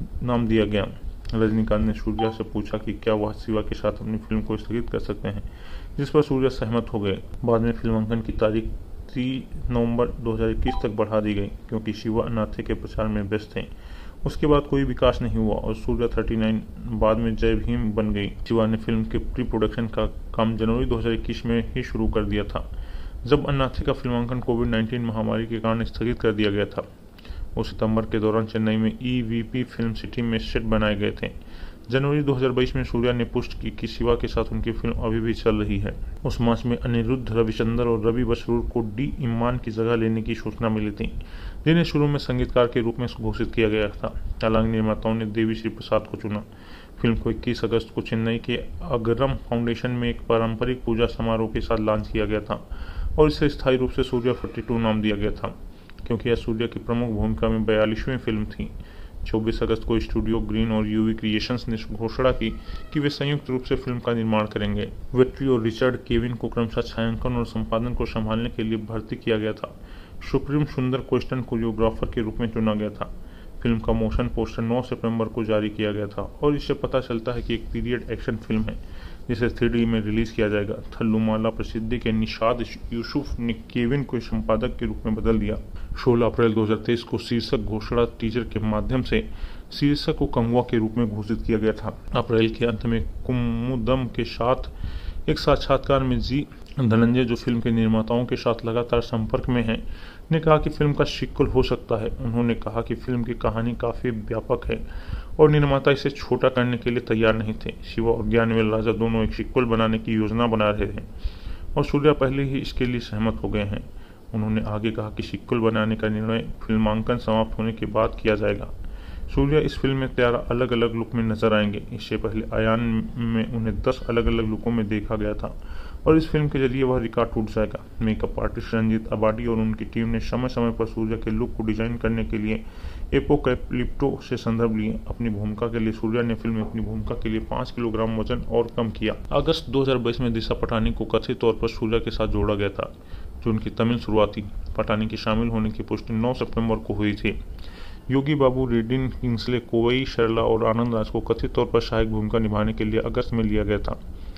नाम दिया गया। रजनीकांत ने सूर्या से पूछा कि क्या वह शिवा के साथ अपनी फिल्म को स्थगित कर सकते हैं, जिस पर सूर्या सहमत हो गए। बाद में फिल्मांकन की तारीख तीस नवंबर दो हज़ार इक्कीस तक बढ़ा दी गई क्योंकि शिवा अन्नाथे के प्रचार में व्यस्त थे। उसके बाद कोई विकास नहीं हुआ और सूर्या उनतालीस बाद में जय भीम बन गई। शिवा ने फिल्म के प्री प्रोडक्शन का काम जनवरी दो हज़ार इक्कीस में ही शुरू कर दिया था, जब अन्नाथे का फिल्मांकन कोविड नाइन्टीन महामारी के कारण स्थगित कर दिया गया था। उस सितंबर के दौरान चेन्नई में E V P film city में सेट बनाए गए थे। जनवरी दो हज़ार बाईस में सूर्या ने पुष्टि की कि शिवा के साथ उनकी फिल्म अभी भी चल रही है। उस मास में अनिरुद्ध रविचंद्र और रवि बसरूर को डी इम्मान की जगह लेने की सूचना मिली थी, जिन्हें शुरू में संगीतकार के रूप में घोषित किया गया था। हालांकि निर्माताओं ने देवी श्री प्रसाद को चुना। फिल्म को इक्कीस अगस्त को चेन्नई के अगरम फाउंडेशन में एक पारंपरिक पूजा समारोह के साथ लॉन्च किया गया था और इसे स्थायी रूप से सूर्या बयालीस नाम दिया गया था, क्योंकि यह सूर्या की प्रमुख भूमिका में बयालीसवीं फिल्म थी। चौबीस अगस्त को स्टूडियो ग्रीन और यूवी क्रिएशंस ने घोषणा की कि वे संयुक्त रूप से फिल्म का निर्माण करेंगे। वेट्री और रिचर्ड केविन को क्रमशः छायांकन और संपादन को संभालने के लिए भर्ती किया गया था। सुप्रीम सुंदर क्वेश्चन कोरियोग्राफर के रूप में चुना गया था। फिल्म का मोशन पोस्टर नौ सितंबर को जारी किया गया था और इससे पता चलता है कि एक पीरियड एक्शन फिल्म है जिसे थ्री डी में रिलीज किया जाएगा। थल्लुमाला प्रसिद्धि के निशाद यूसुफ ने केविन को संपादक के रूप में बदल दिया। सोलह अप्रैल दो हज़ार तेईस को शीर्षक घोषणा टीजर के माध्यम से शीर्षक को कंगवा के रूप में घोषित किया गया था। अप्रैल के अंत में कुमुदम के साथ एक साक्षात्कार में जी धनंजय, जो फिल्म के निर्माताओं के साथ लगातार संपर्क में हैं, ने कहा कि फिल्म का सीक्वल हो सकता है। उन्होंने कहा कि फिल्म की कहानी काफी व्यापक है और निर्माता इसे छोटा करने के लिए तैयार नहीं थे। शिवा और ज्ञानवेल राजा दोनों एक सीक्वल बनाने की योजना बना रहे थे और सूर्या पहले ही इसके लिए सहमत हो गए हैं। उन्होंने आगे कहा कि सीक्वल बनाने का निर्णय फिल्मांकन समाप्त होने के बाद किया जाएगा। सूर्या इस फिल्म में तेरह अलग अलग लुक में नजर आएंगे। इससे पहले आयान में उन्हें दस अलग अलग लुकों में देखा गया था और इस फिल्म के जरिए वह रिकॉर्ड टूट जाएगा। मेकअप आर्टिस्ट रंजीत अबाडी और उनकी टीम ने समय समय पर सूर्या के लुक को डिजाइन करने के लिए एपोकैलिप्टो से संदर्भ लिए। अपनी भूमिका के लिए सूर्या ने फिल्म में अपनी भूमिका के लिए पाँच किलोग्राम वजन और कम किया। अगस्त दो हज़ार बाईस में दिशा पटानी को कथित तौर पर सूर्या के साथ जोड़ा गया था, जो उनकी तमिल शुरुआत थी। पटानी के शामिल होने की पुष्टि नौ सितंबर को हुई थी। योगी बाबू, रेडिन किंग्सले, कोवई सरला और आनंद राज को कथित तौर पर सहायक भूमिका निभाने के लिए अगस्त में लिया गया था।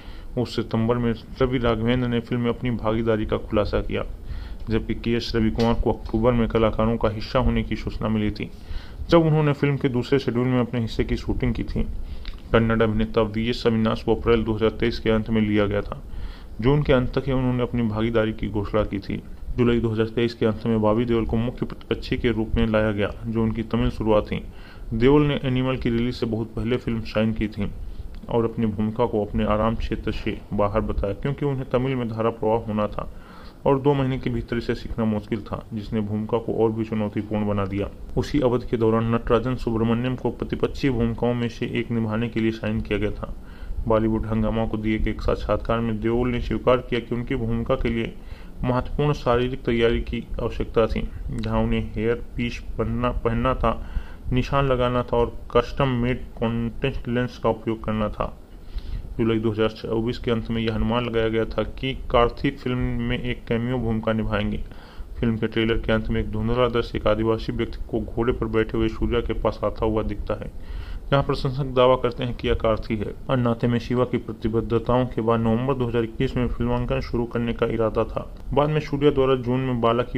उस सितंबर में रवि राघवेंद्र ने फिल्म में अपनी भागीदारी का खुलासा किया, जबकि के एस रवि कुमार को अक्टूबर में कलाकारों का हिस्सा होने की सूचना मिली थी, जब उन्होंने फिल्म के दूसरे शेड्यूल में अपने हिस्से की शूटिंग की थी। कन्नड़ अभिनेता वी एस अविनाश को अप्रैल दो हज़ार तेईस के अंत में लिया गया था। जून के अंत तक उन्होंने अपनी भागीदारी की घोषणा की थी। जुलाई दो हज़ार तेईस के अंत में बॉबी देओल को मुख्य प्रतिपक्षी के रूप में लाया गया, जो उनकी तमिल शुरुआत थी। देओल ने एनिमल की रिलीज से बहुत पहले फिल्म साइन की थी और अपनी भूमिका को अपने आराम क्षेत्र से बाहर बताया, क्योंकि उन्हें तमिल में धारा प्रवाह होना था और दो महीने के भीतर इसे सीखना मुश्किल था, जिसने भूमिका को और भी चुनौतीपूर्ण बना दिया। उसी अवधि के दौरान नटराजन सुब्रमण्यम को प्रतिपक्षी भूमिकाओं में से एक निभाने के लिए साइन किया गया था। बॉलीवुड हंगामा को दिए गए एक साक्षात्कार में देओल ने स्वीकार किया कि उनकी भूमिका के लिए महत्वपूर्ण शारीरिक तैयारी की आवश्यकता थी, जहां उन्हें हेयर पीस पहनना पहनना था, निशान लगाना था और कस्टम मेड कॉन्टेक्ट लेंस का उपयोग करना था। जुलाई दो हज़ार चौबीस के अंत में यह अनुमान लगाया गया था कि कार्थी फिल्म में एक कैमियो भूमिका निभाएंगे। फिल्म के ट्रेलर के अंत में एक धुंधला दृश्य एक आदिवासी व्यक्ति को घोड़े पर बैठे हुए सूर्या के पास आता हुआ दिखता है, जहां प्रशंसक दावा करते हैं कि यह कार्थी है। अन्नाथे में शिवा की प्रतिबद्धताओं के बाद नवंबर दो हज़ार इक्कीस में फिल्मांकन शुरू करने का इरादा था। बाद में सूर्या द्वारा जून में बाला की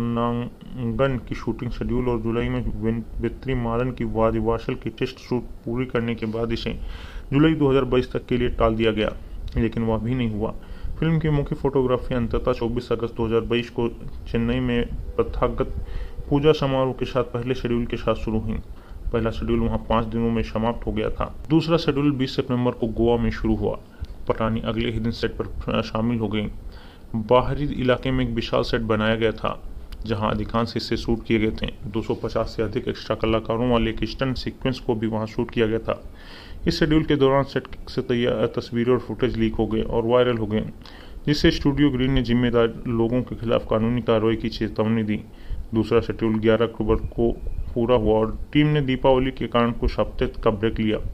वर्णांगन की शूटिंग शेड्यूल और जुलाई में वेत्री मारन की वादिवासल की टेस्ट शूट पूरी करने के बाद इसे जुलाई दो हज़ार बाईस तक के लिए टाल दिया गया, लेकिन वह भी नहीं हुआ। फिल्म की मुख्य फोटोग्राफी अंततः चौबीस अगस्त दो हज़ार बाईस को चेन्नई में प्रथागत पूजा समारोह के साथ पहले शेड्यूल के साथ शुरू हुई। पहला शेड्यूल वहां पाँच दिनों में समाप्त हो गया था। दूसरा शेड्यूल बीस सितंबर को गोवा में शुरू हुआ। पटानी अगले ही दिन सेट पर शामिल हो गई। बाहरी इलाके में एक विशाल सेट बनाया गया था, जहां अधिकांश हिस्से शूट किए गए थे। दो सौ पचास से अधिक एक्स्ट्रा कलाकारों वाले एक स्टंट सीक्वेंस को भी वहां शूट किया गया था। इस शेड्यूल के दौरान सेट से तैयार तस्वीरें और फुटेज लीक हो गए और वायरल हो गए, जिससे स्टूडियो ग्रीन ने जिम्मेदार लोगों के खिलाफ कानूनी कार्रवाई की चेतावनी दी। दूसरा शेड्यूल ग्यारह अक्टूबर को पूरा हुआ और टीम ने दीपावली के कारण कुछ हफ्ते का ब्रेक लिया।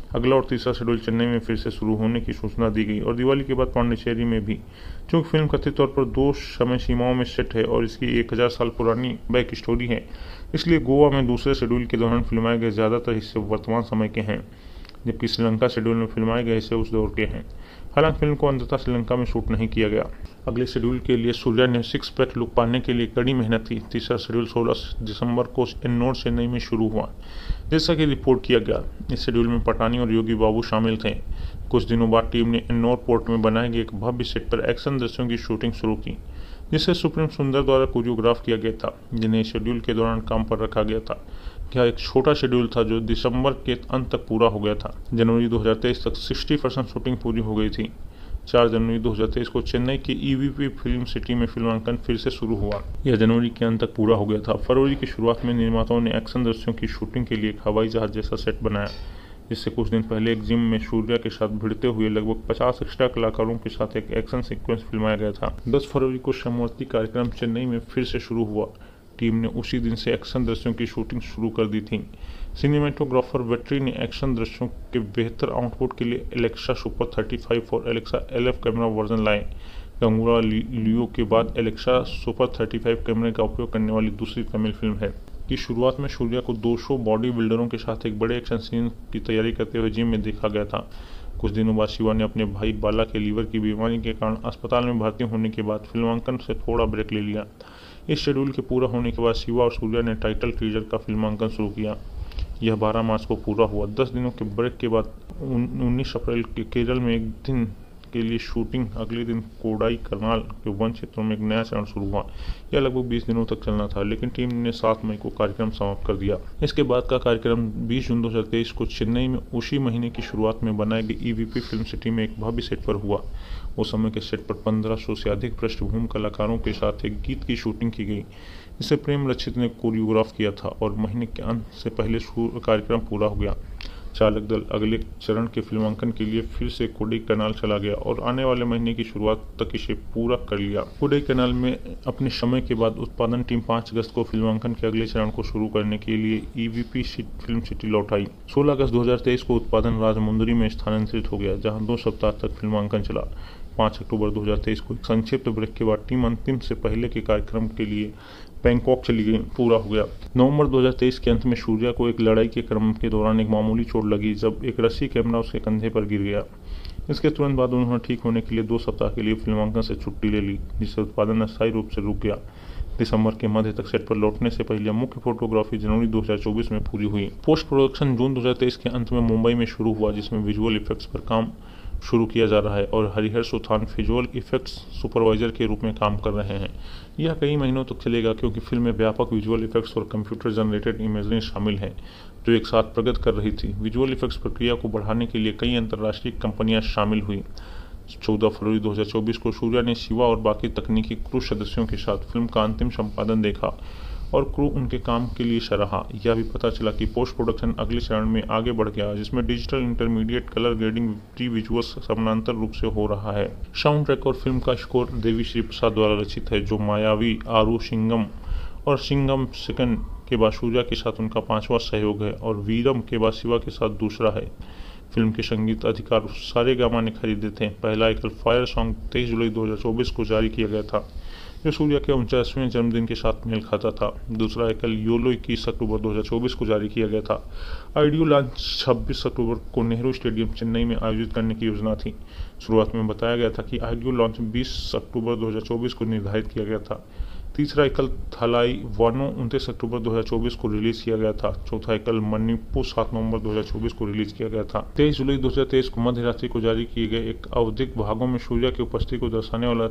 अगला और तीसरा शेड्यूल चेन्नई में फिर से शुरू होने की सूचना दी गई और दिवाली के बाद पांडिचेरी में भी। चूंकि फिल्म कथित तौर पर दो समय सीमाओं में सेट है और इसकी एक हजार साल पुरानी बैक स्टोरी है, इसलिए गोवा में दूसरे शेड्यूल के दौरान फिल्माए गए ज्यादातर हिस्से वर्तमान समय के हैं, जबकि श्रीलंका शेड्यूल में फिल्माए गए हिस्से उस दौर के हैं। हालांकि फिल्म को अंततः श्रीलंका में शूट नहीं किया गया। अगले शेड्यूल के लिए सूर्या ने सिक्स पैक लुक पाने के लिए कड़ी मेहनत की। तीसरा शेड्यूल सोलह दिसंबर को एन्नोर चेन्नई में शुरू हुआ, जैसा कि रिपोर्ट किया गया। इस शेड्यूल में पठानी और योगी बाबू शामिल थे। कुछ दिनों बाद टीम ने एन्नोर पोर्ट में बनाए गए एक भव्य सेट पर एक्शन दृश्यों की शूटिंग शुरू की, जिसे सुप्रीम सुंदर द्वारा कोरियोग्राफ किया गया था, जिन्हें शेड्यूल के दौरान काम पर रखा गया था। यह एक छोटा शेड्यूल था जो दिसंबर के अंत तक पूरा हो गया था। जनवरी दो हज़ार तेईस तक साठ परसेंट शूटिंग पूरी हो गई थी। चार जनवरी दो हज़ार तेईस को चेन्नई के ईवीपी फिल्म सिटी में फिल्मांकन फिर से शुरू हुआ। यह जनवरी के अंत तक पूरा हो गया था। फरवरी की शुरुआत में निर्माताओं ने एक्शन दृश्यों की शूटिंग के लिए एक हवाई जहाज जैसा सेट बनाया, जिससे कुछ दिन पहले एक जिम में सूर्या के साथ भिड़ते हुए लगभग पचास एक्स्ट्रा कलाकारों के साथ एक एक्शन सीक्वेंस फिल्माया गया था। दस फरवरी को समवर्ती कार्यक्रम चेन्नई में फिर से शुरू हुआ। टीम ने उसी दिन से एक्शन दृश्यों की शूटिंग शुरू कर दी थी। सिनेमेटोग्राफर वेट्री ने एक्शन दृश्यों के बेहतर आउटपुट के लिए एलेक्सा सुपर थर्टी फाइव और Alexa L F camera version लाए। गंगूरा लियो के बाद एलेक्सा सुपर थर्टी फाइव कैमरे का उपयोग करने वाली दूसरी तमिल फिल्म है। की शुरुआत में सूर्या को दो सौ बॉडी बिल्डरों के साथ एक बड़े एक्शन सीन की तैयारी करते हुए जिम में देखा गया था। कुछ दिनों बाद शिवा ने अपने भाई बाला के लीवर की बीमारी के कारण अस्पताल में भर्ती होने के बाद फिल्मांकन से थोड़ा ब्रेक ले लिया। इस शेड्यूल के पूरा होने के बाद शिवा और सूर्या ने टाइटल टीजर का फिल्मांकन शुरू किया। यह बारह मार्च को पूरा हुआ। दस दिनों के ब्रेक के बाद उन्नीस अप्रैल के केरल में एक दिन के लिए शूटिंग, अगले दिन कोडाई करनाल के वन क्षेत्रों में एक नया चरण शुरू हुआ। यह लगभग बीस दिनों तक चलना था, लेकिन टीम ने सात मई को कार्यक्रम समाप्त कर दिया। इसके बाद का कार्यक्रम बीस जून दो हज़ार तेईस को चेन्नई में उसी महीने की शुरुआत में बनाई गई ईवीपी फिल्म सिटी में एक भव्य सेट पर हुआ। उस समय के सेट पर पंद्रह सौ से अधिक पृष्ठभूमि कलाकारों के साथ एक गीत की शूटिंग की गई, जिसे प्रेम रचित ने कोरियोग्राफ किया था और महीने के अंत से पहले कार्यक्रम पूरा हो गया। चालक दल अगले चरण के फिल्मांकन के लिए फिर से कोडाई कैनाल चला गया और आने वाले महीने की शुरुआत तक इसे पूरा कर लिया। कोडाई कैनाल में अपने समय के बाद उत्पादन टीम पाँच अगस्त को फिल्मांकन के अगले चरण को शुरू करने के लिए ईवीपी फिल्म सिटी लौट आई। सोलह अगस्त दो हज़ार तेईस को उत्पादन राजमुंदरी में स्थानांतरित हो गया, जहां दो सप्ताह तक फिल्मांकन चला। पाँच अक्टूबर दो हज़ार तेईस को एक संक्षिप्त ब्रेक के बाद टीम अंतिम से पहले के कार्यक्रम के लिए बैंकॉक चली गई, पूरा हो गया। नवंबर दो हज़ार तेईस के अंत में सूर्या को एक लड़ाई के क्रम के दौरान एक मामूली चोट लगी, जब एक रस्सी कैमरा उसके कंधे पर गिर गया। इसके तुरंत बाद उन्होंने ठीक होने के लिए दो सप्ताह के लिए फिल्मांकन से छुट्टी ले ली, जिससे उत्पादन अस्थायी रूप से रुक गया। दिसंबर के मध्य तक सेट पर लौटने से पहले मुख्य फोटोग्राफी जनवरी दो हज़ार चौबीस में पूरी हुई। पोस्ट प्रोडक्शन जून दो हज़ार तेईस के अंत में मुंबई में शुरू हुआ, जिसमें विजुअल इफेक्ट्स पर काम शुरू किया जा रहा है और Harihara Suthan visual effects supervisor के रूप में काम कर रहे हैं। यह कई महीनों तक चलेगा, क्योंकि फिल्म में व्यापक विजुअल इफेक्ट्स और कंप्यूटर जनरेटेड इमेजरी शामिल है, जो एक साथ प्रगति कर रही थी। विजुअल इफेक्ट्स प्रक्रिया को बढ़ाने के लिए कई अंतर्राष्ट्रीय कंपनियां शामिल हुई। चौदह फरवरी दो हज़ार चौबीस को सूर्या ने शिवा और बाकी तकनीकी क्रू सदस्यों के साथ फिल्म का अंतिम संपादन देखा और क्रू उनके काम के लिए सराहा। यह भी पता चला कि पोस्ट प्रोडक्शन अगले चरण में आगे बढ़ गया, जिसमें digital intermediate colour grading pre visuals समानांतर रूप से हो रहा है। साउंड ट्रैक और फिल्म का स्कोर देवी श्री प्रसाद द्वारा रचित है, जो मायावी, आरू सिंगम और सिंगम सेकंड के बाद सूर्या के साथ उनका पांचवा सहयोग है और वीरम के बाद शिवा के साथ दूसरा है। फिल्म के संगीत अधिकार सारेगामा ने खरीदे थे। पहला एकल फायर सॉन्ग तेईस जुलाई दो हज़ार चौबीस को जारी किया गया था, जो सूर्या के उनचासवें जन्मदिन के साथ मेल खाता था। दूसरा एकल योलो इक्कीस अक्टूबर दो हज़ार चौबीस को जारी किया गया था। ऑडियो लॉन्च छब्बीस अक्टूबर को नेहरू स्टेडियम चेन्नई में आयोजित करने की योजना थी। शुरुआत में बताया गया था कि ऑडियो लॉन्च बीस अक्टूबर दो हज़ार चौबीस को निर्धारित किया गया था। तीसरा एकल थलाई वानो उनतीस अक्टूबर दो हज़ार चौबीस को रिलीज किया गया था। चौथा एकल मणिपुर सात नवंबर दो हज़ार चौबीस को रिलीज किया गया था। तेईस जुलाई दो हज़ार तेईस को मध्य रात्रि को जारी किए गए एक आवधिक भागों में सूर्या की उपस्थिति को दर्शाने वाला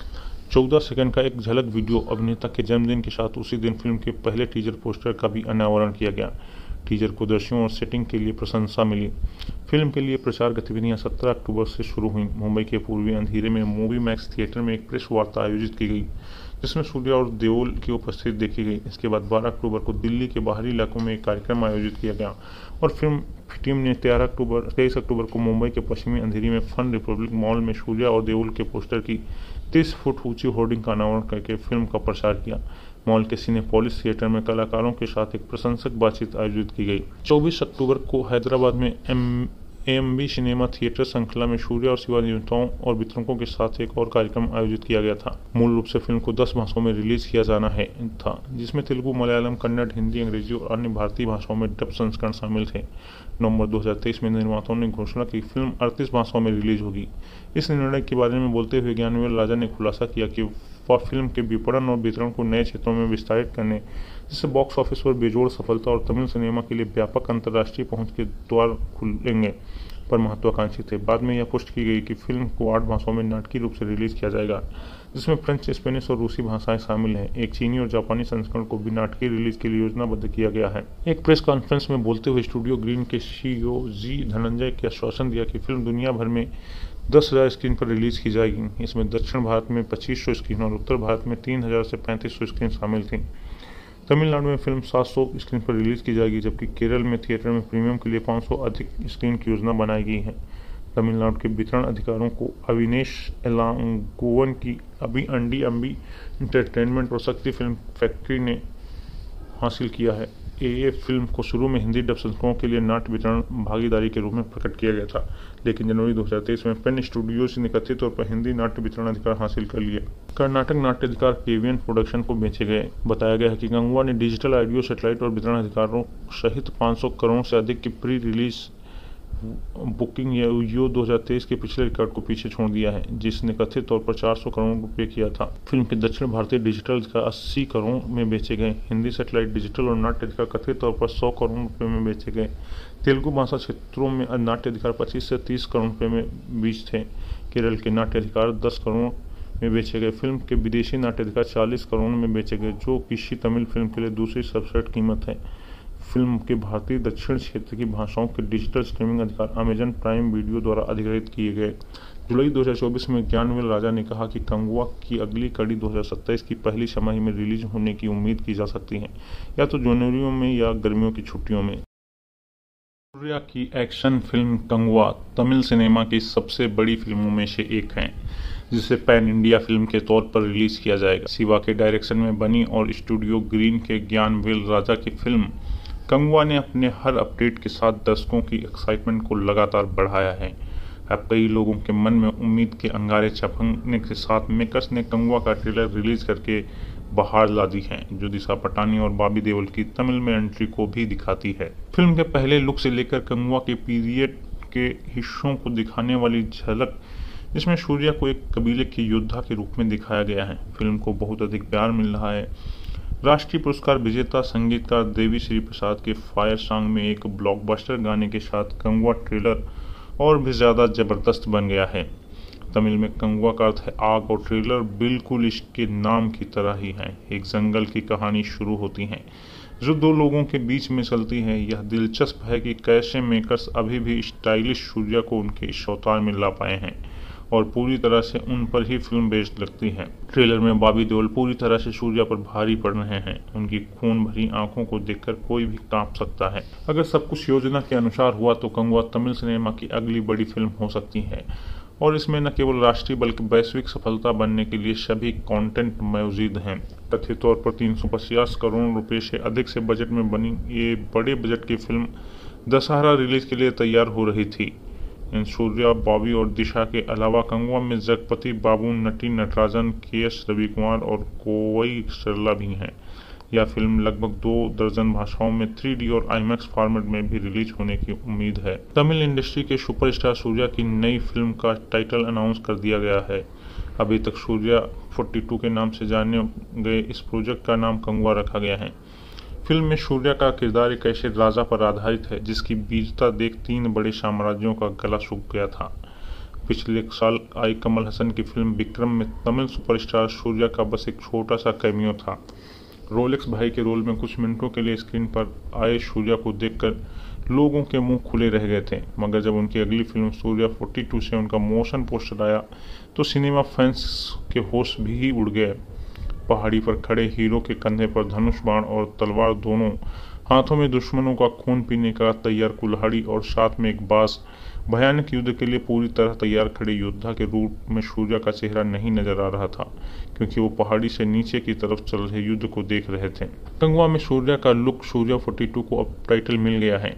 चौदह सेकंड का एक झलक वीडियो अभिनेता के जन्मदिन के साथ उसी दिन फिल्म के पहले टीजर पोस्टर का भी अनावरण किया गया। टीजर को दर्शकों और सेटिंग के लिए प्रशंसा मिली। फिल्म के लिए प्रचार गतिविधियां सत्रह अक्टूबर से शुरू हुई। मुंबई के पूर्वी अंधेरे में मूवी मैक्स थिएटर में एक प्रेस वार्ता आयोजित की गई, जिसमें सूर्या और देओल की उपस्थिति देखी गई। इसके बाद बारह अक्टूबर को दिल्ली के बाहरी इलाकों में एक कार्यक्रम आयोजित किया गया और फिल्म टीम ने तेरह अक्टूबर तेईस अक्टूबर को मुंबई के पश्चिमी अंधेरी में फन रिपब्लिक मॉल में सूर्या और देओल के पोस्टर की तीस फुट ऊंची होर्डिंग का अनावरण करके फिल्म का प्रचार किया। मॉल के सिनेपोलिस थिएटर में कलाकारों के साथ एक प्रशंसक बातचीत आयोजित की गई। चौबीस अक्टूबर को हैदराबाद में एम एएमबी सिनेमा थिएटर श्रृंखला में सूर्या और शिवा निर्माताओं और वितरकों के साथ एक और कार्यक्रम आयोजित किया गया था। मूल रूप से फिल्म को दस भाषाओं में रिलीज किया जाना है था, जिसमें तेलुगु, मलयालम, कन्नड़, हिंदी, अंग्रेजी और अन्य भारतीय भाषाओं में डब संस्करण शामिल थे। नवंबर दो हज़ार तेईस में निर्माताओं ने घोषणा की फिल्म अड़तीस भाषाओं में रिलीज होगी। इस निर्णय के बारे में बोलते हुए ज्ञानवेल राजा ने खुलासा किया कि वह फिल्म के विपणन और वितरण को नए क्षेत्रों में विस्तारित करने, जिससे बॉक्स ऑफिस पर बेजोड़ सफलता और तमिल सिनेमा के लिए व्यापक अंतर्राष्ट्रीय पहुंच के द्वार खुलेंगे पर महत्वाकांक्षी थे। बाद में यह पुष्टि की गई कि फिल्म को आठ भाषाओं में नाटकीय रूप से रिलीज किया जाएगा, जिसमें फ्रेंच, स्पेनिश और रूसी भाषाएं शामिल हैं। एक चीनी और जापानी संस्करण को भी नाटकीय रिलीज के लिए योजनाबद्ध किया गया है। एक प्रेस कॉन्फ्रेंस में बोलते हुए स्टूडियो ग्रीन के सीईओ जी धनंजय के आश्वासन दिया कि फिल्म दुनिया भर में दस हज़ार स्क्रीन पर रिलीज की जाएगी। इसमें दक्षिण भारत में पच्चीस सौ स्क्रीन और उत्तर भारत में तीन हज़ार से पैंतीस सौ स्क्रीन शामिल थी। तमिलनाडु में फिल्म सात सौ स्क्रीन पर रिलीज की जाएगी, जबकि केरल में थिएटर में प्रीमियम के लिए पाँच सौ अधिक स्क्रीन की योजना बनाई गई है। तमिलनाडु के वितरण अधिकारों को अविनेश एलांगोवन की अभी अंडी अम्बी एंटरटेनमेंट और शक्ति फिल्म फैक्ट्री ने हासिल किया है। ए फिल्म को शुरू में हिंदी डब संस्करणों के लिए नाट्य वितरण भागीदारी के रूप में प्रकट किया गया था, लेकिन जनवरी दो हज़ार तेईस में पेन स्टूडियोज ने कथित तौर पर हिंदी नाट्य वितरण अधिकार हासिल कर लिए। कर्नाटक नाट्य अधिकार केवीएन प्रोडक्शन को बेचे गए। बताया गया है कि गंगवा ने डिजिटल ऑडियो, सैटेलाइट और वितरण अधिकारों सहित पाँच सौ करोड़ से अधिक की प्री रिलीज बुकिंग यो दो हज़ार तेईस के पिछले रिकॉर्ड को पीछे छोड़ दिया है, जिसने कथित तौर पर चार सौ करोड़ रुपए किया था। फिल्म के दक्षिण भारतीय डिजिटल अधिकार अस्सी करोड़ में बेचे गए। हिंदी सैटेलाइट, डिजिटल और नाट्य अधिकार कथित तौर पर सौ करोड़ रुपए में बेचे गए। तेलुगु भाषा क्षेत्रों में नाट्य अधिकार पच्चीस से तीस करोड़ रुपए में बीच थे। केरल के नाट्य अधिकार दस करोड़ में बेचे गए। फिल्म के विदेशी नाट्य अधिकार चालीस करोड़ में बेचे गए, जो किसी तमिल फिल्म के लिए दूसरी सबसे कीमत है। फिल्म के भारतीय दक्षिण क्षेत्र की भाषाओं के डिजिटल स्ट्रीमिंग अधिकार अमेजन प्राइम वीडियो द्वारा अधिग्रहित किए गए। जुलाई दो हज़ार चौबीस में ज्ञानवेल राजा ने कहा कि कंगवा की अगली कड़ी दो हज़ार सत्ताईस की पहली छमाही में रिलीज होने की उम्मीद की जा सकती है, या तो जनवरी में या गर्मियों की छुट्टियों में। सूर्या की action film Kanguva Tamil cinema की सबसे बड़ी फिल्मों में से एक है, जिसे पैन इंडिया फिल्म के तौर पर रिलीज किया जाएगा। शिवा के डायरेक्शन में बनी और स्टूडियो ग्रीन के ज्ञानवेल राजा की फिल्म कंगवा ने अपने हर अपडेट के साथ दर्शकों की एक्साइटमेंट को लगातार बढ़ाया है। अब कई लोगों के मन में उम्मीद के अंगारे छपकने के साथ मेकर्स ने कंगवा का ट्रेलर रिलीज करके बहार ला दी है, जो दिशा पटानी और बॉबी देओल की तमिल में एंट्री को भी दिखाती है। फिल्म के पहले लुक से लेकर कंगवा के पीरियड के हिस्सों को दिखाने वाली झलक, जिसमें सूर्या को एक कबीले के योद्धा के रूप में दिखाया गया है। फिल्म को बहुत अधिक प्यार मिल रहा है। राष्ट्रीय पुरस्कार विजेता संगीतकार देवी श्री प्रसाद के फायर सॉन्ग में एक ब्लॉकबस्टर गाने के साथ कंगवा ट्रेलर और भी ज्यादा जबरदस्त बन गया है। तमिल में कंगवा का अर्थ है आग और ट्रेलर बिल्कुल इसके नाम की तरह ही है। एक जंगल की कहानी शुरू होती है जो दो लोगों के बीच में चलती है। यह दिलचस्प है कि कैसे मेकर्स अभी भी स्टाइलिश सूर्या को उनके इस अवतार में ला पाए हैं और पूरी तरह से उन पर ही फिल्म बेस्ड लगती है। ट्रेलर में बॉबी देओल पूरी तरह से सूर्या पर भारी पड़ रहे हैं। उनकी खून भरी आंखों को देखकर कोई भी कांप सकता है। अगर सब कुछ योजना के अनुसार हुआ तो कंगवा तमिल सिनेमा की अगली बड़ी फिल्म हो सकती है, और इसमें न केवल राष्ट्रीय बल्कि वैश्विक सफलता बनने के लिए सभी कंटेंट मौजूद हैं। कथित तौर पर तीन सौ पचास करोड़ रुपए से अधिक से बजट में बनी ये बड़े बजट की फिल्म दशहरा रिलीज के लिए तैयार हो रही थी। इन सूर्या, बॉबी और दिशा के अलावा कंगवा में जगपति बाबू, नटी नटराजन, के एस रविकुमार और कोवई सरला भी हैं। यह फिल्म लगभग दो दर्जन भाषाओं में थ्री डी और आईमैक्स फॉर्मेट में भी रिलीज होने की उम्मीद है। तमिल इंडस्ट्री के सुपरस्टार सूर्या की नई फिल्म का टाइटल अनाउंस कर दिया गया है। अभी तक सूर्या बयालीस के नाम से जाने गए इस प्रोजेक्ट का नाम कंगवा रखा गया है। फिल्म में सूर्या का किरदार एक ऐसे राजा पर आधारित है जिसकी वीरता देख तीन बड़े साम्राज्यों का गला सूख गया था। पिछले साल आई कमल हसन की फिल्म विक्रम में तमिल सुपरस्टार सूर्या का बस एक छोटा सा कैमियो था। रोलेक्स भाई के रोल में कुछ मिनटों के लिए स्क्रीन पर आए सूर्या को देखकर लोगों के मुंह खुले रह गए थे, मगर जब उनकी अगली फिल्म सूर्या बयालीस से उनका मोशन पोस्टर आया तो सिनेमा फैंस के होश भी उड़ गए। पहाड़ी पर खड़े हीरो के कंधे पर धनुष बाण और तलवार, दोनों हाथों में दुश्मनों का खून पीने का तैयार कुल्हाड़ी और साथ में एक बांस, भयानक युद्ध के लिए पूरी तरह तैयार खड़े योद्धा के रूप में सूर्या का चेहरा नहीं नजर आ रहा था, क्योंकि वो पहाड़ी से नीचे की तरफ चल रहे युद्ध को देख रहे थे। कंगवा में सूर्या का लुक सूर्या बयालीस को अब टाइटल मिल गया है।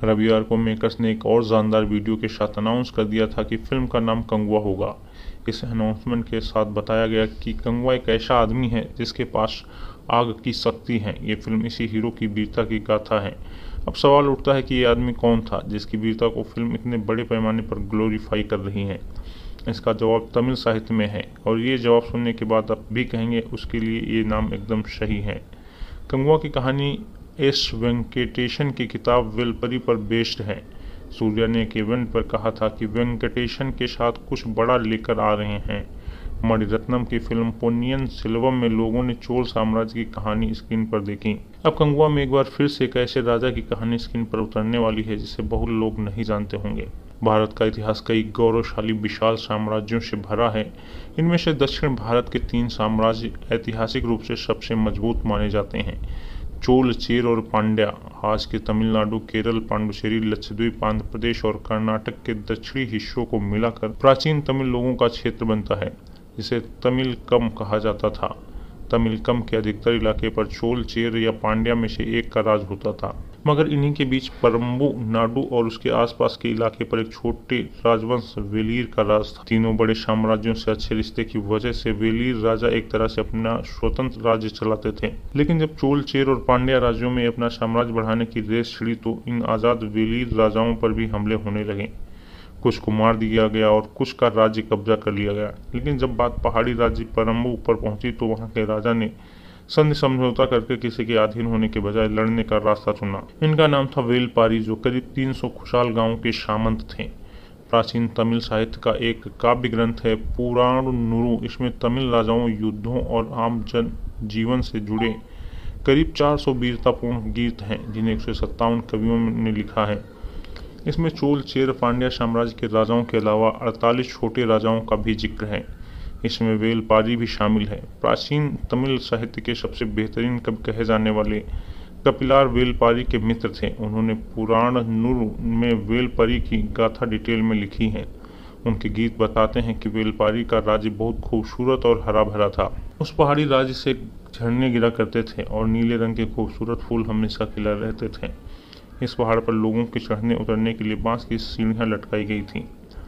रविवार को मेकर्स ने एक और शानदार वीडियो के साथ अनाउंस कर दिया था कि फिल्म का नाम कंगुआ होगा। इस अनाउंसमेंट के साथ बताया गया कि कंगुआ एक ऐसा आदमी है जिसके पास आग की शक्ति है। ये फिल्म इसी हीरो की वीरता की गाथा है। अब सवाल उठता है कि ये आदमी कौन था जिसकी वीरता को फिल्म इतने बड़े पैमाने पर ग्लोरीफाई कर रही है। इसका जवाब तमिल साहित्य में है और ये जवाब सुनने के बाद आप भी कहेंगे उसके लिए ये नाम एकदम सही है। कंगुआ की कहानी एस वेंकटेशन की किताब वेलपरी पर बेस्ड है। सूर्या ने एक इवेंट पर कहा था कि वेंकटेशन के साथ कुछ बड़ा लेकर आ रहे हैं। मणिरत्नम की फिल्म पोन्नियन सेल्वम में लोगों ने चोल साम्राज्य की कहानी स्क्रीन पर देखी। अब कंगुआ में एक बार फिर से एक ऐसे राजा की कहानी स्क्रीन पर उतरने वाली है जिसे बहुत लोग नहीं जानते होंगे। भारत का इतिहास कई गौरवशाली विशाल साम्राज्यों से भरा है। इनमें से दक्षिण भारत के तीन साम्राज्य ऐतिहासिक रूप से सबसे मजबूत माने जाते हैं, चोल, चेर और पांड्या। आज के तमिलनाडु, केरल, पांडुचेरी, लक्षद्वीप, आंध्र प्रदेश और कर्नाटक के दक्षिणी हिस्सों को मिलाकर प्राचीन तमिल लोगों का क्षेत्र बनता है, जिसे तमिलकम कहा जाता था। तमिलकम के अधिकतर इलाके पर चोल, चेर या पांड्या में से एक का राज होता था, मगर इन्हीं के बीच परम्बू नाडु और उसके आसपास के इलाके पर एक छोटे राजवंश वेलीर का राज था। तीनों बड़े साम्राज्यों से अच्छे रिश्ते की वजह से वेलीर राजा एक तरह से अपना स्वतंत्र राज्य चलाते थे। लेकिन जब चोल, चेर और पांड्या राज्यों में अपना साम्राज्य बढ़ाने की रेस छिड़ी तो इन आजाद वेलीर राजाओं पर भी हमले होने लगे। कुछ को मार दिया गया और कुछ का राज्य कब्जा कर लिया गया। लेकिन जब बात पहाड़ी राज्य परम्बू पर पहुंची तो वहां के राजा ने संधि समझौता करके किसी के अधीन होने के बजाय लड़ने का रास्ता चुना। इनका नाम था वेलपारी, जो करीब तीन सौ खुशहाल गांवों के सामंत थे। प्राचीन तमिल साहित्य का एक काव्य ग्रंथ है पुराणनुरु। इसमें तमिल राजाओं, युद्धों और आम जन जीवन से जुड़े करीब चार सौ वीरतापूर्ण गीत हैं, जिन्हें एक सौ सत्तावन कवियों ने लिखा है। इसमें चोल, चेर, पांड्या साम्राज्य के राजाओं के अलावा अड़तालीस छोटे राजाओं का भी जिक्र है। इसमें वेलपारी भी शामिल है। प्राचीन तमिल साहित्य के सबसे बेहतरीन कवि कहे जाने वाले कपिलार वेलपारी के मित्र थे। उन्होंने पुराणनुरु में वेलपारी की गाथा डिटेल में लिखी है। उनके गीत बताते हैं कि वेलपारी का राज्य बहुत खूबसूरत और हरा भरा था। उस पहाड़ी राज्य से झरने गिरा करते थे और नीले रंग के खूबसूरत फूल हमेशा खिला रहते थे। इस पहाड़ पर लोगों के चढ़ने उतरने के लिए बांस की सीढ़ियां लटकाई गई थी।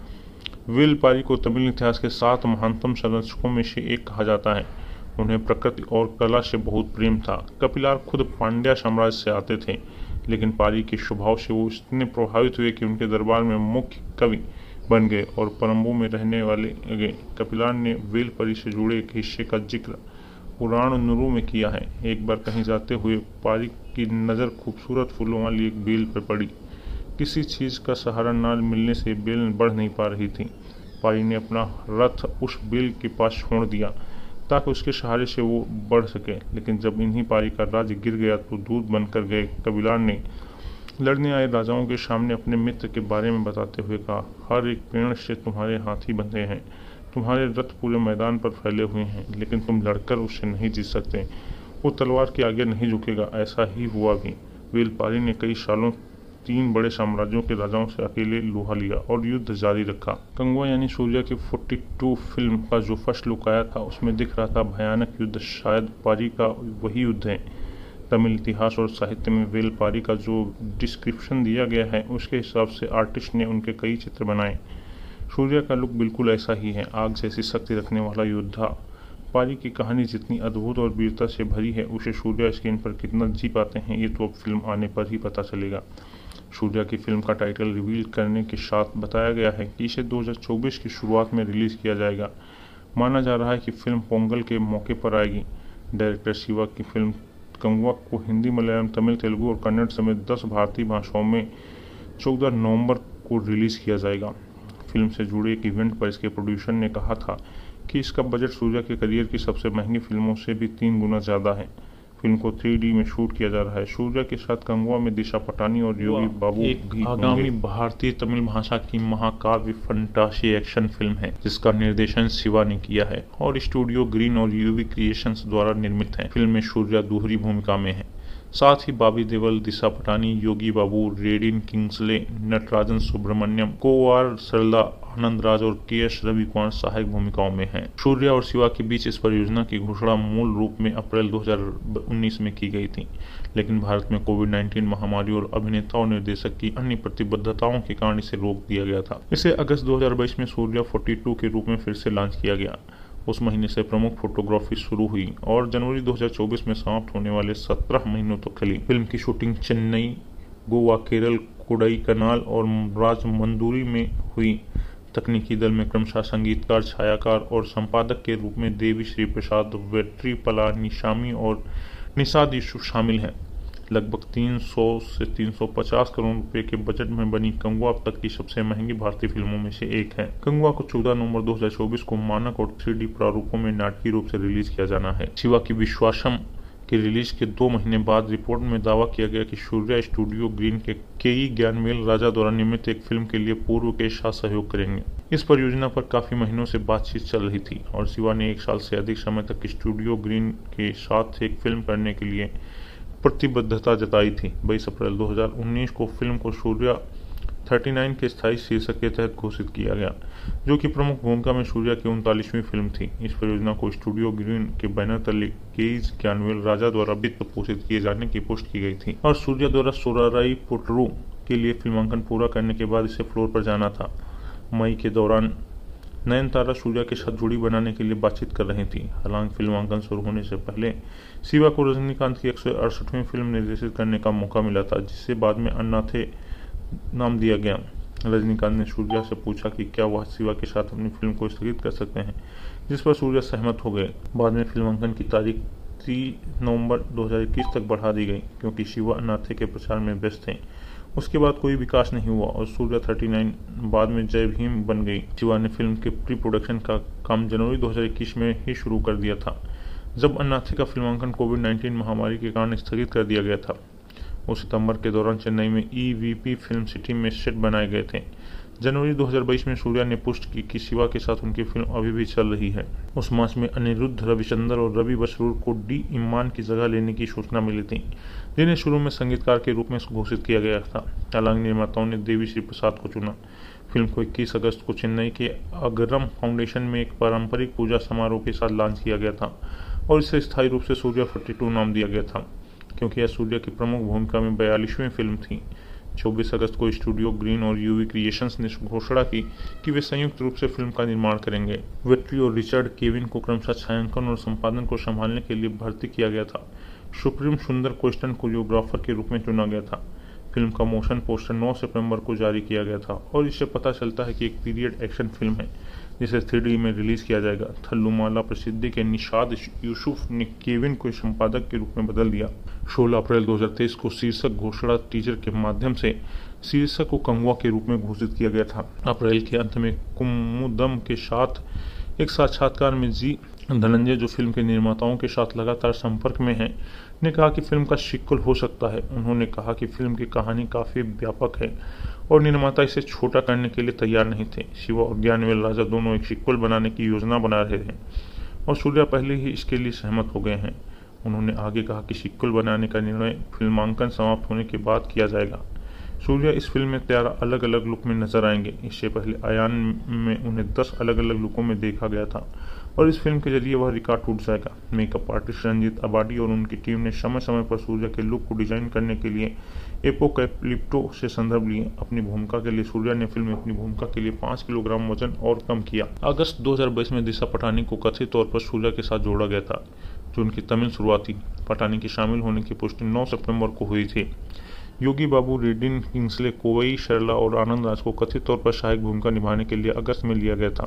वेलपारी को तमिल इतिहास के सात महानतम संरक्षकों में से एक कहा जाता है। उन्हें प्रकृति और कला से बहुत प्रेम था। कपिलार खुद पांड्या साम्राज्य से आते थे, लेकिन पारी के स्वभाव से वो इतने प्रभावित हुए कि उनके दरबार में मुख्य कवि बन गए और परम्बू में रहने वाले गए। कपिलार ने वेलपारी से जुड़े एक हिस्से का जिक्र पुराणनुरु में किया है। एक बार कहीं जाते हुए पारी की नज़र खूबसूरत फूलों वाली एक बेल पर पड़ी। किसी चीज़ का सहारा न मिलने से बेल बढ़ नहीं पा रही थी। पारी ने अपना रथ उस बेल के पास छोड़ दिया ताकि उसके सहारे से वो बढ़ सके। लेकिन जब इन्हीं पारी का राज्य गिर गया तो दूत बनकर गए कपिलार ने लड़ने आए राजाओं के सामने अपने मित्र के बारे में बताते हुए कहा, हर एक पेड़ से तुम्हारे हाथी बंधे हैं, तुम्हारे रथ पूरे मैदान पर फैले हुए हैं, लेकिन तुम लड़कर उससे नहीं जीत सकते। वो तलवार के आगे नहीं झुकेगा। ऐसा ही हुआ भी। वेलपारी ने कई सालों तीन बड़े साम्राज्यों के राजाओं से अकेले लोहा लिया और युद्ध जारी रखा। कंगुआ यानी सूर्या की बयालीस फिल्म का जो फर्स्ट लुक आया था उसमें दिख रहा था भयानक युद्ध। शायद पारी का वही युद्ध है। तमिल इतिहास और साहित्य में वेलपारी का जो डिस्क्रिप्शन दिया गया है उसके हिसाब से आर्टिस्ट ने उनके कई चित्र बनाए। सूर्या का लुक बिल्कुल ऐसा ही है, आग जैसी शक्ति रखने वाला योद्धा। पारी की कहानी जितनी अद्भुत और वीरता से भरी है, उसे सूर्या स्क्रीन पर कितना जी पाते हैं ये तो अब फिल्म आने पर ही पता चलेगा। सूर्या की फिल्म का टाइटल रिवील करने के साथ बताया गया है कि इसे दो हज़ार चौबीस की शुरुआत में रिलीज़ किया जाएगा। माना जा रहा है कि फिल्म पोंगल के मौके पर आएगी। डायरेक्टर शिवा की फिल्म कंगुआ को हिंदी, मलयालम, तमिल, तेलुगु और कन्नड़ समेत दस भारतीय भाषाओं में चौदह नवंबर को रिलीज़ किया जाएगा। फिल्म से जुड़े एक इवेंट पर इसके प्रोड्यूसर ने कहा था कि इसका बजट सूर्या के करियर की सबसे महंगी फिल्मों से भी तीन गुना ज़्यादा है। फिल्म को थ्री डी में शूट किया जा रहा है। सूर्या के साथ कंगुआ में दिशा पटानी और योगी बाबू भी आगामी भारतीय तमिल भाषा की महाकाव्य फंटासी एक्शन फिल्म है, जिसका निर्देशन शिवा ने किया है और स्टूडियो ग्रीन और यूवी क्रिएशंस द्वारा निर्मित है। फिल्म में सूर्या दोहरी भूमिका में है। साथ ही बॉबी देओल, दिशा पटानी, योगी बाबू, रेडिन किंग्सले, नटराजन सुब्रमण्यम, कोवार सरला, आनंद राज और के एस रविकुमार सहायक भूमिकाओं में हैं। सूर्या और शिवा के बीच इस परियोजना की घोषणा मूल रूप में अप्रैल दो हज़ार उन्नीस में की गई थी, लेकिन भारत में कोविड नाइन्टीन महामारी और अभिनेता और निर्देशक की अन्य प्रतिबद्धताओं के कारण इसे रोक दिया गया था। इसे अगस्त दो हज़ार बाईस में सूर्या बयालीस के रूप में फिर से लॉन्च किया गया। उस महीने से प्रमुख फोटोग्राफी शुरू हुई और जनवरी दो हज़ार चौबीस में समाप्त होने वाले सत्रह महीनों तक चली। फिल्म की शूटिंग चेन्नई, गोवा, केरल, कोडाईकनाल और राजमंदुरी में हुई। तकनीकी दल में क्रमशः संगीतकार, छायाकार और संपादक के रूप में देवी श्री प्रसाद, वेट्री पलानीसामी और निषाद यूसुफ शामिल हैं। लगभग तीन सौ से तीन सौ पचास करोड़ रुपए के बजट में बनी कंगुआ अब तक की सबसे महंगी भारतीय फिल्मों में से एक है। कंगुआ को चौदह नवंबर दो हज़ार चौबीस को मानक और थ्री डी प्रारूपों में नाटकीय रूप से रिलीज किया जाना है। शिवा की विश्वासम की रिलीज के दो महीने बाद रिपोर्ट में दावा किया गया कि सूर्या स्टूडियो ग्रीन के केई ज्ञानवेल राजा द्वारा निर्मित एक फिल्म के लिए पूर्व के साथ सहयोग करेंगे। इस परियोजना पर काफी महीनों से बातचीत चल रही थी और शिवा ने एक साल से अधिक समय तक स्टूडियो ग्रीन के साथ एक फिल्म करने के लिए प्रतिबद्धता जताई थी। बाईस अप्रैल दो हज़ार उन्नीस को फिल्म को सूर्या उनतालीस के स्थायी शीर्षक के तहत घोषित किया गया, जो कि प्रमुख भूमिका में सूर्या की उनतालीसवीं फिल्म थी। इस परियोजना को स्टूडियो ग्रीन के बैनर तले केईज ज्ञानवेल राजा द्वारा वित्त पोषित किए जाने की पुष्टि की गई थी और सूर्या द्वारा सोराराई पोटरू के लिए फिल्मांकन पूरा करने के बाद इसे फ्लोर पर जाना था। मई के दौरान नयनतारा सूर्या के साथ जोड़ी बनाने के लिए बातचीत कर रही थी। हालांकि फिल्मांकन शुरू होने से पहले शिवा को रजनीकांत की एक सौ अड़सठवीं फिल्म निर्देशित करने का मौका मिला था, जिसे बाद में अन्नाथे नाम दिया गया। रजनीकांत ने सूर्या से पूछा कि क्या वह शिवा के साथ अपनी फिल्म को स्थगित कर सकते हैं, जिस पर सूर्या सहमत हो गए। बाद में फिल्मांकन की तारीख तीस नवंबर दो हज़ार इक्कीस तक बढ़ा दी गई क्योंकि शिवा अन्नाथे के प्रचार में व्यस्त थे। उसके बाद कोई विकास नहीं हुआ और सूर्या उनतालीस बाद में जय भीम बन गई। शिवा ने फिल्म के प्री प्रोडक्शन का काम जनवरी दो हज़ार इक्कीस में ही शुरू कर दिया था, जब अन्नाथे का फिल्मांकन कोविड नाइन्टीन महामारी के कारण स्थगित कर दिया गया था। उस सितंबर के दौरान चेन्नई में E V P film city में सेट बनाए गए थे। जनवरी दो हज़ार बाईस में सूर्या ने पुष्टि की कि शिवा के साथ उनकी फिल्म अभी भी चल रही है। उस मास में अनिरुद्ध रविचंद्र और रवि बसरूर को डी इम्मान की जगह लेने की सूचना मिली थी, जिन्हें शुरू में संगीतकार के रूप में घोषित किया गया था। हालांकि निर्माताओं ने देवी श्री प्रसाद को चुना। फिल्म को इक्कीस अगस्त को चेन्नई के अगरम फाउंडेशन में एक पारंपरिक पूजा समारोह के साथ लॉन्च किया गया था और इसे स्थायी रूप से सूर्या बयालीस नाम दिया गया था, क्योंकि यह सूर्या की प्रमुख भूमिका में बयालीसवीं फिल्म थी। चौबीस अगस्त को स्टूडियो ग्रीन और यूवी क्रिएशंस ने घोषणा की कि वे संयुक्त रूप से फिल्म का निर्माण करेंगे। वेट्री और रिचर्ड केविन को क्रमशः छायांकन और संपादन को संभालने के लिए भर्ती किया गया था। सुप्रीम सुंदर कोस्टन कोरियोग्राफर के रूप में चुना गया था। फिल्म का मोशन पोस्टर नौ सितंबर को जारी किया गया था और इससे पता चलता है कि एक पीरियड एक्शन फिल्म है जिसे थ्री डी में रिलीज किया जाएगा। थल्लुमाला प्रसिद्धि के निषाद यूसुफ ने केविन को संपादक के रूप में बदल दिया। सोलह अप्रैल दो हज़ार तेईस को शीर्षक घोषणा टीजर के माध्यम से शीर्षक को कंगुआ के रूप में घोषित किया गया था। अप्रैल के अंत में कुमुदम के साथ एक साक्षात्कार में जी धनंजय, जो फिल्म के निर्माताओं के साथ लगातार संपर्क में हैं, ने कहा कि फिल्म का सीक्वल हो सकता है। उन्होंने कहा कि फिल्म की कहानी काफी व्यापक है और निर्माता इसे छोटा करने के लिए तैयार नहीं थे। शिवा और ज्ञानवेल राजा दोनों एक सीक्वल बनाने की योजना बना रहे हैं और सूर्या पहले ही इसके लिए सहमत हो गए हैं। उन्होंने आगे कहा कि सीक्वल बनाने का निर्णय फिल्मांकन समाप्त होने के बाद किया जाएगा। सूर्या इस फिल्म में तेरह अलग अलग लुक में नजर आएंगे। इससे पहले आयान में उन्हें दस अलग अलग लुकों में देखा गया था और इस फिल्म के जरिए वह रिकॉर्ड टूट जाएगा। मेकअप आर्टिस्ट रंजीत अबाडी और उनकी टीम ने समय समय पर सूर्या के लुक को डिजाइन करने के लिए एपोकैलिप्टो से संदर्भ लिए। अपनी भूमिका के लिए सूर्या ने फिल्म में अपनी भूमिका के लिए पाँच किलोग्राम वजन और कम किया। अगस्त दो हज़ार बाईस में दिशा पटानी को कथित तौर पर सूर्या के साथ जोड़ा गया था, जो उनकी तमिल शुरुआत थी। पटानी के शामिल होने की पुष्टि नौ सितंबर को हुई थी। योगी बाबू, रेडिन किंग्सले, कोवई सरला और आनंद राज को कथित तौर पर सहायक भूमिका निभाने के लिए अगस्त में लिया गया था।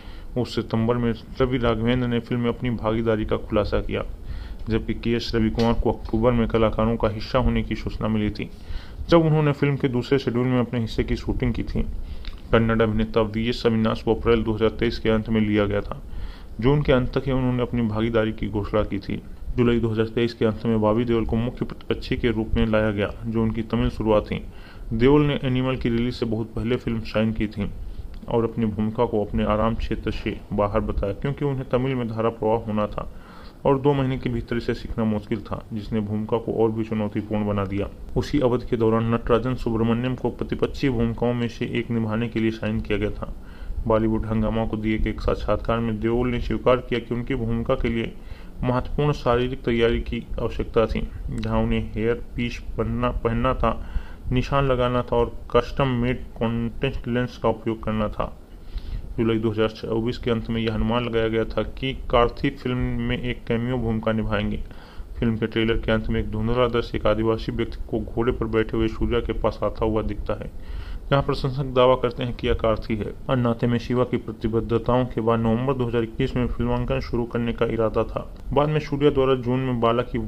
उस सितंबर में रवि राघवेंद्र ने फिल्म में अपनी भागीदारी का खुलासा किया, जबकि के एस रविकुमार को अक्टूबर में कलाकारों का हिस्सा होने की सूचना मिली थी, जब उन्होंने फिल्म के दूसरे शेड्यूल में अपने हिस्से की शूटिंग की थी। कन्नड़ अभिनेता वी एस अविनाश को अप्रैल दो हज़ार तेईस के अंत में लिया गया था। जून के अंत तक ही उन्होंने अपनी भागीदारी की घोषणा की थी। जुलाई दो हज़ार तेईस के अंत में बॉबी देओल को मुख्य प्रतिपक्षी के रूप में लाया गया, जो उनकी तमिल शुरुआत थी। देओल ने एनिमल की रिलीज से बहुत पहले फिल्म साइन की थी और अपनी भूमिका को अपने आराम क्षेत्र से बाहर बताया, क्योंकि उन्हें तमिल में धारा प्रवाह होना था। और दो महीने के भीतर इसे सीखना मुश्किल था, जिसने भूमिका को और भी चुनौतीपूर्ण बना दिया। उसी अवधि के दौरान नटराजन सुब्रमण्यम को प्रतिपक्षी भूमिकाओं में से एक निभाने के लिए साइन किया गया था। बॉलीवुड हंगामा को दिए गए एक साक्षात्कार में देओल ने स्वीकार किया कि उनकी भूमिका के लिए महत्वपूर्ण शारीरिक तैयारी की आवश्यकता थी, जहां उन्हें हेयर पीस पहनना पहनना था, निशान लगाना था और कस्टम मेड कॉन्टेक्ट लेंस का उपयोग करना था। जुलाई दो हज़ार चौबीस के अंत में यह अनुमान लगाया गया था कि कार्थी फिल्म में एक कैमियो भूमिका निभाएंगे। फिल्म के ट्रेलर के अंत में एक धुंधला दृश्य एक आदिवासी व्यक्ति को घोड़े पर बैठे हुए सूर्या के पास आता हुआ दिखता है, जहां प्रशंसक दावा करते हैं कि यह कार्थी है। और नाते में शिवा की प्रतिबद्धताओं के बाद नवंबर दो हज़ार इक्कीस में फिल्मांकन शुरू करने का इरादा था। बाद में सूर्या द्वारा जून में बाला की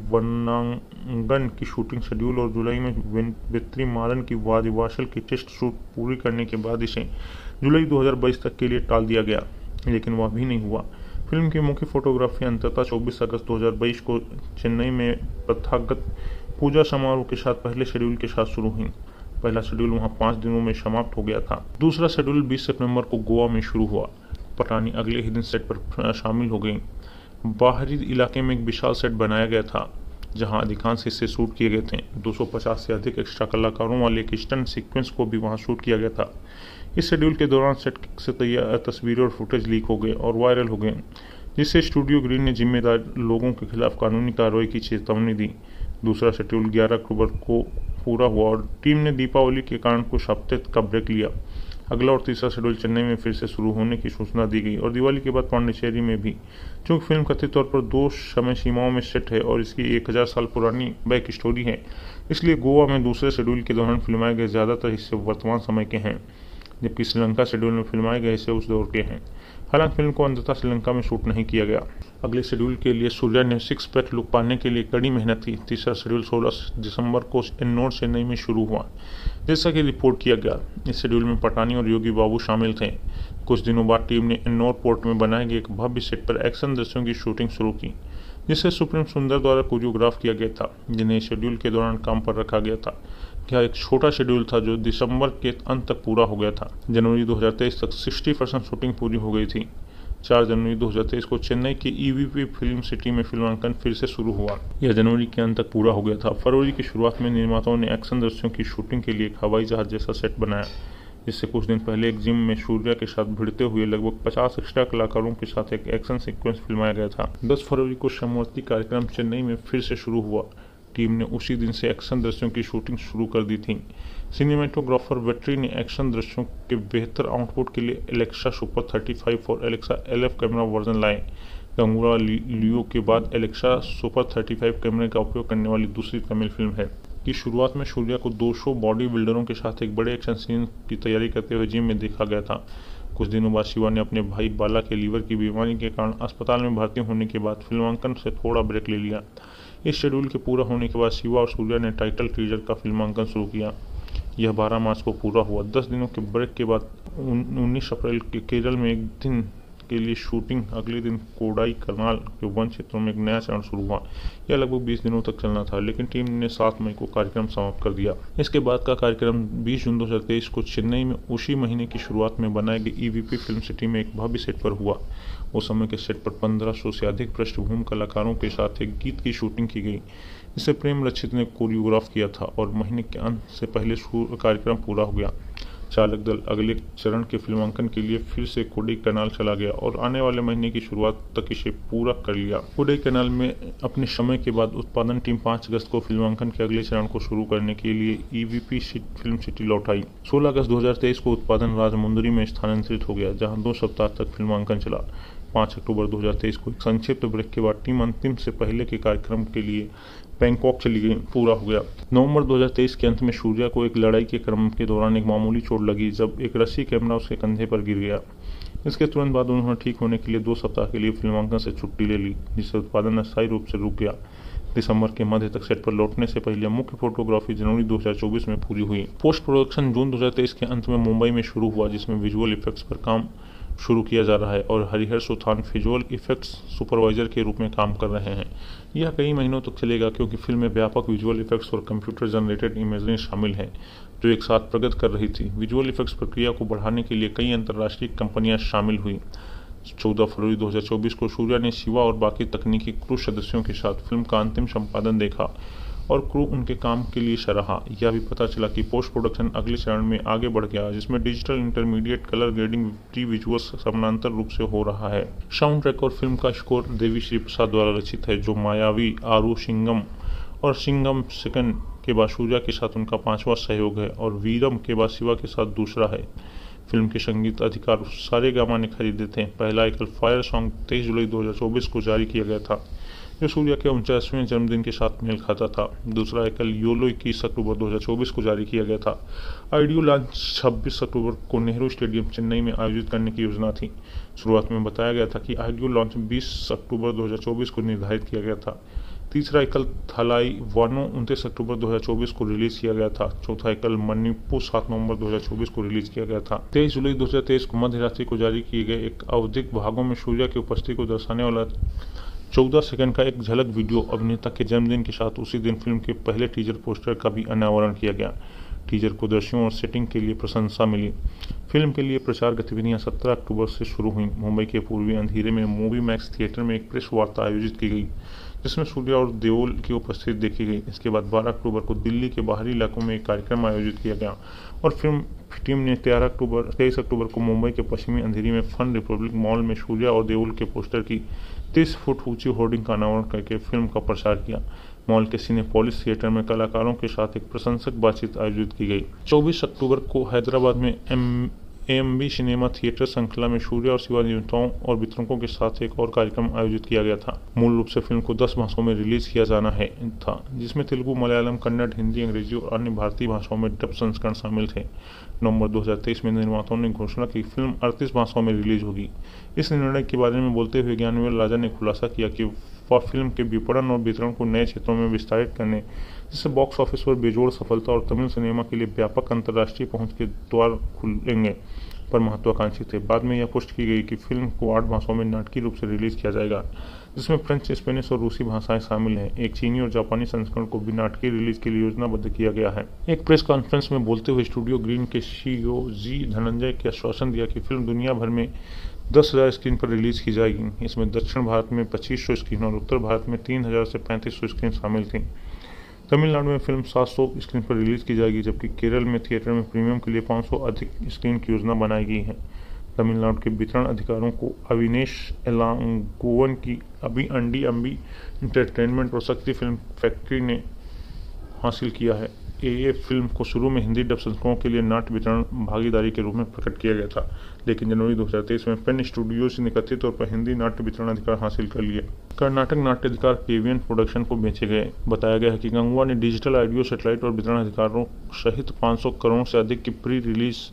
वर्णांगन की शूटिंग शेड्यूल और जुलाई में वेत्री मारन की वादिवासल की टेस्ट शूट पूरी करने के बाद इसे जुलाई दो हज़ार बाईस तक के लिए टाल दिया गया, लेकिन वह भी नहीं हुआ। फिल्म की मुख्य फोटोग्राफी अंततः चौबीस अगस्त दो हज़ार बाईस को चेन्नई में प्रथागत पूजा समारोह के साथ पहले शेड्यूल के साथ शुरू हुई। पहला शेड्यूल वहां पांच दिनों में समाप्त हो गया था। दूसरा शेड्यूल बीस सितंबर को गोवा में शुरू हुआ। पटानी अगले ही दिन सेट पर शामिल हो गई। बाहरी इलाके में एक विशाल सेट बनाया गया था, जहां अधिकांश हिस्से शूट किए गए थे। दो सौ पचास से अधिक एक्स्ट्रा कलाकारों वाले एक स्टंट सीक्वेंस को भी वहां शूट किया गया था। इस शेड्यूल के दौरान सेट से तैयार तस्वीरें और फुटेज लीक हो गए और वायरल हो गए, जिससे स्टूडियो ग्रीन ने जिम्मेदार लोगों के खिलाफ कानूनी कार्रवाई की चेतावनी दी। दूसरा शेड्यूल ग्यारह अक्टूबर को पूरा हुआ और टीम ने दीपावली के कारण कुछ हफ्ते का ब्रेक लिया। अगला और तीसरा शेड्यूल चेन्नई में फिर से शुरू होने की सूचना दी गई और दिवाली के बाद पांडिचेरी में भी। चूंकि फिल्म कथित तौर पर दो समय सीमाओं में सेट है और इसकी एक हजार साल पुरानी बैक स्टोरी है, इसलिए गोवा में दूसरे शेड्यूल के दौरान फिल्माए गए ज्यादातर हिस्से वर्तमान समय के हैं, जबकि श्रीलंका शेड्यूल में फिल्माए गए हिस्से उस दौर के हैं। हालांकि फिल्म को अंततः श्रीलंका में शूट नहीं किया गया। अगले शेड्यूल के लिए सूर्या ने सिक्स पैक लुक पाने के लिए कड़ी मेहनत की। तीसरा शेड्यूल सोलह दिसंबर को एन्नोर चेन्नई में शुरू हुआ, जैसा कि रिपोर्ट किया गया। इस शेड्यूल में पटानी और योगी बाबू शामिल थे। कुछ दिनों बाद टीम ने एन्नोर पोर्ट में बनाए गए एक भव्य सेट पर एक्शन दृश्यों की शूटिंग शुरू की, जिसे सुप्रीम सुंदर द्वारा कोरियोग्राफ किया गया था, जिन्हें शेड्यूल के दौरान काम पर रखा गया था। यह एक छोटा शेड्यूल था जो दिसंबर के अंत तक पूरा हो गया था। जनवरी दो हज़ार तेईस तक साठ परसेंट शूटिंग पूरी हो गई थी। चार जनवरी दो हज़ार तेईस को चेन्नई की ईवीपी फिल्म सिटी में फिल्मांकन फिर से शुरू हुआ। यह जनवरी के अंत तक पूरा हो गया था। फरवरी की शुरुआत में निर्माताओं ने एक्शन दृश्यों की शूटिंग के लिए एक हवाई जहाज जैसा सेट बनाया, जिससे कुछ दिन पहले एक जिम में सूर्या के साथ भिड़ते हुए लगभग पचास एक्स्ट्रा कलाकारों के साथ एक एक्शन सीक्वेंस फिल्माया गया था। दस फरवरी को समवर्ती कार्यक्रम चेन्नई में फिर से शुरू हुआ। टीम ने उसी दिन से एक्शन दृश्यों की शूटिंग शुरू कर दी थी। सिनेमेटोग्राफर वेट्री ने एक्शन दृश्यों के बेहतर आउटपुट के लिए एलेक्सा सुपर थर्टी फाइव और Alexa L F camera version लाए। गंगूरा लियो के बाद एलेक्सा सुपर थर्टी फाइव कैमरे का उपयोग करने वाली दूसरी तमिल फिल्म है। की शुरुआत में सूर्या को दो सौ बॉडी बिल्डरों के साथ एक बड़े एक्शन सीन की तैयारी करते हुए जिम में देखा गया था। कुछ दिनों बाद शिवा ने अपने भाई बाला के लीवर की बीमारी के कारण अस्पताल में भर्ती होने के बाद फिल्मांकन से थोड़ा ब्रेक ले लिया। इस शेड्यूल के पूरा होने के बाद शिवा और सूर्या ने टाइटल टीजर का फिल्मांकन शुरू किया। यह बारह मार्च को पूरा हुआ। दस दिनों के ब्रेक के बाद उन्नीस अप्रैल के केरल में एक दिन के लिए शूटिंग अगले दिन कोडाई कनाल के वन क्षेत्रों में एक नया चरण शुरू हुआ। यह लगभग बीस दिनों तक चलना था, लेकिन टीम ने सात मई को कार्यक्रम समाप्त कर दिया। इसके बाद का कार्यक्रम बीस जून दो हज़ार तेईस को चेन्नई में उसी महीने की शुरुआत में बनाए गए ईवीपी फिल्म सिटी में एक भव्य सेट पर हुआ। उस समय के सेट पर पंद्रह सौ से अधिक पृष्ठभूमि कलाकारों के साथ एक गीत की शूटिंग की गई, जिसे प्रेम रक्षित ने कोरियोग्राफ किया था और महीने के अंत से पहले कार्यक्रम पूरा हो गया। चालक दल अगले चरण के फिल्मांकन के लिए फिर से कोडाई कनाल चला गया और आने वाले महीने की शुरुआत तक इसे पूरा कर लिया। कोडाई कनाल में अपने समय के बाद उत्पादन टीम पाँच अगस्त को फिल्मांकन के अगले चरण को शुरू करने के लिए ईवीपी फिल्म सिटी लौट आई। सोलह अगस्त दो हज़ार तेईस को उत्पादन राजमुंदरी में स्थानांतरित हो गया, जहां दो सप्ताह तक फिल्मांकन चला। पाँच अक्टूबर दो हज़ार तेईस को एक संक्षिप्त ब्रेक के बाद टीम अंतिम से पहले के कार्यक्रम के लिए बैंकॉक चली गई, पूरा हो गया। नवंबर दो हज़ार तेईस के अंत में सूर्या को एक लड़ाई के क्रम के दौरान एक मामूली चोट लगी, जब एक रस्सी कैमरा उसके कंधे पर गिर गया। इसके तुरंत बाद उन्होंने ठीक होने के लिए दो सप्ताह के लिए फिल्मांकन से छुट्टी ले ली, जिससे उत्पादन अस्थायी रूप से रुक गया। दिसंबर के मध्य तक सेट पर लौटने से पहले मुख्य फोटोग्राफी जनवरी दो हज़ार चौबीस में पूरी हुई। पोस्ट प्रोडक्शन जून दो हज़ार तेईस के अंत में मुंबई में शुरू हुआ, जिसमें विजुअल इफेक्ट्स पर काम शुरू किया जा रहा है और Harihara Suthan visual effects supervisor के रूप में काम कर रहे हैं। यह कई महीनों तक चलेगा, क्योंकि फिल्म में व्यापक विजुअल इफेक्ट्स और कंप्यूटर जनरेटेड इमेजरी शामिल हैं, जो एक साथ प्रगति कर रही थी। विजुअल इफेक्ट्स प्रक्रिया को बढ़ाने के लिए कई अंतर्राष्ट्रीय कंपनियां शामिल हुई। चौदह फरवरी दो हज़ार चौबीस को सूर्या ने शिवा और बाकी तकनीकी क्रू सदस्यों के साथ फिल्म का अंतिम संपादन देखा और क्रू उनके काम के लिए सराहा। यह भी पता चला कि पोस्ट प्रोडक्शन अगले चरण में आगे बढ़ गया, जिसमें digital intermediate colour grading pre visuals समानांतर रूप से हो रहा है। साउंड ट्रैक और फिल्म का स्कोर देवी श्री प्रसाद द्वारा रचित है, जो मायावी, आरू सिंगम और सिंगम सेकंड के बाद सूर्या के साथ उनका पांचवा सहयोग है और वीरम के बाद शिवा के साथ दूसरा है। फिल्म के संगीत अधिकार सारेगामा ने खरीदे थे। पहला एकल फायर सॉन्ग तेईस जुलाई दो हज़ार चौबीस को जारी किया गया था, जो सूर्या के उनचासवें जन्मदिन के साथ मेल खाता था। दूसरा एकल योलो इक्कीस अक्टूबर दो हज़ार चौबीस को जारी किया गया था। ऑडियो लॉन्च छब्बीस अक्टूबर को नेहरू स्टेडियम चेन्नई में आयोजित करने की योजना थी। शुरुआत में बताया गया था कि ऑडियो लॉन्च बीस अक्टूबर दो हज़ार चौबीस को निर्धारित किया गया था। तीसरा एकल थलाई वानो उनतीस अक्टूबर दो हज़ार चौबीस को रिलीज किया गया था। चौथा एकल मणिपुर सात नवंबर दो हज़ार चौबीस को रिलीज किया गया था। तेईस जुलाई दो हज़ार तेईस को मध्य रात्रि को जारी किए गए एक आवधिक भागों में सूर्या की उपस्थिति को दर्शाने वाला चौदह सेकंड का एक झलक वीडियो अभिनेता के जन्मदिन के साथ उसी दिन फिल्म के पहले टीजर पोस्टर का भी अनावरण किया गया। टीजर को दर्शकों और सेटिंग के लिए प्रशंसा मिली। फिल्म के लिए प्रचार गतिविधियां सत्रह अक्टूबर से शुरू हुई। मुंबई के पूर्वी अंधेरे में मूवी मैक्स थिएटर में एक प्रेस वार्ता आयोजित की गई, जिसमें सूर्या और देओल की उपस्थिति देखी गई। इसके बाद बारह अक्टूबर को दिल्ली के बाहरी इलाकों में एक कार्यक्रम आयोजित किया गया और फिल्म टीम ने तेरह अक्टूबर तेईस अक्टूबर को मुंबई के पश्चिमी अंधेरी में फन रिपब्लिक मॉल में सूर्या और देओल के पोस्टर की तीस फुट ऊंची होर्डिंग का अनावरण करके फिल्म का प्रचार किया। मॉल के सिनेपोलिस थिएटर में कलाकारों के साथ एक प्रशंसक बातचीत आयोजित की गई। चौबीस अक्टूबर को हैदराबाद में एम एएमबी सिनेमा थिएटर श्रृंखला में सूर्या और शिवा निर्माताओं और वितरकों के साथ एक और कार्यक्रम आयोजित किया गया था। मूल रूप से फिल्म को दस भाषाओं में रिलीज किया जाना है था, जिसमें तेलुगु, मलयालम, कन्नड़, हिंदी, अंग्रेजी और अन्य भारतीय भाषाओं में डब संस्करण शामिल थे। नवंबर दो हज़ार तेईस में निर्माताओं ने घोषणा की फिल्म अड़तीस भाषाओं में रिलीज होगी। इस निर्णय के बारे में बोलते हुए ज्ञानवेल राजा ने खुलासा किया कि वह फिल्म के विपणन और वितरण को नए क्षेत्रों में विस्तारित करने, जिससे बॉक्स ऑफिस पर बेजोड़ सफलता और तमिल सिनेमा के लिए व्यापक अंतर्राष्ट्रीय पहुंच के द्वार खुलेंगे पर महत्वाकांक्षी थे। बाद में यह पुष्टि की गई कि फिल्म को आठ भाषाओं में नाटकीय रूप से रिलीज किया जाएगा, जिसमें फ्रेंच, स्पेनिश और रूसी भाषाएं शामिल हैं। एक चीनी और जापानी संस्करण को भी नाटकीय रिलीज के लिए योजनाबद्ध किया गया है। एक प्रेस कॉन्फ्रेंस में बोलते हुए स्टूडियो ग्रीन के सीईओ जी धनंजय के आश्वासन दिया कि फिल्म दुनिया भर में दस हजार स्क्रीन पर रिलीज की जाएगी। इसमें दक्षिण भारत में पच्चीस सौ स्क्रीन और उत्तर भारत में तीन हजार से पैंतीस सौ स्क्रीन शामिल थी। तमिलनाडु में फिल्म सात सौ स्क्रीन पर रिलीज की जाएगी, जबकि केरल में थिएटर में प्रीमियम के लिए पाँच सौ अधिक स्क्रीन की योजना बनाई गई है। तमिलनाडु के वितरण अधिकारों को अविनेश एलांगोवन की अभी अंडी अम्बी इंटरटेनमेंट और शक्ति फिल्म फैक्ट्री ने हासिल किया है। ये फिल्म को शुरू में हिंदी डब संस्करणों के लिए नाट्य वितरण भागीदारी के रूप में प्रकट किया गया था, लेकिन जनवरी दो हज़ार तेईस में पेन स्टूडियोज ने कथित तौर पर हिंदी नाट्य वितरण अधिकार हासिल कर लिए। कर्नाटक नाट्य अधिकार केवीएन प्रोडक्शन को बेचे गए। बताया गया है कि गंगवा ने डिजिटल ऑडियो, सैटेलाइट और वितरण अधिकारों सहित पाँच सौ करोड़ से अधिक की प्री रिलीज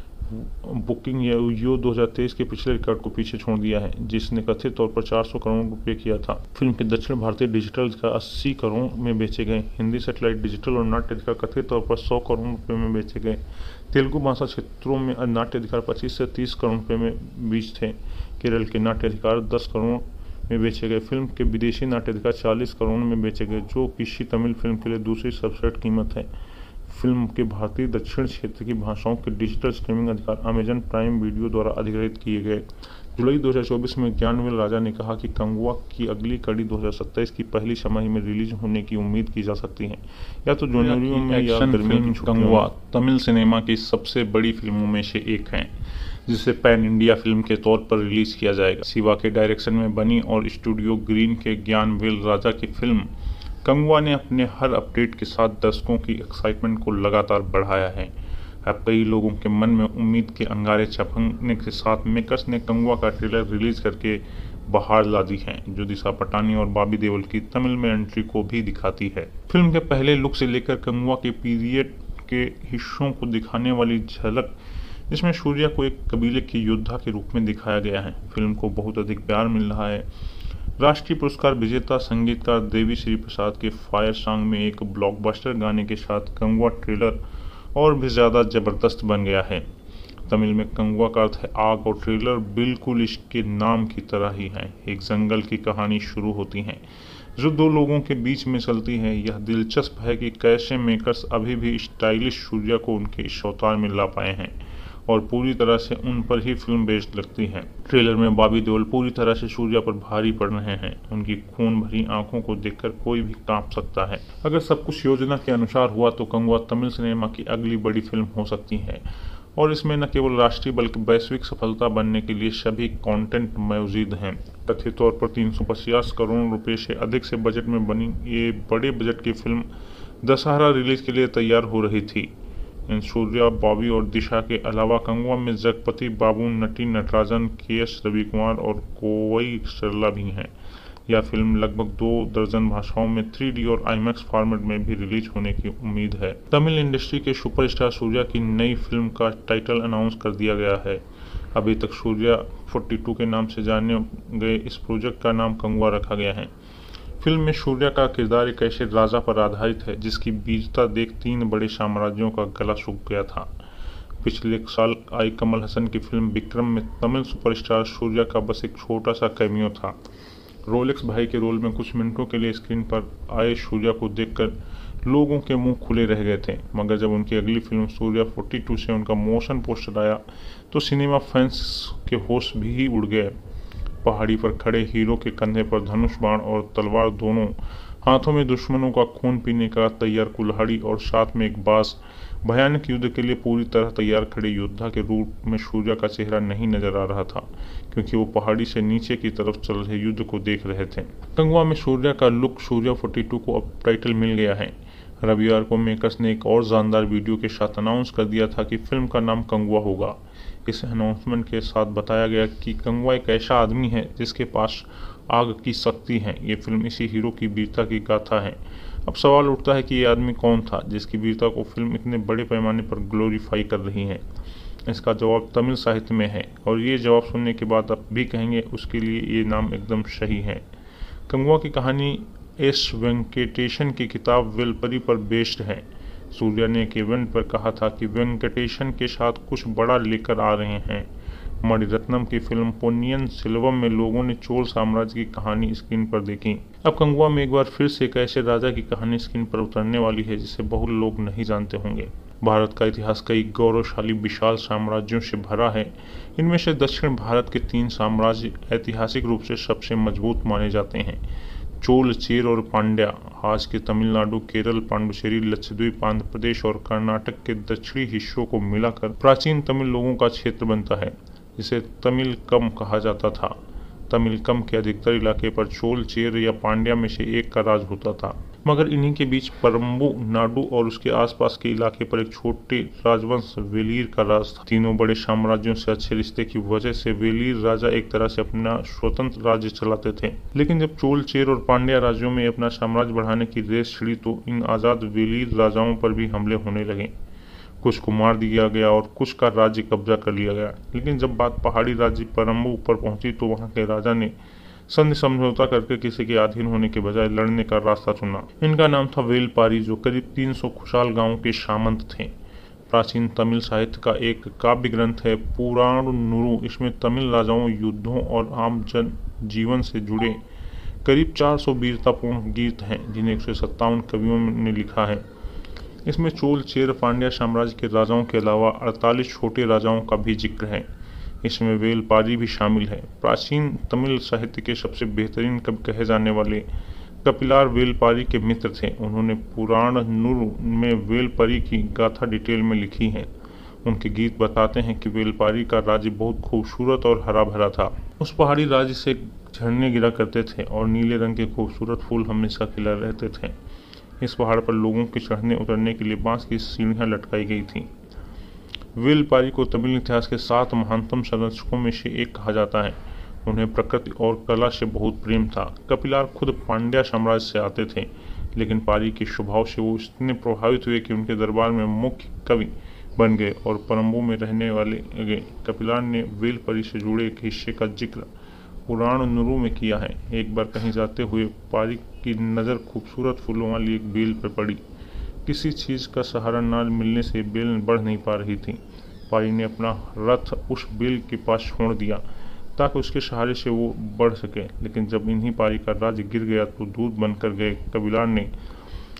बुकिंग यो दो हज़ार तेईस के पिछले रिकॉर्ड को पीछे छोड़ दिया है, जिसने कथित तौर पर चार सौ करोड़ रुपए किया था। फिल्म के दक्षिण भारतीय डिजिटल अधिकार अस्सी करोड़ में बेचे गए। हिंदी सैटेलाइट, डिजिटल और नाट्य अधिकार कथित तौर पर सौ करोड़ रुपए में बेचे गए। तेलुगु भाषा क्षेत्रों में नाट्य अधिकार पच्चीस से तीस करोड़ रुपए में बीच थे। केरल के नाट्य अधिकार दस करोड़ में बेचे गए। फिल्म के विदेशी नाट्य अधिकार चालीस करोड़ में बेचे गए, जो किसी तमिल फिल्म के लिए दूसरी सबसे कीमत है। फिल्म के भारतीय दक्षिण क्षेत्र की भाषाओं के डिजिटल स्ट्रीमिंग अधिकार अमेजन प्राइम वीडियो द्वारा अधिग्रहित किए गए। जुलाई दो हज़ार चौबीस में ज्ञानवेल राजा ने कहा कि कंगवा की अगली कड़ी दो हज़ार सत्ताईस की पहली छमाही में रिलीज होने की उम्मीद की जा सकती है, या तो जनवरी में या गर्मियों की छुट्टियों में। कंगवा तमिल सिनेमा की सबसे बड़ी फिल्मों में से एक है, जिसे पैन इंडिया फिल्म के तौर पर रिलीज किया जाएगा। शिवा के डायरेक्शन में बनी और स्टूडियो ग्रीन के ज्ञानवेल राजा की फिल्म कंगवा ने अपने हर अपडेट के साथ दर्शकों की एक्साइटमेंट को लगातार बढ़ाया है। अब कई लोगों के मन में उम्मीद के अंगारे छपकने के साथ मेकर्स ने कंगवा का ट्रेलर रिलीज करके बहार ला दी है, जो दिशा पटानी और बॉबी देओल की तमिल में एंट्री को भी दिखाती है। फिल्म के पहले लुक से लेकर कंगवा के पीरियड के हिस्सों को दिखाने वाली झलक, जिसमें सूर्या को एक कबीले के योद्धा के रूप में दिखाया गया है। फिल्म को बहुत अधिक प्यार मिल रहा है। राष्ट्रीय पुरस्कार विजेता संगीतकार देवी श्री प्रसाद के फायर सॉन्ग में एक ब्लॉकबस्टर गाने के साथ कंगवा ट्रेलर और भी ज्यादा जबरदस्त बन गया है। तमिल में कंगवा का अर्थ है आग और ट्रेलर बिल्कुल इसके नाम की तरह ही है। एक जंगल की कहानी शुरू होती है जो दो लोगों के बीच में चलती है। यह दिलचस्प है कि कैसे मेकर्स अभी भी स्टाइलिश सूर्या को उनके इस अवतार में ला पाए हैं और पूरी तरह से उन पर ही फिल्म बेस्ड लगती है। ट्रेलर में बॉबी देओल पूरी तरह से सूर्या पर भारी पड़ रहे हैं। उनकी खून भरी आंखों को देखकर कोई भी कांप सकता है। अगर सब कुछ योजना के अनुसार हुआ तो कंगुआ तमिल सिनेमा की अगली बड़ी फिल्म हो सकती है और इसमें न केवल राष्ट्रीय बल्कि वैश्विक सफलता बनने के लिए सभी कंटेंट मौजूद हैं। कथित तौर पर तीन सौ पचास करोड़ रुपए से अधिक से बजट में बनी ये बड़े बजट की फिल्म दशहरा रिलीज के लिए तैयार हो रही थी। इन सूर्या, बॉबी और दिशा के अलावा कंगुआ में जगपति बाबू, नटी नटराजन, के एस रविकुमार और कोवई सरला भी हैं। यह फिल्म लगभग दो दर्जन भाषाओं में थ्री डी और आईमैक्स फॉर्मेट में भी रिलीज होने की उम्मीद है। तमिल इंडस्ट्री के सुपरस्टार सूर्या की नई फिल्म का टाइटल अनाउंस कर दिया गया है। अभी तक सूर्या बयालीस के नाम से जाने गए इस प्रोजेक्ट का नाम कंगुआ रखा गया है। फिल्म में सूर्या का किरदार एक ऐसे राजा पर आधारित है जिसकी वीरता देख तीन बड़े साम्राज्यों का गला सूख गया था। पिछले साल आई कमल हसन की फिल्म विक्रम में तमिल सुपरस्टार सूर्या का बस एक छोटा सा कैमियो था। रोलेक्स भाई के रोल में कुछ मिनटों के लिए स्क्रीन पर आए सूर्या को देखकर लोगों के मुंह खुले रह गए थे, मगर जब उनकी अगली फिल्म सूर्या बयालीस से उनका मोशन पोस्टर आया तो सिनेमा फैंस के होश भी ही उड़ गए। पहाड़ी पर खड़े हीरो के कंधे पर धनुष बाण और तलवार, दोनों हाथों में दुश्मनों का खून पीने का तैयार कुल्हाड़ी और साथ में एक बांस, भयानक युद्ध के लिए पूरी तरह तैयार खड़े योद्धा के रूप में सूर्या का चेहरा नहीं नजर आ रहा था, क्योंकि वो पहाड़ी से नीचे की तरफ चल रहे युद्ध को देख रहे थे। कंगुआ में सूर्या का लुक सूर्या बयालीस को अब टाइटल मिल गया है। रविवार को मेकर्स ने एक और शानदार वीडियो के साथ अनाउंस कर दिया था कि फिल्म का नाम कंगुआ होगा। इस अनाउंसमेंट के साथ बताया गया कि कंगुआ एक ऐसा आदमी है जिसके पास आग की शक्ति है। ये फिल्म इसी हीरो की वीरता की गाथा है। अब सवाल उठता है कि ये आदमी कौन था जिसकी वीरता को फिल्म इतने बड़े पैमाने पर ग्लोरीफाई कर रही है। इसका जवाब तमिल साहित्य में है और ये जवाब सुनने के बाद आप भी कहेंगे उसके लिए ये नाम एकदम सही है। कंगुआ की कहानी एस वेंकटेशन की किताब वेलपरी पर बेस्ड है। सूर्या ने एक इवेंट पर कहा था कि वेंकटेशन के साथ कुछ बड़ा लेकर आ रहे हैं। मणिरत्नम की फिल्म पोन्नियन सेल्वम में लोगों ने चोल साम्राज्य की कहानी स्क्रीन पर देखी। अब कंगुआ में एक बार फिर से एक ऐसे राजा की कहानी स्क्रीन पर उतरने वाली है जिसे बहुत लोग नहीं जानते होंगे। भारत का इतिहास कई गौरवशाली विशाल साम्राज्यों से भरा है। इनमें से दक्षिण भारत के तीन साम्राज्य ऐतिहासिक रूप से सबसे मजबूत माने जाते हैं, चोल, चेर और पांड्या। आज के तमिलनाडु, केरल, पांडुचेरी, लक्षद्वीप, आंध्र प्रदेश और कर्नाटक के दक्षिणी हिस्सों को मिलाकर प्राचीन तमिल लोगों का क्षेत्र बनता है, जिसे तमिल कम कहा जाता था। तमिल कम के अधिकतर इलाके पर चोल, चेर या पांड्या में से एक का राज होता था, मगर इन्हीं के बीच परम्बू नाडु और उसके आसपास के इलाके पर एक छोटे राजवंश वेलीर का राज था। तीनों बड़े साम्राज्यों से अच्छे रिश्ते की वजह से वेलीर राजा एक तरह से अपना स्वतंत्र राज्य चलाते थे। लेकिन जब चोल, चेर और पांड्या राज्यों में अपना साम्राज्य बढ़ाने की रेस छिड़ी तो इन आजाद वेलीर राजाओं पर भी हमले होने लगे। कुछ को मार दिया गया और कुछ का राज्य कब्जा कर लिया गया। लेकिन जब बात पहाड़ी राज्य परम्बू पर पहुंची तो वहां के राजा ने संधि समझौता करके किसी के अधीन होने के बजाय लड़ने का रास्ता चुना। इनका नाम था वेलपारी, जो करीब तीन सौ खुशहाल गांवों के सामंत थे। प्राचीन तमिल साहित्य का एक काव्य ग्रंथ है पुराणनुरु। इसमें तमिल राजाओं, युद्धों और आम जन जीवन से जुड़े करीब चार सौ वीरतापूर्ण गीत हैं, जिन्हें एक सौ सत्तावन कवियों ने लिखा है। इसमें चोल, चेर, पांड्या साम्राज्य के राजाओं के अलावा अड़तालीस छोटे राजाओं का भी जिक्र है। इसमें वेलपारी भी शामिल है। प्राचीन तमिल साहित्य के सबसे बेहतरीन कवि कहे जाने वाले कपिलार वेलपारी के मित्र थे। उन्होंने पुराणनुरु में वेलपारी की गाथा डिटेल में लिखी है। उनके गीत बताते हैं कि वेलपारी का राज्य बहुत खूबसूरत और हरा भरा था। उस पहाड़ी राज्य से झरने गिरा करते थे और नीले रंग के खूबसूरत फूल हमेशा खिला रहते थे। इस पहाड़ पर लोगों के चढ़ने उतरने के लिए बांस की सीढ़ियां लटकाई गई थी। वेलपारी को तमिल इतिहास के सात महानतम संरक्षकों में से एक कहा जाता है। उन्हें प्रकृति और कला से बहुत प्रेम था। कपिलार खुद पांड्या साम्राज्य से आते थे, लेकिन पारी के स्वभाव से वो इतने प्रभावित हुए कि उनके दरबार में मुख्य कवि बन गए और परम्बू में रहने वाले गए। कपिलार ने वेलपारी से जुड़े एक हिस्से का जिक्र पुराणनुरु में किया है। एक बार कहीं जाते हुए पारी की नज़र खूबसूरत फूलों वाली एक बेल पर पड़ी। किसी चीज़ का सहारा न मिलने से बेल बढ़ नहीं पा रही थी। पारी ने अपना रथ उस बेल के पास छोड़ दिया ताकि उसके सहारे से वो बढ़ सके। लेकिन जब इन्हीं पारी का राज्य गिर गया तो दूध बनकर गए कपिलार ने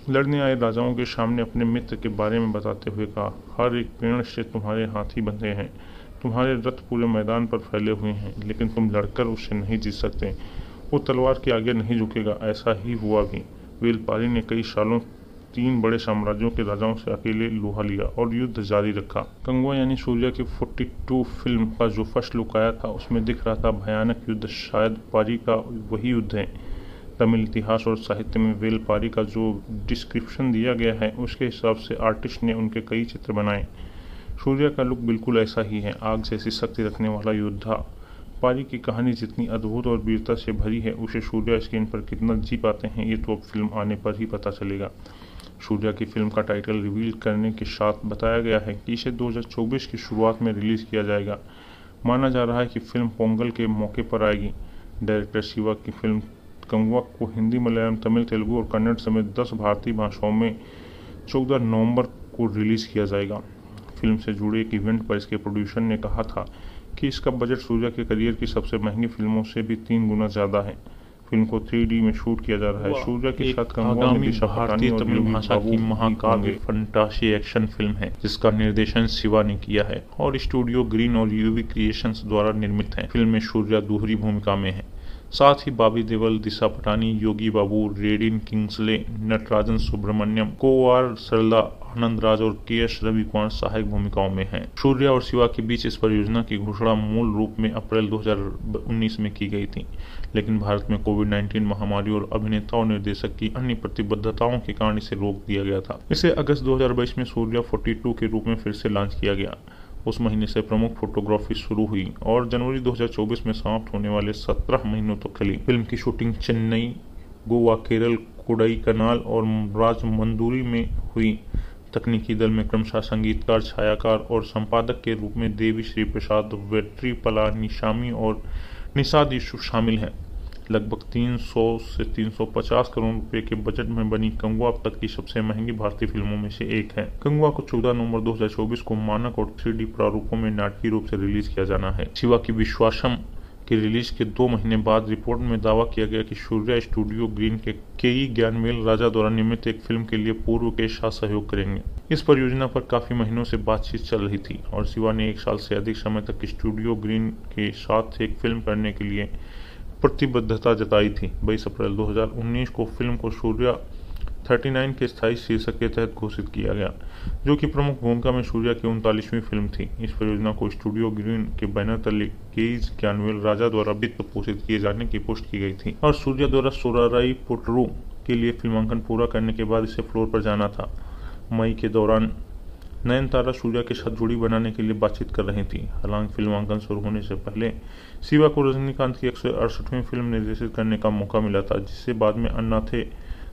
लड़ने आए राजाओं के सामने अपने मित्र के बारे में बताते हुए कहा, हर एक पेड़ से तुम्हारे हाथी बंधे हैं, तुम्हारे रथ पूरे मैदान पर फैले हुए हैं, लेकिन तुम लड़कर उससे नहीं जीत सकते। वो तलवार के आगे नहीं झुकेगा। ऐसा ही हुआ भी। वेलपारी ने कई सालों तीन बड़े साम्राज्यों के राजाओं से अकेले लोहा लिया और युद्ध जारी रखा। कंगवा यानी सूर्या की बयालीस फिल्म का जो फर्स्ट लुक आया था उसमें दिख रहा था भयानक युद्ध शायद पारी का वही युद्ध है। तमिल इतिहास और साहित्य में वेलपारी का जो डिस्क्रिप्शन दिया गया है उसके हिसाब से आर्टिस्ट ने उनके कई चित्र बनाए। सूर्या का लुक बिल्कुल ऐसा ही है, आग जैसी शक्ति रखने वाला योद्धा। पारी की कहानी जितनी अद्भुत और वीरता से भरी है उसे सूर्या स्क्रीन पर कितना जी पाते हैं ये तो अब फिल्म आने पर ही पता चलेगा। सूर्या की फिल्म का टाइटल रिवील करने के साथ बताया गया है कि इसे दो हज़ार चौबीस की शुरुआत में रिलीज किया जाएगा। माना जा रहा है कि फिल्म पोंगल के मौके पर आएगी। डायरेक्टर शिवा की फिल्म कंगवा को हिंदी, मलयालम, तमिल, तेलुगु और कन्नड़ समेत दस भारतीय भाषाओं में चौदह नवंबर को रिलीज किया जाएगा। फिल्म से जुड़े एक इवेंट पर इसके प्रोड्यूसर ने कहा था कि इसका बजट सूर्या के करियर की सबसे महंगी फिल्मों से भी तीन गुना ज्यादा है। फिल्म को थ्री डी में शूट किया जा रहा है। सूर्या के साथ कंगवा में दिशा पटानी और तमिल भाषा की महाकाव्य फंटासी एक्शन फिल्म है जिसका निर्देशन शिवा ने किया है और स्टूडियो ग्रीन और यूवी क्रिएशंस द्वारा निर्मित है। फिल्म में सूर्या दोहरी भूमिका में है। साथ ही बॉबी देओल, दिशा पटानी, योगी बाबू, रेडिन किंग्सले, नटराजन सुब्रमण्यम, कोआर सरला, आनंद राज और के एस रवि कुमार सहायक भूमिकाओं में हैं। सूर्या और शिवा के बीच इस परियोजना की घोषणा मूल रूप में अप्रैल दो हज़ार उन्नीस में की गई थी, लेकिन भारत में कोविड नाइन्टीन महामारी और अभिनेता और निर्देशक की अन्य प्रतिबद्धताओं के कारण इसे रोक दिया गया था। इसे अगस्त दो हज़ार बाईस में सूर्या बयालीस के रूप में फिर से लॉन्च किया गया। उस महीने से प्रमुख फोटोग्राफी शुरू हुई और जनवरी दो हज़ार चौबीस में समाप्त होने वाले सत्रह महीनों तक चली। फिल्म की शूटिंग चेन्नई, गोवा, केरल, कोडाईकनाल और राजमंदुरी में हुई। तकनीकी दल में क्रमशः संगीतकार, छायाकार और संपादक के रूप में देवी श्री प्रसाद, वेट्री पलानीसामी और निषाद यूसुफ शामिल हैं। लगभग तीन सौ से तीन सौ पचास करोड़ रुपए के बजट में बनी कंगवा अब तक की सबसे महंगी भारतीय फिल्मों में से एक है। कंगवा को चौदह नवंबर दो हज़ार चौबीस को मानक और थ्री डी प्रारूपों में नाटकीय रूप से रिलीज किया जाना है। शिवा की विश्वासम की रिलीज के दो महीने बाद रिपोर्ट में दावा किया गया कि सूर्या स्टूडियो ग्रीन के केई ज्ञानवेल राजा द्वारा निर्मित एक फिल्म के लिए पूर्व के साथ सहयोग करेंगे। इस परियोजना पर काफी महीनों से बातचीत चल रही थी और शिवा ने एक साल से अधिक समय तक स्टूडियो ग्रीन के साथ एक फिल्म करने के लिए प्रतिबद्धता जताई थी। बाईस अप्रैल दो हज़ार उन्नीस को फिल्म को सूर्या उनतालीस के स्थायी शीर्षक के तहत घोषित किया गया, जो कि प्रमुख भूमिका में सूर्या की उनतालीसवीं फिल्म थी। इस परियोजना को स्टूडियो ग्रीन के बैनर तले केज ज्ञानवेल राजा द्वारा वित्त पोषित किए जाने की पुष्टि की गई थी और सूर्या द्वारा सोराराई पोटरू के लिए फिल्मांकन पूरा करने के बाद इसे फ्लोर पर जाना था। मई के दौरान नयनतारा सूर्या के साथ जोड़ी बनाने के लिए बातचीत कर रही थी। हालांकि फिल्मांकन शुरू होने से पहले शिवा को रजनीकांत की एक सौ अड़सठवीं फिल्म निर्देशित करने का मौका मिला था, जिसे बाद में अन्नाथे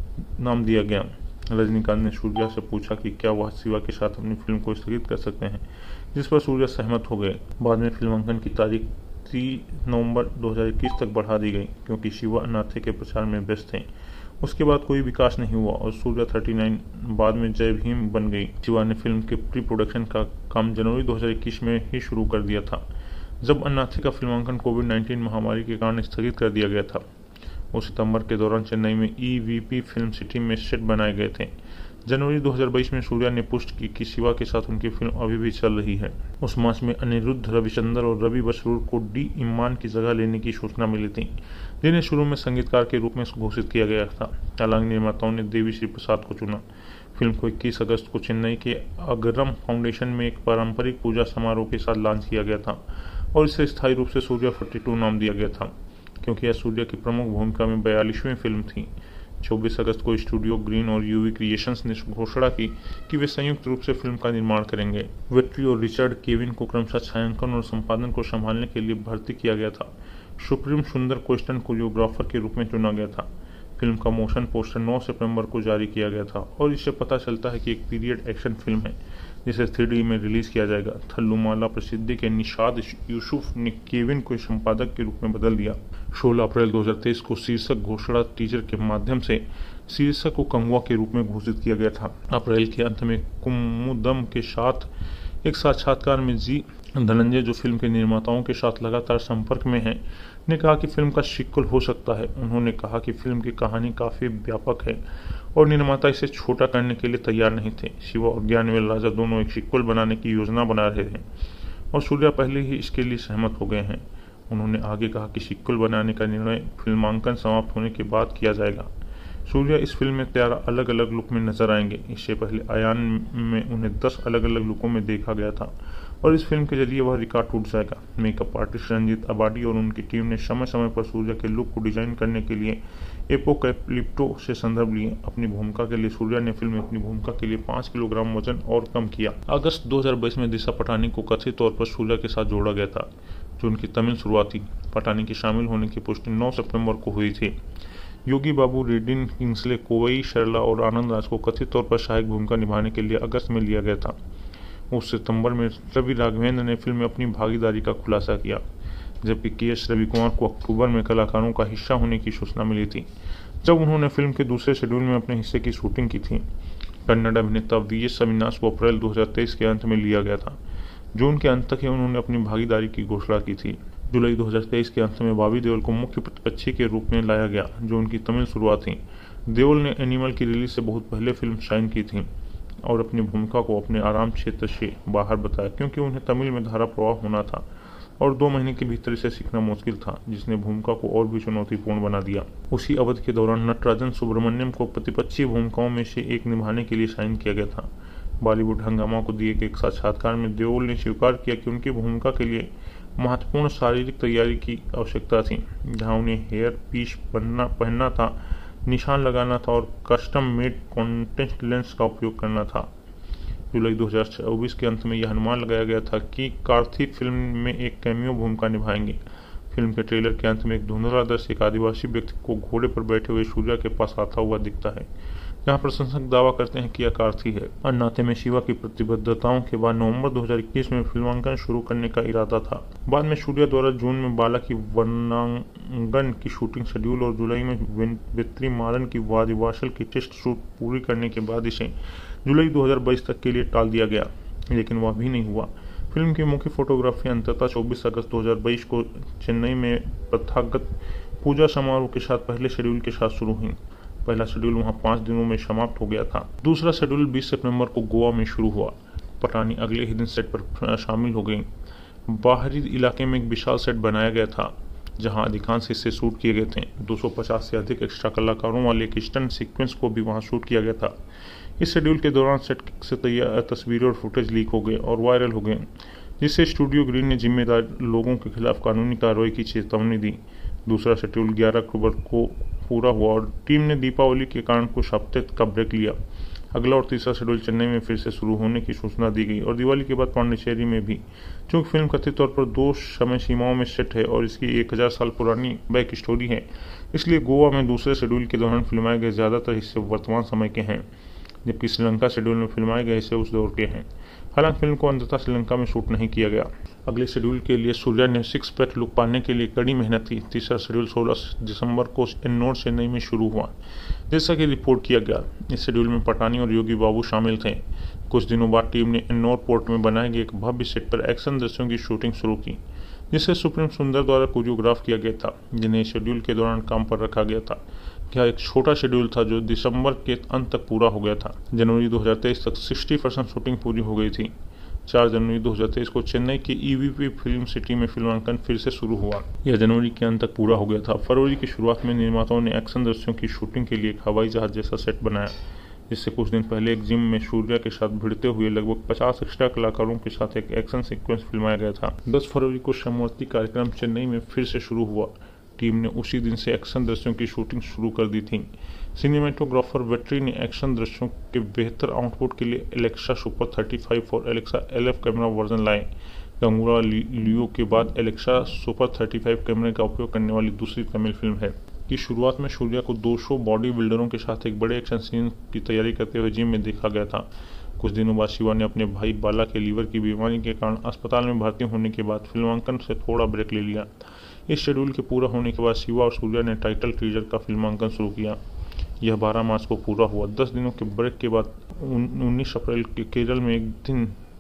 नाम दिया गया। रजनीकांत ने सूर्या से पूछा कि क्या वह शिवा के साथ अपनी फिल्म को स्थगित कर सकते हैं, जिस पर सूर्या सहमत हो गए। बाद में फिल्मांकन की तारीख तीस नवंबर दो हज़ार इक्कीस तक बढ़ा दी गई क्योंकि शिवा अन्नाथे के प्रचार में व्यस्त थे। उसके बाद कोई विकास नहीं हुआ और सूर्या उनतालीस बाद में जय भीम बन गई। शिवा ने फिल्म के प्री प्रोडक्शन का काम जनवरी दो हज़ार इक्कीस में ही शुरू कर दिया था, जब अन्नाथे का फिल्मांकन कोविड नाइन्टीन महामारी के कारण स्थगित कर दिया गया था। उस सितंबर के दौरान चेन्नई में E V P film city में सेट बनाए गए थे। जनवरी दो हज़ार बाईस में सूर्या ने पुष्टि की कि शिवा के साथ उनकी फिल्म अभी भी चल रही है। उस मास में अनिरुद्ध रविचंद्र और रवि बसरूर को डी इमान की जगह लेने की सूचना मिली थी, जिन्हें शुरू में संगीतकार के रूप में घोषित किया गया था। हालांकि निर्माताओं ने देवी श्री प्रसाद को चुना। फिल्म को इक्कीस अगस्त को चेन्नई के अगरम फाउंडेशन में एक पारंपरिक पूजा समारोह के साथ लॉन्च किया गया था और इसे स्थायी रूप से सूर्या बयालीस नाम दिया गया था, क्योंकि यह सूर्या की प्रमुख भूमिका में बयालीसवीं फिल्म थी। चौबीस अगस्त को स्टूडियो ग्रीन और यूवी क्रिएशंस ने घोषणा की कि वे संयुक्त रूप से फिल्म का निर्माण करेंगे। वेट्री और रिचर्ड केविन को क्रमशः छायांकन और संपादन को संभालने के लिए भर्ती किया गया था। सुप्रीम सुंदर को असिस्टेंट कोरियोग्राफर के रूप में चुना गया था। फिल्म का मोशन पोस्टर नौ सितंबर को जारी किया गया था और इससे पता चलता है कि एक पीरियड एक्शन फिल्म है जिसे थ्री डी में रिलीज किया जाएगा। थल्लुमाला प्रसिद्धि के निषाद यूसुफ ने केविन को संपादक के रूप में बदल दिया। सोलह अप्रैल दो हज़ार तेईस को शीर्षक घोषणा टीजर के माध्यम से शीर्षक को कंगवा के रूप में घोषित किया गया था। अप्रैल के अंत में कुमुदम के साथ एक साक्षात्कार में जी धनंजय, जो फिल्म के निर्माताओं के साथ लगातार संपर्क में हैं, ने कहा कि फिल्म का सीक्वल हो सकता है। उन्होंने कहा कि फिल्म की कहानी काफी व्यापक है और निर्माता इसे छोटा करने के लिए तैयार नहीं थे। शिवा और ज्ञानवेल राजा दोनों एक सीक्वल बनाने की योजना बना रहे थे और सूर्या पहले ही इसके लिए सहमत हो गए हैं। उन्होंने आगे कहा कि सीक्वल बनाने का निर्णय फिल्मांकन समाप्त होने के बाद किया जाएगा। सूर्या इस फिल्म में तेरह अलग अलग लुक में नजर आएंगे। इससे पहले आयान में उन्हें दस अलग अलग लुकों में देखा गया था और इस फिल्म के जरिए वह रिकॉर्ड टूट जाएगा। मेकअप आर्टिस्ट रंजीत अबाडी और उनकी टीम ने समय समय पर सूर्या के लुक को डिजाइन करने के लिए एपोकैलिप्टो से संदर्भ लिए। अपनी भूमिका के लिए सूर्या ने फिल्म में अपनी भूमिका के लिए पाँच किलोग्राम वजन और कम किया। अगस्त दो हज़ार बाईस में दिशा पटानी को कथित तौर पर सूर्या के साथ जोड़ा गया था, जो उनकी तमिल शुरुआत थी। पटानी के शामिल होने की पुष्टि नौ सितंबर को हुई थी। योगी बाबू, रेडिन किंग्सले, कोवई शर्ला और आनंद राज को कथित तौर पर सहायक भूमिका निभाने के लिए अगस्त में लिया गया था। उस सितंबर में रवि राघवेंद्र ने फिल्म में अपनी भागीदारी का खुलासा किया, जबकि के एस रवि कुमार को अक्टूबर में कलाकारों का हिस्सा होने की सूचना मिली थी, जब उन्होंने फिल्म के दूसरे शेड्यूल में अपने हिस्से की शूटिंग की थी। कन्नड़ अभिनेता वी एस अविनाश को अप्रैल दो हज़ार तेईस के अंत में लिया गया था। जून के अंत तक ही उन्होंने अपनी भागीदारी की घोषणा की थी। जुलाई दो हज़ार तेईस के अंत में बॉबी देओल को मुख्य प्रतिपक्षी के रूप में लाया गया, जो उनकी तमिल शुरुआत थी। देओल ने एनिमल की रिलीज से बहुत पहले फिल्म साइन की थी और अपनी भूमिका को अपने आराम क्षेत्र से बाहर बताया, क्योंकि उन्हें तमिल में धारा प्रवाह होना था और दो महीने के भीतर इसे सीखना मुश्किल था, जिसने भूमिका को और भी चुनौतीपूर्ण बना दिया। उसी अवधि के दौरान नटराजन सुब्रमण्यम को प्रतिपक्षी भूमिकाओं में से एक निभाने के लिए साइन किया गया था। बॉलीवुड हंगामा को दिए गए एक साक्षात्कार में देओल ने स्वीकार किया कि उनकी भूमिका के लिए महत्वपूर्ण शारीरिक तैयारी की आवश्यकता थी, जहां उन्हें हेयर पीस पहनना पहनना था, निशान लगाना था और कस्टम मेड कॉन्टेक्ट लेंस का उपयोग करना था। जुलाई दो हज़ार चौबीस के अंत में यह अनुमान लगाया गया था कि कार्थी फिल्म में एक कैमियो भूमिका निभाएंगे। फिल्म के ट्रेलर के अंत में एक धुंधला दृश्य एक आदिवासी व्यक्ति को घोड़े पर बैठे हुए सूर्या के पास आता हुआ दिखता है, जहां प्रशंसक दावा करते हैं कि यह कार्थी है। और नाते में शिवा की प्रतिबद्धताओं के बाद नवंबर दो हज़ार इक्कीस में फिल्मांकन शुरू करने का इरादा था। बाद में सूर्या द्वारा जून में बाला की वर्णांगन की शूटिंग शेड्यूल और जुलाई में वेत्री मारन की वादिवासल की टेस्ट शूट पूरी करने के बाद इसे जुलाई दो हज़ार बाईस तक के लिए टाल दिया गया, लेकिन वह भी नहीं हुआ। फिल्म की मुख्य फोटोग्राफी अंततः चौबीस अगस्त दो हज़ार बाईस को चेन्नई में प्रथागत पूजा समारोह के साथ पहले शेड्यूल के साथ शुरू हुई। पहला शेड्यूल वहां पाँच दिनों में समाप्त हो गया था। दूसरा शेड्यूल बीस सितंबर को गोवा में शुरू हुआ। पटानी अगले ही दिन सेट पर शामिल हो गई। बाहरी इलाके में एक विशाल सेट बनाया गया था, जहां अधिकांश हिस्से शूट किए गए थे। दो सौ पचास से अधिक एक्स्ट्रा कलाकारों वाले एक स्टंट सीक्वेंस को भी वहां शूट किया गया था। इस शेड्यूल के दौरान सेट से तैयार तस्वीरें और फुटेज लीक हो गए और वायरल हो गए, जिससे स्टूडियो ग्रीन ने जिम्मेदार लोगों के खिलाफ कानूनी कार्रवाई की चेतावनी दी। दूसरा शेड्यूल ग्यारह अक्टूबर को पूरा हुआ और टीम ने दीपावली के कारण कुछ हफ्ते का ब्रेक लिया। अगला और तीसरा शेड्यूल चेन्नई में फिर से शुरू होने की सूचना दी गई और दिवाली के बाद पांडिचेरी में भी। चूंकि फिल्म कथित तौर पर दो समय सीमाओं में सेट है और इसकी एक हजार साल पुरानी बैक स्टोरी है, इसलिए गोवा में दूसरे शेड्यूल के दौरान फिल्माए गए ज्यादातर हिस्से वर्तमान समय के हैं, जबकि श्रीलंका शेड्यूल में फिल्माए गए हिस्से उस दौर के हैं। हालांकि फिल्म को अंततः श्रीलंका में शूट नहीं किया गया। अगले शेड्यूल के लिए सूर्या ने सिक्स पैक लुक पाने के लिए कड़ी मेहनत की। तीसरा शेड्यूल सोलह दिसंबर को एन्नोर चेन्नई में शुरू हुआ, जैसा कि रिपोर्ट किया गया। इस शेड्यूल में पटानी और योगी बाबू शामिल थे। कुछ दिनों बाद टीम ने एन्नोर पोर्ट में बनाए गए एक भव्य सेट पर एक्शन दृश्यों की शूटिंग शुरू की, जिसे सुप्रीम सुंदर द्वारा कोरियोग्राफ किया गया था, जिन्हें शेड्यूल के दौरान काम पर रखा गया था। यह एक छोटा शेड्यूल था जो दिसंबर के अंत तक पूरा हो गया था। जनवरी दो हज़ार तेईस तक साठ परसेंट शूटिंग पूरी हो गई थी। चार जनवरी दो हज़ार तेईस को चेन्नई के ईवीपी फिल्म सिटी में फिल्मांकन फिर से शुरू हुआ। यह जनवरी के अंत तक पूरा हो गया था। फरवरी की शुरुआत में निर्माताओं ने एक्शन दृश्यों की शूटिंग के लिए एक हवाई जहाज जैसा सेट बनाया, जिससे कुछ दिन पहले एक जिम में सूर्या के साथ भिड़ते हुए लगभग पचास एक्स्ट्रा कलाकारों के साथ एक एक्शन सीक्वेंस फिल्माया गया था। दस फरवरी को समवर्ती कार्यक्रम चेन्नई में फिर से शुरू हुआ। टीम ने उसी दिन से एक्शन दृश्यों की शूटिंग शुरू कर दी थी। सिनेमेटोग्राफर वेट्री ने एक्शन दृश्यों के बेहतर आउटपुट के लिए एलेक्सा सुपर थर्टी फाइव और Alexa L F camera version लाए। गंगूरा लियो के बाद एलेक्सा सुपर थर्टी फाइव कैमरे का उपयोग करने वाली दूसरी तमिल फिल्म है। की शुरुआत में सूर्या को दो सौ बॉडी बिल्डरों के साथ एक बड़े एक्शन सीन की तैयारी करते हुए जिम में देखा गया था। कुछ दिनों बाद शिवा ने अपने भाई बाला के लीवर की बीमारी के कारण अस्पताल में भर्ती होने के बाद फिल्मांकन से थोड़ा ब्रेक ले लिया। इस शेड्यूल के पूरा होने के बाद शिवा और सूर्या ने टाइटल टीजर का फिल्मांकन शुरू किया। यह बारह मार्च को पूरा हुआ। दस दिनों के ब्रेक के बाद उन्नीस अप्रैल के केरल में एक दिन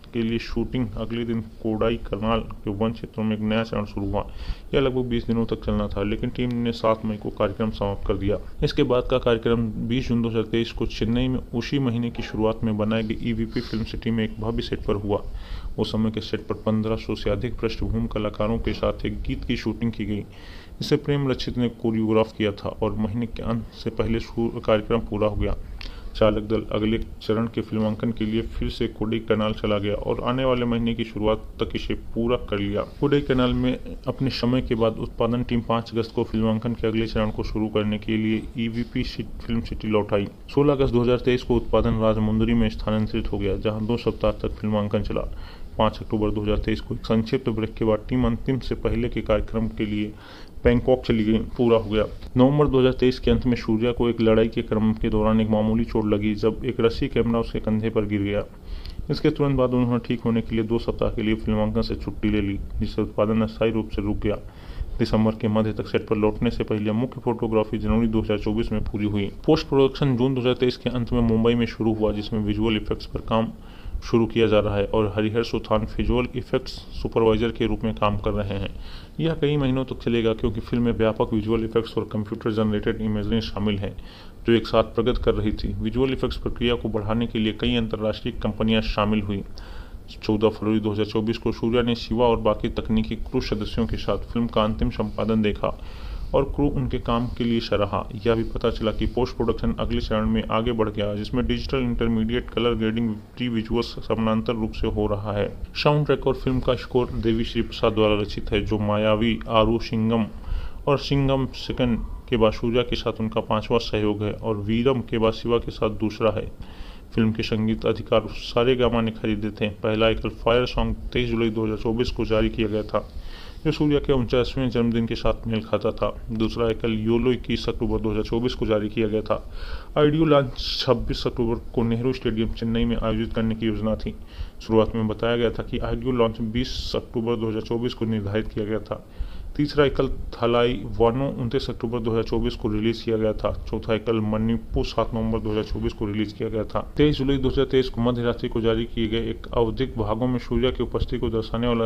के लिए शूटिंग अगले दिन कोडाई कनाल के वन क्षेत्रों में एक नया चरण शुरू हुआ। यह लगभग बीस दिनों तक चलना था, लेकिन टीम ने सात मई को कार्यक्रम समाप्त कर दिया। इसके बाद का कार्यक्रम बीस जून दो हज़ार तेईस को चेन्नई में उसी महीने की शुरुआत में बनाए गए ईवीपी फिल्म सिटी में एक भव्य सेट पर हुआ। उस समय के सेट पर पंद्रह सौ से अधिक पृष्ठभूमि कलाकारों के साथ एक गीत की शूटिंग की गई, जिसे प्रेम रचित ने कोरियोग्राफ किया था और महीने के अंत से पहले कार्यक्रम पूरा हो गया। चालक दल अगले चरण के फिल्मांकन के लिए फिर से कोडाई कनाल चला गया और आने वाले महीने की शुरुआत तक इसे पूरा कर लिया। कोडाई कनाल में अपने समय के बाद उत्पादन टीम पाँच अगस्त को फिल्मांकन के अगले चरण को शुरू करने के लिए ईवीपी फिल्म सिटी लौट आई। सोलह अगस्त दो हज़ार तेईस को उत्पादन राजमुंदरी में स्थानांतरित हो गया, जहां दो सप्ताह तक फिल्मांकन चला। पाँच अक्टूबर दो हज़ार तेईस को एक संक्षिप्त ब्रेक के बाद टीम अंतिम से पहले के कार्यक्रम के लिए बैंकॉक चली गई, पूरा हो गया। नवंबर दो हज़ार तेईस के अंत में सूर्या को एक लड़ाई के क्रम के दौरान एक मामूली चोट लगी, जब एक रस्सी कैमरा उसके कंधे पर गिर गया। इसके तुरंत बाद उन्होंने ठीक होने के लिए दो सप्ताह के लिए फिल्मांकन से छुट्टी ले ली, जिससे उत्पादन अस्थायी रूप से रुक गया। दिसंबर के मध्य तक सेट पर लौटने से पहले मुख्य फोटोग्राफी जनवरी दो हज़ार चौबीस में पूरी हुई। पोस्ट प्रोडक्शन जून दो हज़ार तेईस के अंत में मुंबई में शुरू हुआ, जिसमें विजुअल इफेक्ट्स पर काम शुरू किया जा रहा है और Harihara Suthan visual effects supervisor के रूप में काम कर रहे हैं। यह कई महीनों तक चलेगा, क्योंकि फिल्म में व्यापक विजुअल इफेक्ट्स और कंप्यूटर जनरेटेड इमेजरी शामिल हैं, जो एक साथ प्रगति कर रही थी। विजुअल इफेक्ट्स प्रक्रिया को बढ़ाने के लिए कई अंतर्राष्ट्रीय कंपनियां शामिल हुई। चौदह फरवरी दो हज़ार चौबीस को सूर्या ने शिवा और बाकी तकनीकी क्रू सदस्यों के साथ फिल्म का अंतिम संपादन देखा और क्रू उनके काम के लिए सराहा। यह भी पता चला कि पोस्ट प्रोडक्शन अगले चरण में आगे बढ़ गया, जिसमें digital intermediate colour grading pre visual समानांतर रूप से हो रहा है। साउंड ट्रैक और फिल्म का स्कोर देवी श्री प्रसाद द्वारा रचित है, जो मायावी, आरू सिंगम और सिंगम सेकंड के बाद सूर्या के साथ उनका पांचवा सहयोग है और वीरम के बाद शिवा के साथ दूसरा है। फिल्म के संगीत अधिकार सारेगामा ने खरीदे थे। पहला एकल फायर सॉन्ग तेईस जुलाई दो हज़ार चौबीस को जारी किया गया था, जो सूर्या के उनचासवें जन्मदिन के साथ मेल खाता था। दूसरा एकल योलो इक्कीस अक्टूबर दो हज़ार चौबीस को जारी किया गया था। ऑडियो लॉन्च छब्बीस अक्टूबर को नेहरू स्टेडियम चेन्नई में आयोजित करने की योजना थी। शुरुआत में बताया गया था कि ऑडियो लॉन्च बीस अक्टूबर दो हज़ार चौबीस को निर्धारित किया गया था। तीसरा एकल थलाई वानो उनतीस अक्टूबर दो हज़ार चौबीस को रिलीज किया गया था। चौथा एकल मणिपुर सात नवंबर दो हज़ार चौबीस को रिलीज किया गया था। तेईस जुलाई दो हज़ार तेईस को मध्य रात्रि को जारी किए गए एक आवधिक भागों में सूर्या की उपस्थिति को दर्शाने वाला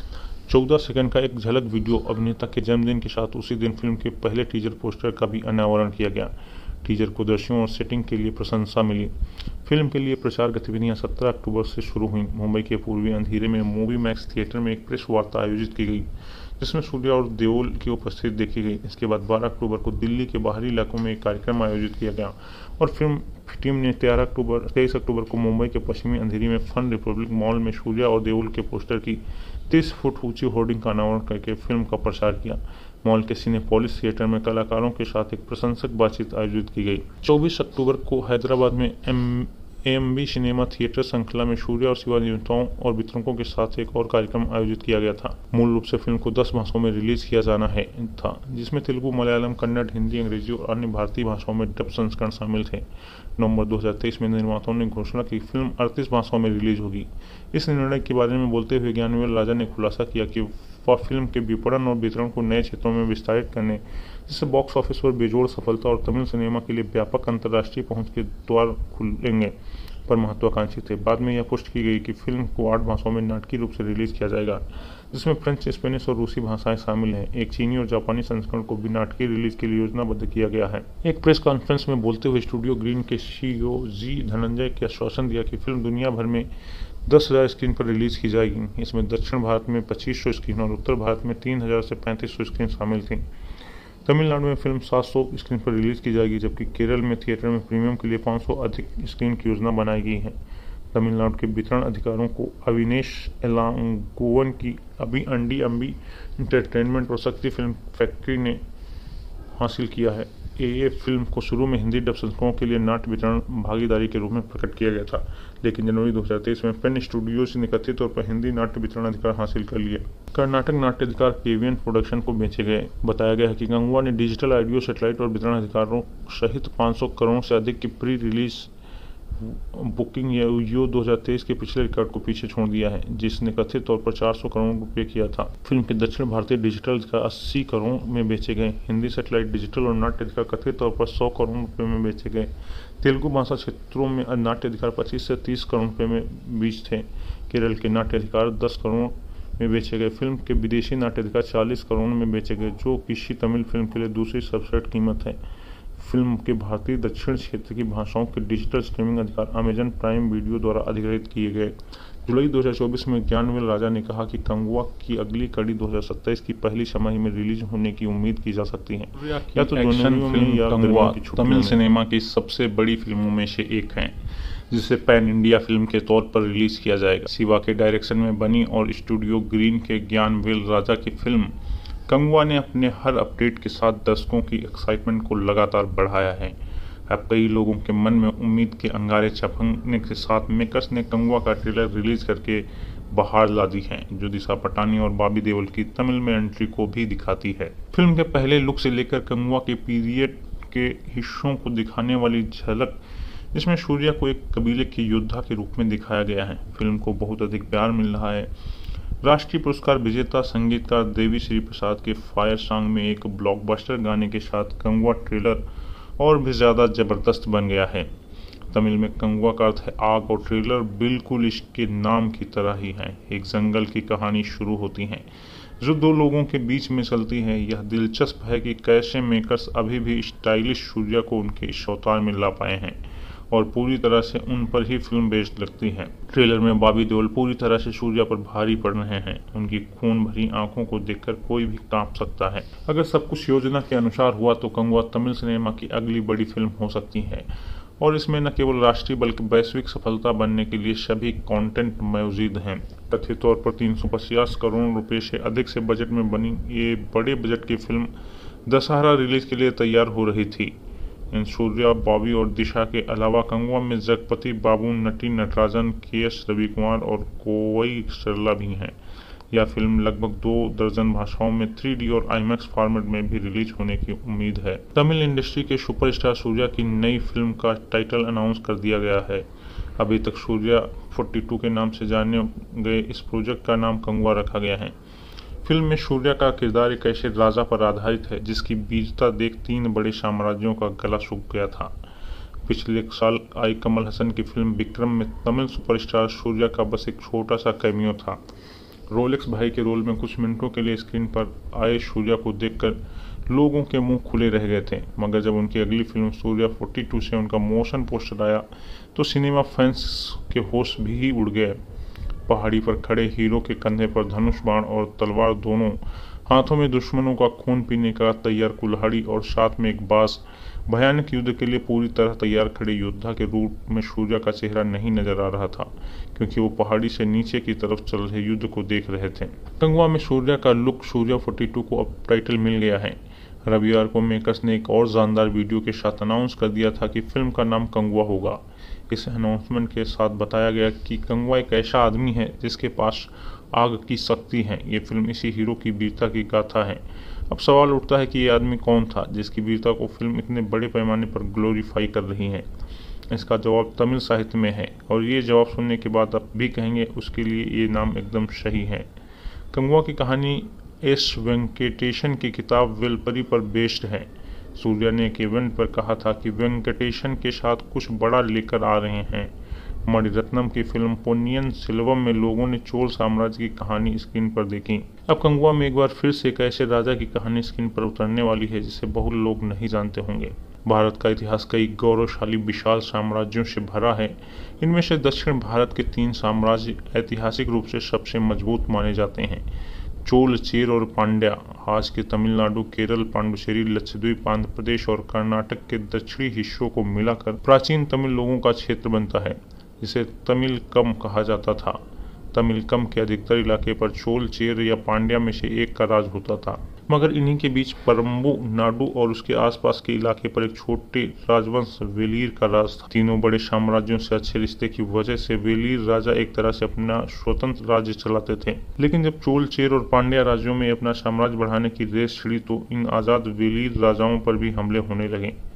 चौदह सेकंड का एक झलक वीडियो अभिनेता के जन्मदिन के साथ उसी दिन फिल्म के पहले टीजर पोस्टर का भी अनावरण किया गया। टीजर को दर्शकों और सेटिंग के लिए प्रशंसा मिली। फिल्म के लिए प्रचार गतिविधियां सत्रह अक्टूबर से शुरू हुई। मुंबई के पूर्वी अंधेरे में मूवी मैक्स थिएटर में एक प्रेस वार्ता आयोजित की गई, जिसमें सूर्या और देओल की उपस्थिति देखी गई। इसके बाद बारह अक्टूबर को दिल्ली के बाहरी इलाकों में एक कार्यक्रम आयोजित किया गया और फिल्म टीम ने तेरह अक्टूबर तेईस अक्टूबर को मुंबई के पश्चिमी अंधेरी में फन रिपब्लिक मॉल में सूर्या और देओल के पोस्टर की तीस फुट ऊंची होर्डिंग का अनावरण करके फिल्म का प्रचार किया। मॉल के सिनेपोलिस थिएटर में कलाकारों के साथ एक प्रशंसक बातचीत आयोजित की गई। चौबीस अक्टूबर को हैदराबाद में एम एएमबी सिनेमा थिएटर श्रृंखला में सूर्या और शिवा निर्माताओं और वितरकों के साथ एक और कार्यक्रम आयोजित किया गया था। मूल रूप से फिल्म को दस भाषाओं में रिलीज किया जाना है था, जिसमें तेलुगु, मलयालम, कन्नड़, हिंदी, अंग्रेजी और अन्य भारतीय भाषाओं में डब संस्करण शामिल थे। नवंबर दो हज़ार तेईस में निर्माताओं ने घोषणा की फिल्म अड़तीस भाषाओं में रिलीज होगी। इस निर्णय के बारे में बोलते हुए ज्ञानवेल राजा ने खुलासा किया कि वह फिल्म के विपणन और वितरण को नए क्षेत्रों में विस्तारित करने, जिससे बॉक्स ऑफिस पर बेजोड़ सफलता और तमिल सिनेमा के लिए व्यापक अंतर्राष्ट्रीय पहुंच के द्वार खुलेंगे, पर महत्वाकांक्षी थे। बाद में यह पुष्टि की गई कि फिल्म को आठ भाषाओं में नाटकीय रूप से रिलीज किया जाएगा, जिसमें फ्रेंच, स्पेनिश और रूसी भाषाएं शामिल हैं। एक चीनी और जापानी संस्करण को भी नाटकीय रिलीज के लिए योजनाबद्ध किया गया है। एक प्रेस कॉन्फ्रेंस में बोलते हुए स्टूडियो ग्रीन के सीईओ जी धनंजय के आश्वासन दिया कि फिल्म दुनिया भर में दस हजार स्क्रीन पर रिलीज की जाएगी। इसमें दक्षिण भारत में पच्चीस सौ स्क्रीन और उत्तर भारत में तीन हजार से पैंतीस सौ स्क्रीन शामिल थी। तमिलनाडु में फिल्म सात सौ स्क्रीन पर रिलीज की जाएगी, जबकि केरल में थिएटर में प्रीमियम के लिए पाँच सौ अधिक स्क्रीन की योजना बनाई गई है। तमिलनाडु के वितरण अधिकारों को अविनेश एलांगोवन की अभी अंडी अम्बी इंटरटेनमेंट और शक्ति फिल्म फैक्ट्री ने हासिल किया है। ए फिल्म को शुरू में हिंदी डब संस्करणों के लिए नाट्य वितरण भागीदारी के रूप में प्रकट किया गया था, लेकिन जनवरी दो हज़ार तेईस में पेन स्टूडियोज ने कथित तौर पर हिंदी नाट्य वितरण अधिकार हासिल कर लिए। कर्नाटक नाट्य अधिकार केवीएन प्रोडक्शन को बेचे गए। बताया गया है कि गंगवा ने डिजिटल ऑडियो, सैटेलाइट और वितरण अधिकारों सहित पाँच सौ करोड़ से अधिक की प्री रिलीज बुकिंग यो दो हज़ार तेईस के पिछले रिकॉर्ड को पीछे छोड़ दिया है, जिसने कथित तौर पर चार सौ करोड़ रुपए किया था। फिल्म के दक्षिण भारतीय डिजिटल का अस्सी करोड़ में बेचे गए। हिंदी सैटेलाइट डिजिटल और नाट्य अधिकार कथित तौर पर सौ करोड़ रुपए में बेचे गए। तेलुगु भाषा क्षेत्रों में नाट्य अधिकार पच्चीस से तीस करोड़ रुपए में बीच थे। केरल के नाट्य अधिकार दस करोड़ में बेचे गए। फिल्म के विदेशी नाट्य अधिकार चालीस करोड़ में बेचे गए, जो किसी तमिल फिल्म के लिए दूसरी सबसे कीमत है। फिल्म के भारतीय दक्षिण क्षेत्र की भाषाओं के डिजिटल स्ट्रीमिंग अधिकार अमेजन प्राइम वीडियो द्वारा अधिग्रहित किए गए। जुलाई दो हज़ार चौबीस में ज्ञानवेल राजा ने कहा कि कंगुआ की अगली कड़ी दो हज़ार सत्ताईस की पहली छमाही में रिलीज होने की उम्मीद की जा सकती है। या तो action film Kanguva Tamil cinema की सबसे बड़ी फिल्मों में से एक है, जिसे पैन इंडिया फिल्म के तौर पर रिलीज किया जाएगा। शिवा के डायरेक्शन में बनी और स्टूडियो ग्रीन के ज्ञानवेल राजा की फिल्म कंगुआ ने अपने हर अपडेट के साथ दर्शकों की एक्साइटमेंट को लगातार बढ़ाया है। अब कई लोगों के मन में उम्मीद के अंगारे छपकने के साथ मेकर्स ने कंगुआ का ट्रेलर रिलीज करके बहार ला दी है, जो दिशा पटानी और बॉबी देओल की तमिल में एंट्री को भी दिखाती है। फिल्म के पहले लुक से लेकर कंगुआ के पीरियड के हिस्सों को दिखाने वाली झलक, जिसमें सूर्या को एक कबीले के योद्धा के रूप में दिखाया गया है, फिल्म को बहुत अधिक प्यार मिल रहा है। राष्ट्रीय पुरस्कार विजेता संगीतकार देवी श्री प्रसाद के फायर सॉन्ग में एक ब्लॉकबस्टर गाने के साथ कंगुआ ट्रेलर और भी ज्यादा जबरदस्त बन गया है। तमिल में कंगुआ का अर्थ है आग और ट्रेलर बिल्कुल इसके नाम की तरह ही है। एक जंगल की कहानी शुरू होती है जो दो लोगों के बीच में चलती है। यह दिलचस्प है कि कैसे मेकर्स अभी भी स्टाइलिश सूर्या को उनके इस अवतार में ला पाए हैं और पूरी तरह से उन पर ही फिल्म बेस्ड लगती है। ट्रेलर में बॉबी देओल पूरी तरह से सूर्या पर भारी पड़ रहे हैं। उनकी खून भरी आंखों को देखकर कोई भी कांप सकता है। अगर सब कुछ योजना के अनुसार हुआ तो कंगुआ तमिल सिनेमा की अगली बड़ी फिल्म हो सकती है और इसमें न केवल राष्ट्रीय बल्कि वैश्विक सफलता बनने के लिए सभी कंटेंट मौजूद हैं। कथित तौर पर तीन सौ पचास करोड़ रुपए से अधिक से बजट में बनी ये बड़े बजट की फिल्म दशहरा रिलीज के लिए तैयार हो रही थी। इन सूर्या, बॉबी और दिशा के अलावा कंगुआ में जगपति बाबू, नटी नटराजन, के एस रवि कुमार और कोवई सरला भी हैं। यह फिल्म लगभग दो दर्जन भाषाओं में थ्री डी और आईमैक्स फॉर्मेट में भी रिलीज होने की उम्मीद है। तमिल इंडस्ट्री के सुपरस्टार सूर्या की नई फिल्म का टाइटल अनाउंस कर दिया गया है। अभी तक सूर्या बयालीस के नाम से जाने गए इस प्रोजेक्ट का नाम कंगुआ रखा गया है। फिल्म में सूर्या का किरदार एक ऐसे राजा पर आधारित है जिसकी वीरता देख तीन बड़े साम्राज्यों का गला सूख गया था। पिछले साल आई कमल हसन की फिल्म विक्रम में तमिल सुपरस्टार सूर्या का बस एक छोटा सा कैमियो था। रोलेक्स भाई के रोल में कुछ मिनटों के लिए स्क्रीन पर आए सूर्या को देखकर लोगों के मुंह खुले रह गए थे, मगर जब उनकी अगली फिल्म सूर्या बयालीस से उनका मोशन पोस्टर आया तो सिनेमा फैंस के होश भी ही उड़ गए। पहाड़ी पर खड़े हीरो के कंधे पर धनुष बाण और तलवार, दोनों हाथों में दुश्मनों का खून पीने का तैयार कुल्हाड़ी और साथ में एक बांस, भयानक युद्ध के लिए पूरी तरह तैयार खड़े योद्धा के रूप में सूर्या का चेहरा नहीं नजर आ रहा था, क्योंकि वो पहाड़ी से नीचे की तरफ चल रहे युद्ध को देख रहे थे। कंगुआ में सूर्या का लुक सूर्या बयालीस को अब टाइटल मिल गया है। रविवार को मेकर्स ने एक और शानदार वीडियो के साथ अनाउंस कर दिया था कि फिल्म का नाम कंगुआ होगा। इस अनाउंसमेंट के साथ बताया गया कि कंगुआ एक ऐसा आदमी है जिसके पास आग की शक्ति है। ये फिल्म इसी हीरो की वीरता की गाथा है। अब सवाल उठता है कि ये आदमी कौन था जिसकी वीरता को फिल्म इतने बड़े पैमाने पर ग्लोरीफाई कर रही है। इसका जवाब तमिल साहित्य में है और ये जवाब सुनने के बाद आप भी कहेंगे उसके लिए ये नाम एकदम सही है। कंगुआ की कहानी एस वेंकटेशन की किताब वेलपरी पर बेस्ड है। सूर्या ने एक इवेंट पर कहा था कि वेंकटेशन के साथ कुछ बड़ा लेकर आ रहे हैं। मणिरत्नम की फिल्म पोन्नियन सेल्वम में लोगों ने चोल साम्राज्य की कहानी स्क्रीन पर देखी। अब कंगुआ में एक बार फिर से एक ऐसे राजा की कहानी स्क्रीन पर उतरने वाली है जिसे बहुत लोग नहीं जानते होंगे। भारत का इतिहास कई गौरवशाली विशाल साम्राज्यों से भरा है। इनमें से दक्षिण भारत के तीन साम्राज्य ऐतिहासिक रूप से सबसे मजबूत माने जाते हैं, चोल, चेर और पांड्या। आज के तमिलनाडु, केरल, पांडुचेरी, लक्षद्वीप, आंध्र प्रदेश और कर्नाटक के दक्षिणी हिस्सों को मिलाकर प्राचीन तमिल लोगों का क्षेत्र बनता है, जिसे तमिलकम कहा जाता था। तमिलकम के अधिकतर इलाके पर चोल, चेर या पांड्या में से एक का राज होता था, मगर इन्हीं के बीच परम्बू नाडु और उसके आसपास के इलाके पर एक छोटे राजवंश वेलीर का राज था। तीनों बड़े साम्राज्यों से अच्छे रिश्ते की वजह से वेलीर राजा एक तरह से अपना स्वतंत्र राज्य चलाते थे। लेकिन जब चोल, चेर और पांड्या राज्यों में अपना साम्राज्य बढ़ाने की रेस छिड़ी तो इन आजाद वेलीर राजाओं पर भी हमले होने लगे।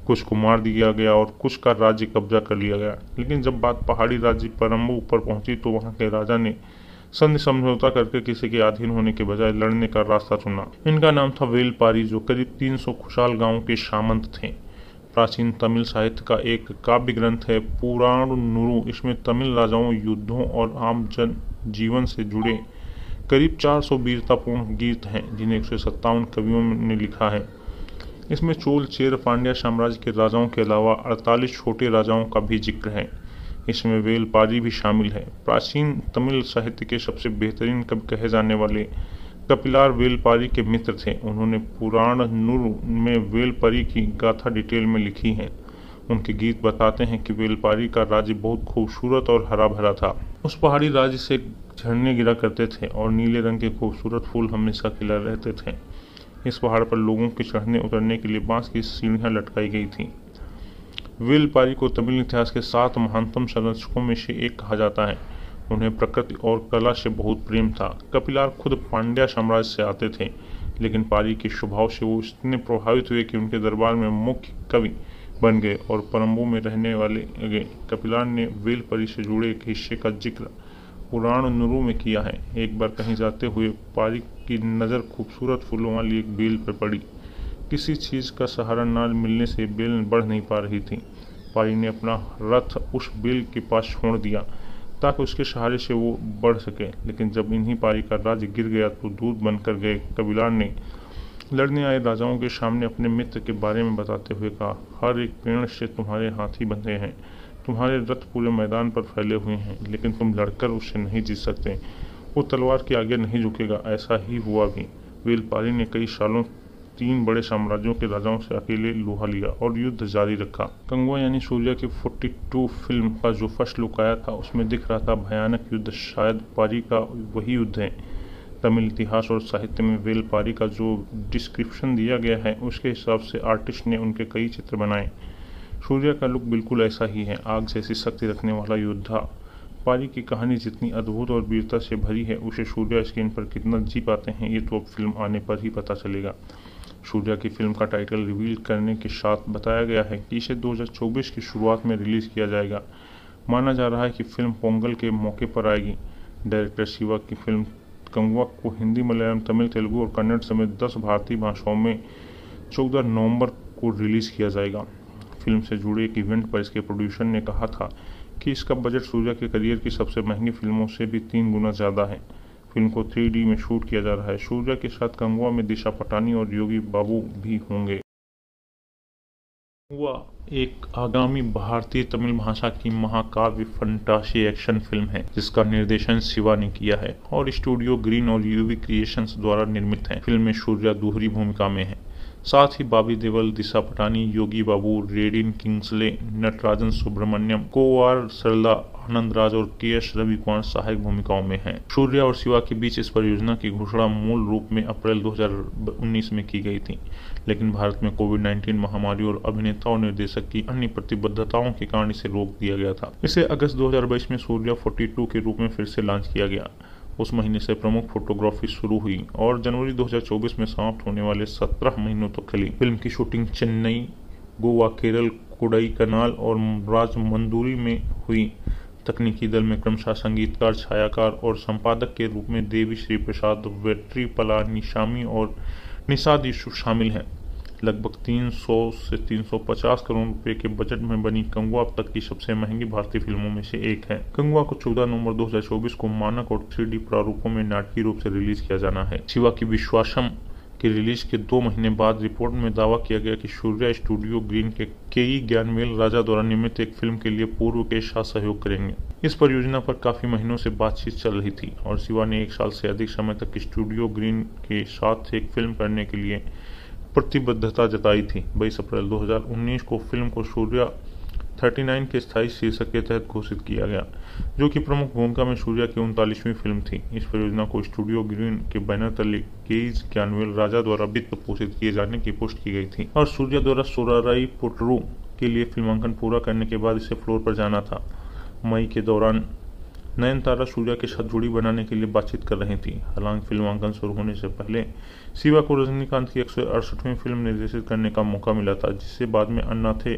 कुछ को मार दिया गया और कुछ का राज्य कब्जा कर लिया गया। लेकिन जब बात पहाड़ी राज्य परम्बू पर पहुंची तो वहां के राजा ने संधि समझौता करके किसी के अधीन होने के बजाय लड़ने का रास्ता चुना। इनका नाम था वेलपारी, जो करीब तीन सौ खुशहाल गांवों के सामंत थे। प्राचीन तमिल साहित्य का एक काव्य ग्रंथ है पुराणनुरु। इसमें तमिल राजाओं, युद्धों और आम जन जीवन से जुड़े करीब चार सौ वीरतापूर्ण गीत हैं, जिन्हें एक सौ सत्तावन कवियों ने लिखा है। इसमें चोल, चेर, पांड्या साम्राज्य के राजाओं के अलावा अड़तालीस छोटे राजाओं का भी जिक्र है। इसमें वेलपारी भी शामिल है। प्राचीन तमिल साहित्य के सबसे बेहतरीन कवि कहे जाने वाले कपिलार वेलपारी के मित्र थे। उन्होंने पुराणनुरु में वेलपारी की गाथा डिटेल में लिखी है। उनके गीत बताते हैं कि वेलपारी का राज्य बहुत खूबसूरत और हरा भरा था। उस पहाड़ी राज्य से झरने गिरा करते थे और नीले रंग के खूबसूरत फूल हमेशा खिला रहते थे। इस पहाड़ पर लोगों के चढ़ने उतरने के लिए बांस की सीढ़ियां लटकाई गई थी। वेलपारी को तमिल इतिहास के सात महानतम संरक्षकों में से एक कहा जाता है। उन्हें प्रकृति और कला से बहुत प्रेम था। कपिलार खुद पांड्या साम्राज्य से आते थे, लेकिन पारी के स्वभाव से वो इतने प्रभावित हुए कि उनके दरबार में मुख्य कवि बन गए और परम्बू में रहने वाले गए। कपिलार ने वेलपारी से जुड़े एक हिस्से का जिक्र पुराणनुरु में किया है। एक बार कहीं जाते हुए पारी की नज़र खूबसूरत फूलों वाली एक बेल पर पड़ी। किसी चीज़ का सहारा न मिलने से बेल बढ़ नहीं पा रही थी। पारी ने अपना रथ उस बेल के पास छोड़ दिया ताकि उसके सहारे से वो बढ़ सके। लेकिन जब इन्हीं पारी का राज्य गिर गया तो दूत बनकर गए कपिलार ने लड़ने आए राजाओं के सामने अपने मित्र के बारे में बताते हुए कहा, हर एक पेड़ से तुम्हारे हाथी बंधे हैं, तुम्हारे रथ पूरे मैदान पर फैले हुए हैं, लेकिन तुम लड़कर उससे नहीं जीत सकते। वो तलवार के आगे नहीं झुकेगा। ऐसा ही हुआ भी। वेलपारी ने कई सालों तीन बड़े साम्राज्यों के राजाओं से अकेले लोहा लिया और युद्ध जारी रखा। कंगुआ यानी सूर्या की बयालीस फिल्म का जो फर्स्ट लुक आया था, उसमें दिख रहा था भयानक युद्ध। शायद पारी का वही युद्ध है। तमिल इतिहास और साहित्य में वेलपारी का जो डिस्क्रिप्शन दिया गया है, उसके हिसाब से आर्टिस्ट ने उनके कई चित्र बनाए। सूर्या का लुक बिल्कुल ऐसा ही है, आग जैसी शक्ति रखने वाला योद्धा। पारी की कहानी जितनी अद्भुत और वीरता से भरी है, उसे सूर्या स्क्रीन पर कितना जी पाते हैं, ये तो अब फिल्म आने पर ही पता चलेगा। सूर्या की फिल्म का टाइटल रिवील करने के साथ बताया गया है कि इसे दो हज़ार चौबीस की शुरुआत में रिलीज किया जाएगा। माना जा रहा है कि फिल्म पोंगल के मौके पर आएगी। डायरेक्टर शिवा की फिल्म कंगुआ को हिंदी, मलयालम, तमिल, तेलुगु और कन्नड़ समेत दस भारतीय भाषाओं में चौदह नवंबर को रिलीज किया जाएगा। फिल्म से जुड़े एक इवेंट पर इसके प्रोड्यूसर ने कहा था कि इसका बजट सूर्या के करियर की सबसे महंगी फिल्मों से भी तीन गुना ज़्यादा है। फिल्म को थ्री डी में शूट किया जा रहा है। सूर्या के साथ कंगुआ में दिशा पटानी और योगी बाबू भी होंगे। कंगुआ एक आगामी भारतीय तमिल भाषा की महाकाव्य फंटासी एक्शन फिल्म है, जिसका निर्देशन शिवा ने किया है और स्टूडियो ग्रीन और यूवी क्रिएशंस द्वारा निर्मित है। फिल्म में सूर्या दोहरी भूमिका में है। साथ ही बॉबी देओल, दिशा पटानी, योगी बाबू, रेडिन किंग्सले, नटराजन सुब्रमण्यम, कोआर सरला, आनंद राज और के एस रविकुमार सहायक भूमिकाओं में हैं। सूर्या और शिवा के बीच इस परियोजना की घोषणा मूल रूप में अप्रैल दो हज़ार उन्नीस में की गई थी, लेकिन भारत में कोविड नाइन्टीन महामारी और अभिनेता और निर्देशक की अन्य प्रतिबद्धताओं के कारण इसे रोक दिया गया था। इसे अगस्त दो हज़ार बाईस में सूर्या बयालीस के रूप में फिर से लॉन्च किया गया। उस महीने से प्रमुख फोटोग्राफी शुरू हुई और जनवरी दो हज़ार चौबीस में समाप्त होने वाले सत्रह महीनों तक चली। फिल्म की शूटिंग चेन्नई, गोवा, केरल, कोडाईकनाल और राजमंदुरी में हुई। तकनीकी दल में क्रमशः संगीतकार, छायाकार और संपादक के रूप में देवी श्री प्रसाद, वेट्री पलानीसामी और निषाद यूसुफ शामिल हैं। लगभग तीन सौ से तीन सौ पचास करोड़ रुपए के बजट में बनी कंगुआ अब तक की सबसे महंगी भारतीय फिल्मों में से एक है। कंगुआ को चौदह नवंबर दो हज़ार चौबीस को मानक और थ्री डी प्रारूपों में नाटकीय रूप से रिलीज किया जाना है। शिवा की विश्वासम के रिलीज के दो महीने बाद रिपोर्ट में दावा किया गया कि सूर्या स्टूडियो ग्रीन के केई ज्ञानवेल राजा द्वारा निर्मित एक फिल्म के लिए पूर्व के साथ सहयोग करेंगे। इस परियोजना पर काफी महीनों से बातचीत चल रही थी और शिवा ने एक साल से अधिक समय तक स्टूडियो ग्रीन के साथ एक फिल्म करने के लिए प्रतिबद्धता जताई थी। बाईस अप्रैल दो हज़ार उन्नीस को फिल्म को सूर्या उनतालीस के स्थायी शीर्षक के तहत घोषित किया गया, जो कि प्रमुख भूमिका में सूर्या की उनतालीसवीं फिल्म थी। इस परियोजना को स्टूडियो ग्रीन के बैनर तले केज ज्ञानवेल राजा द्वारा वित्त पोषित किए जाने की पुष्टि की गई थी और सूर्या द्वारा सोराराई पुटरू के लिए फिल्मांकन पूरा करने के बाद इसे फ्लोर पर जाना था। मई के दौरान नयनतारा सूर्या के साथ जोड़ी बनाने के लिए बातचीत कर रही थी। हालांकि फिल्मांकन शुरू होने से पहले शिवा को रजनीकांत की एक सौ अड़सठवीं फिल्म निर्देशित करने का मौका मिला था, जिसे बाद में अन्नाथे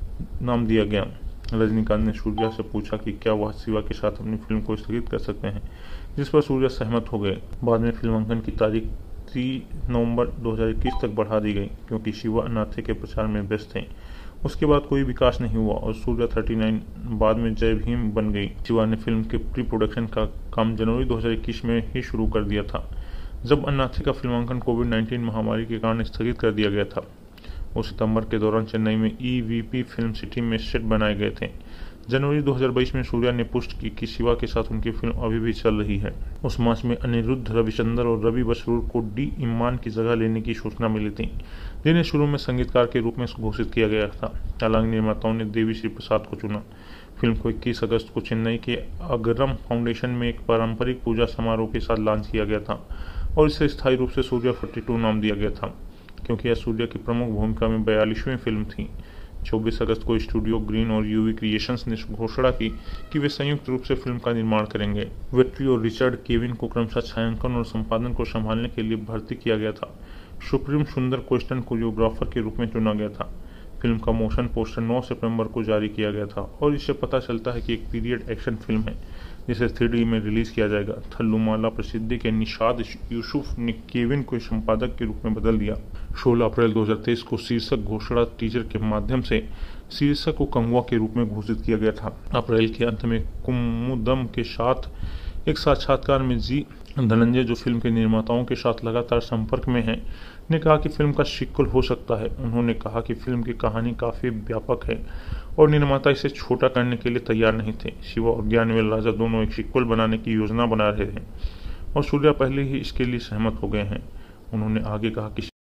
नाम दिया गया। रजनीकांत ने सूर्या से पूछा कि क्या वह शिवा के साथ अपनी फिल्म को स्थगित कर सकते हैं, जिस पर सूर्या सहमत हो गए। बाद में फिल्मांकन की तारीख तीस नवंबर दो हज़ार इक्कीस तक बढ़ा दी गई, क्योंकि शिवा अन्नाथे के प्रचार में व्यस्त थे। उसके बाद कोई विकास नहीं हुआ और सूर्या उनतालीस बाद में जय भीम बन गई। शिवा ने फिल्म के प्री प्रोडक्शन का काम जनवरी दो हज़ार इक्कीस में ही शुरू कर दिया था, जब अन्नाथे का फिल्मांकन कोविड उन्नीस महामारी के कारण स्थगित कर दिया गया था। उस सितंबर के दौरान चेन्नई में E V P film city में सेट बनाए गए थे। जनवरी दो हज़ार बाईस में सूर्या ने पुष्टि की कि शिवा के साथ उनकी फिल्म अभी भी चल रही है। उस मास में अनिरुद्ध रविचंद्र और रवि बसरूर को डी इम्मान की जगह लेने की सूचना मिली थी, जिन्हें शुरू में संगीतकार के रूप में घोषित किया गया था। हालांकि निर्माताओं ने देवी श्री प्रसाद को चुना। फिल्म को इक्कीस अगस्त को चेन्नई के अगरम फाउंडेशन में एक पारंपरिक पूजा समारोह के साथ लॉन्च किया गया था और इसे स्थायी रूप से सूर्या बयालीस नाम दिया गया था, क्योंकि यह सूर्या की प्रमुख भूमिका में बयालीसवीं फिल्म थी। चौबीस अगस्त को स्टूडियो ग्रीन और यूवी क्रिएशंस ने घोषणा की कि वे संयुक्त रूप से फिल्म का निर्माण करेंगे। वेट्री और रिचर्ड केविन को क्रमशः छायांकन और संपादन को संभालने के लिए भर्ती किया गया था। सुप्रीम सुंदर क्वेश्चन कोरियोग्राफर के रूप में चुना गया था। फिल्म का मोशन पोस्टर नौ सितंबर को जारी किया गया था और इससे पता चलता है कि एक पीरियड एक्शन फिल्म है, जिसे थ्री डी में रिलीज किया जाएगा। थल्लुमाला प्रसिद्धि के निशाद यूसुफ ने केविन को संपादक के रूप में बदल दिया। सोलह अप्रैल दो हज़ार तेईस को शीर्षक घोषणा टीजर के माध्यम से शीर्षक को कंगवा के रूप में घोषित किया गया था। अप्रैल के अंत में कुमुदम के साथ एक साक्षात्कार में जी धनंजय, जो फिल्म के निर्माताओं के साथ लगातार संपर्क में हैं, ने कहा कि फिल्म का सीक्वल हो सकता है। उन्होंने कहा कि फिल्म की कहानी काफी व्यापक है और निर्माता इसे छोटा करने के लिए तैयार नहीं थे। शिवा और ज्ञानवेल राजा दोनों एक सीक्वल बनाने की योजना बना रहे हैं और सूर्या पहले ही इसके लिए सहमत हो गए हैं। उन्होंने आगे कहा कि